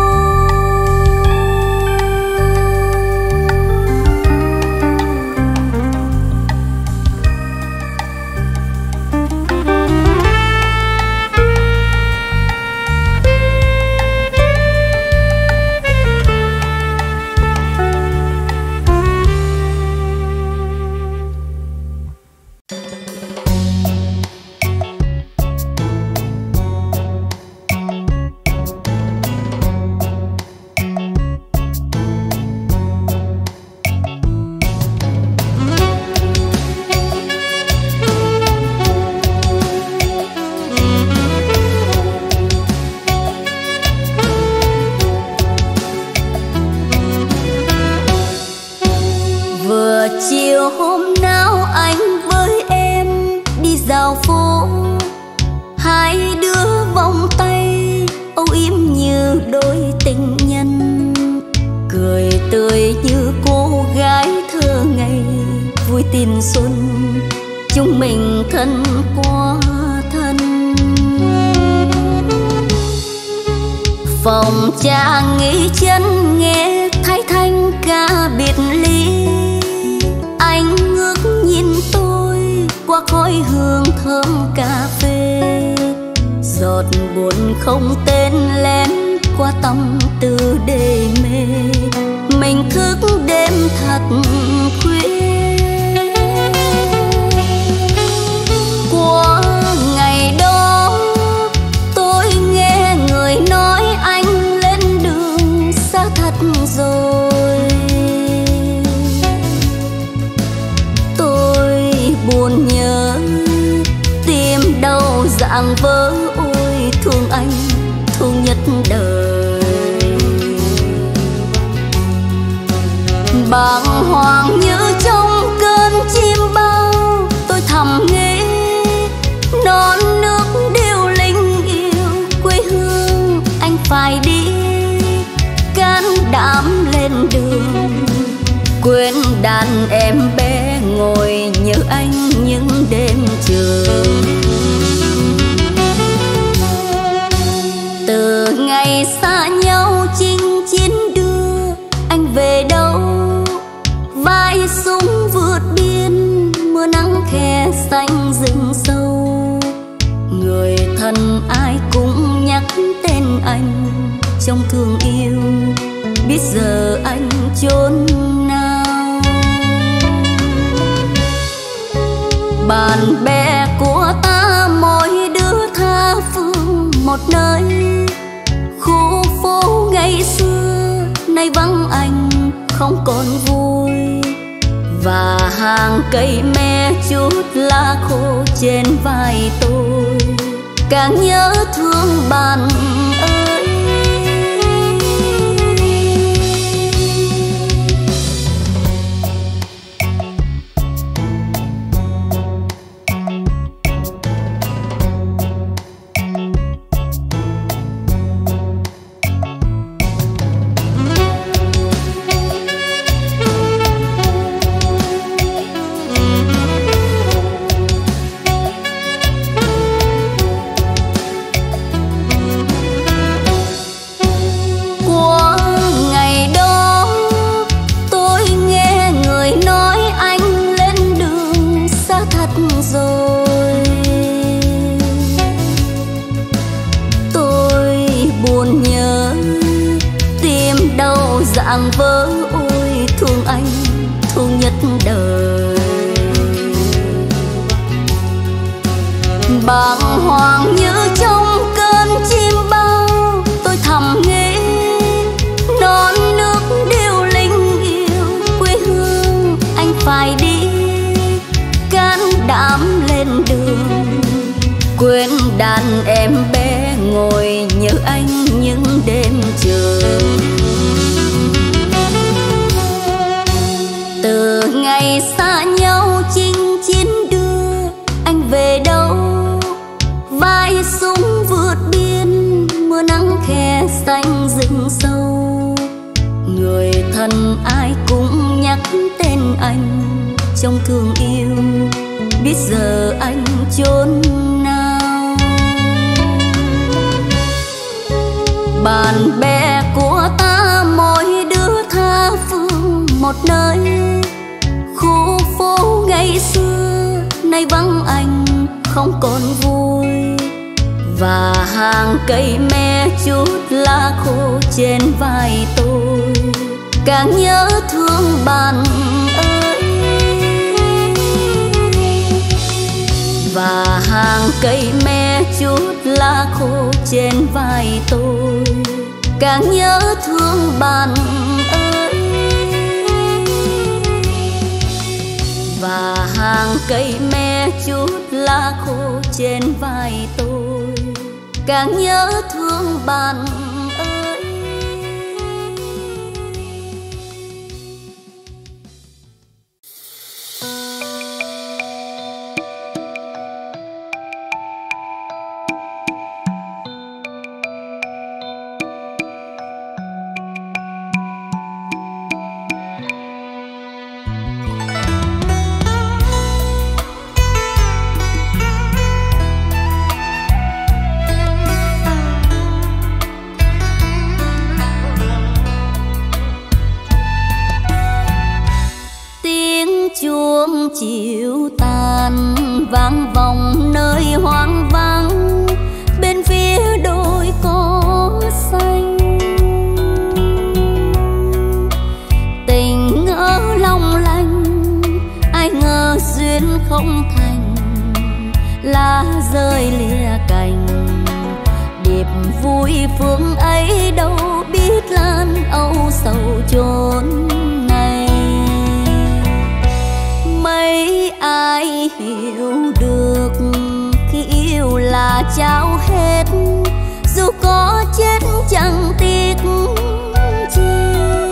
Chiều hôm nào anh với em đi dạo phố, hai đứa vòng tay âu yếm như đôi tình nhân, cười tươi như cô gái thơ ngây vui tin xuân, chúng mình thân qua thân. Phòng cha nghỉ chân nghe thái thanh ca biệt ly, anh ngước nhìn tôi qua khói hương thơm cà phê. Giọt buồn không tên lén qua tâm tư đê mê, mình thức đêm thật khuya. Qua ngày đó tôi nghe người nói anh lên đường xa thật rồi. Buồn nhớ tim đau dạng vỡ, ôi thương anh thương nhất đời. Bàng hoàng như trong cơn chim bao, tôi thầm nghĩ non nước điêu linh yêu quê hương anh phải đi. Can đảm lên đường quên đàn em bé ngồi nhớ anh những đêm trường. Từ ngày xa nhau chinh chiến đưa anh về đâu, vai súng vượt biên mưa nắng khe xanh rừng sâu. Người thân ai cũng nhắc tên anh trong thương yêu, biết giờ anh chốn nào. Bạn bè của ta mỗi đứa tha phương một nơi, khu phố ngày xưa nay vắng anh không còn vui. Và hàng cây me chút lá khô trên vai tôi, càng nhớ thương bạn ơi. nàng vỡ ôi thương anh thương nhất đời. Bàng hoàng như trong cơn chim bao, tôi thầm nghĩ non nước điêu linh yêu quê hương anh phải đi, can đảm lên đường quên đàn em bé ngồi nhớ anh những đêm trường. Từ ngày xa nhau chinh chiến đưa anh về đâu, vai súng vượt biên mưa nắng khe xanh rừng sâu. Người thân ai cũng nhắc tên anh trong thương yêu, biết giờ anh chốn nào. Bạn bè của ta mỗi đứa tha phương một nơi, khu phố ngày xưa nay vắng anh không còn vui. Và hàng cây me chút lá khô trên vai tôi, càng nhớ thương bạn ơi. Và hàng cây me chút lá khô trên vai tôi, càng nhớ thương bạn ơi. Và hàng cây me chút lá khô trên vai tôi, càng nhớ thương bạn ơi. Chuông chiều tàn vang vòng nơi hoang vắng, bên phía đôi cỏ xanh. Tình ngỡ long lanh, ai ngờ duyên không thành, lá rơi lìa cành. Điệp vui phương ấy đâu biết lan âu sầu chốn này. Mấy ai hiểu được khi yêu là trao hết, dù có chết chẳng tiếc chi.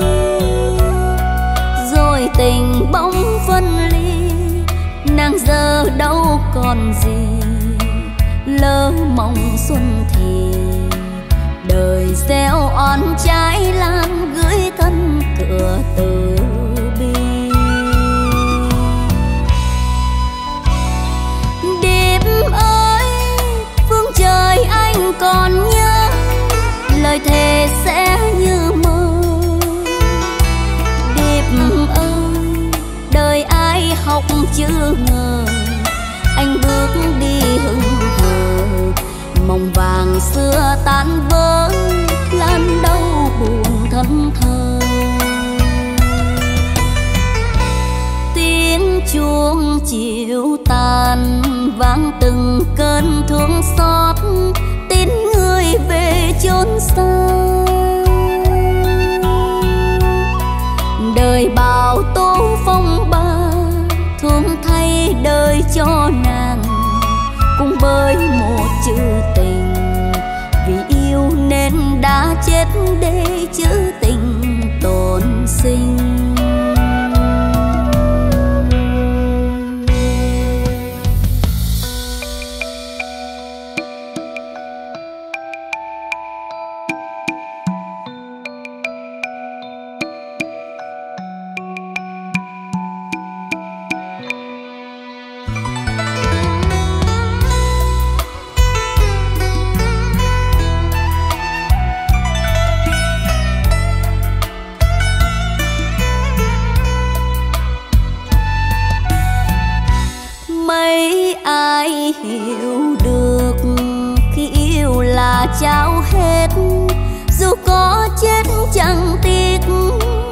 Rồi tình bỗng phân ly, nàng giờ đâu còn gì. Lỡ mộng xuân thì đời gieo oan trái lan, gửi thân cửa từ bi. Điệp ơi, phương trời anh còn nhớ, lời thề sẽ như mơ. Điệp ơi, đời ai học chưa ngờ, anh bước đi hững hờ. Mộng vàng xưa tan vỡ, lan đâu buồn thân thờ. Tiếng chuông chiều tàn vang từng cơn thương xót, tin người về chốn xa. Đời bao tố phong ba, thương thay đời cho nàng, cùng với một chữ tình. Vì yêu nên đã chết để chữ tình tồn sinh. Ai hiểu được khi yêu là trao hết, dù có chết chẳng tiếc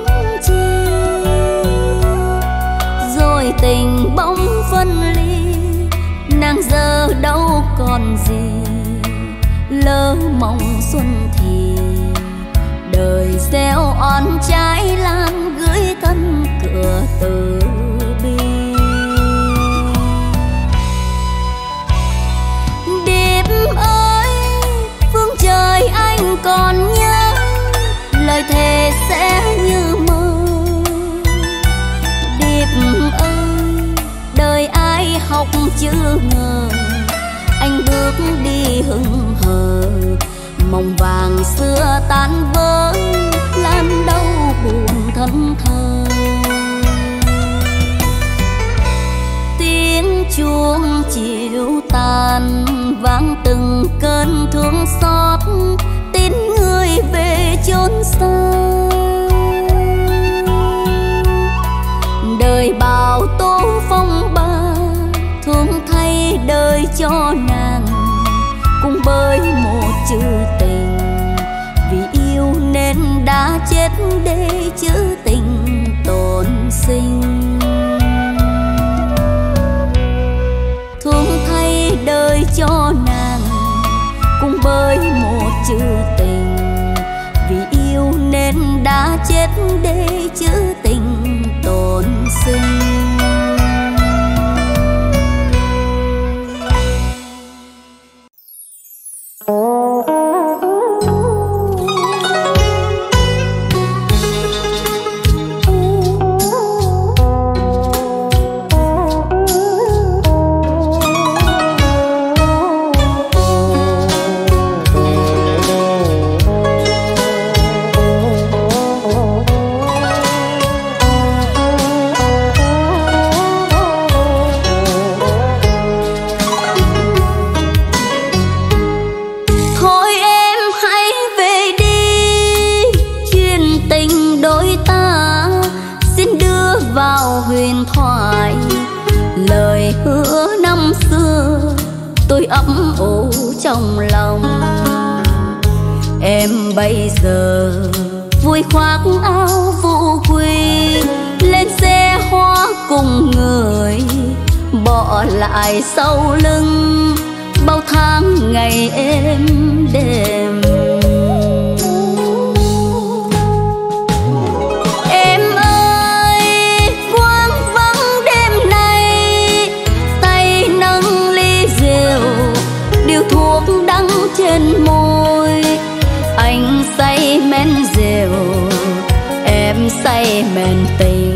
gieo oan trái lan gửi thân cửa từ bi. Điệp ơi, phương trời anh còn nhớ, lời thề sẽ như mơ. Điệp ơi, đời ai học chưa ngờ, anh bước đi hững hờ, mộng vàng xưa tan vỡ, lan đâu buồn thân thờ. Tiếng chuông chiều tàn vang từng cơn thương xót, tin người về chốn xa. Đời bao tố phong ba, thương thay đời cho nàng, cùng bơi một chữ tình. Vì yêu nên đã chết để chữ tình tồn sinh. Thương thay đời cho nàng, cùng bơi một chữ tình. Vì yêu nên đã chết để chữ tình tồn sinh. Tôi ấp ủ trong lòng em bây giờ vui khoác áo vũ quy, lên xe hoa cùng người bỏ lại sau lưng bao tháng ngày êm đềm. Trên môi anh say men rượu, em say men tình.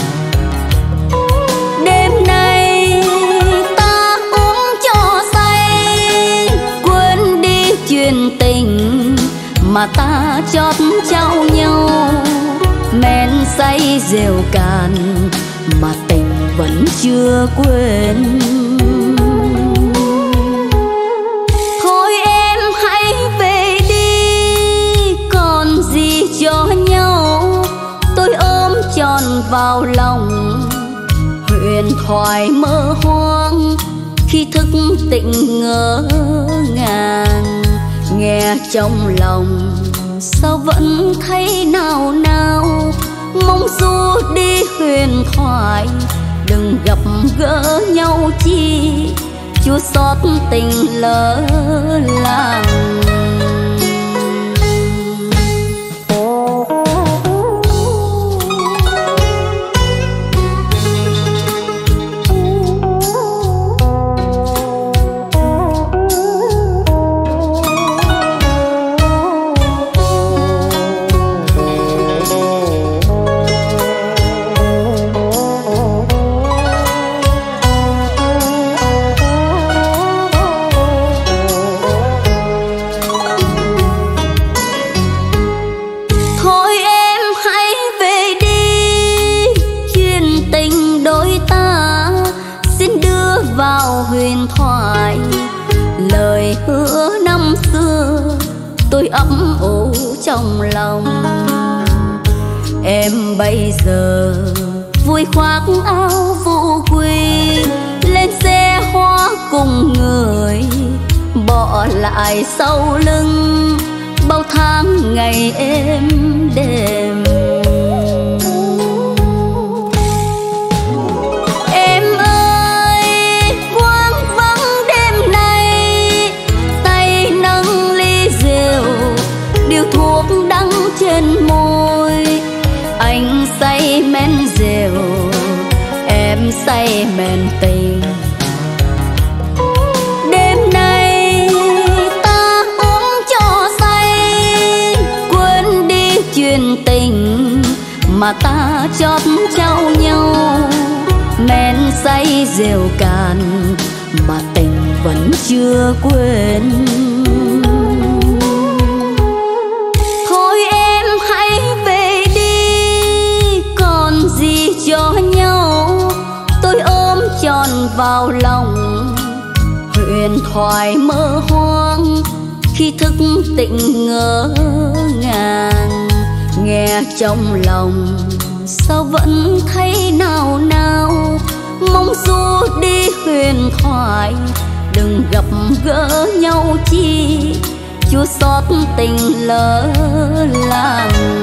Đêm nay ta uống cho say, quên đi chuyện tình mà ta chót trao nhau. Men say rượu cạn mà tình vẫn chưa quên. Tròn vào lòng huyền thoại mơ hoang, khi thức tỉnh ngỡ ngàng. Nghe trong lòng sao vẫn thấy nào nào, mong du đi huyền thoại đừng gặp gỡ nhau chi, chua xót tình lỡ làng. Tôi ấp ủ trong lòng em bây giờ vui khoác áo vũ quy, lên xe hoa cùng người bỏ lại sau lưng bao tháng ngày êm đềm. Em ơi, quang vắng đêm nay, tay nâng ly rượu, điều thuốc đắng trên môi. đêm say mền tình. Đêm nay ta uống cho say, quên đi chuyện tình mà ta chót trao nhau. Men say rượu cạn mà tình vẫn chưa quên. Thôi em hãy về đi, còn gì cho nhau. Tôi ôm trọn vào lòng huyền thoại mơ hoang, khi thức tỉnh ngỡ ngàng. Nghe trong lòng sao vẫn thấy nào nào, mong du đi huyền thoại đừng gặp gỡ nhau chi, chua xót tình lỡ làng.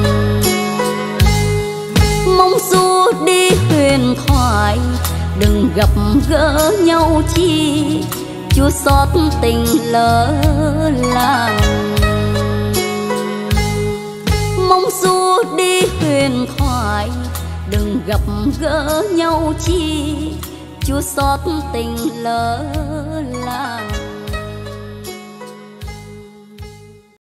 Mong du đi huyền thoại đừng gặp gỡ nhau chi, chua xót tình lỡ làng. Mong du đi huyền thoại đừng gặp gỡ nhau chi, chua xót tình lỡ làng.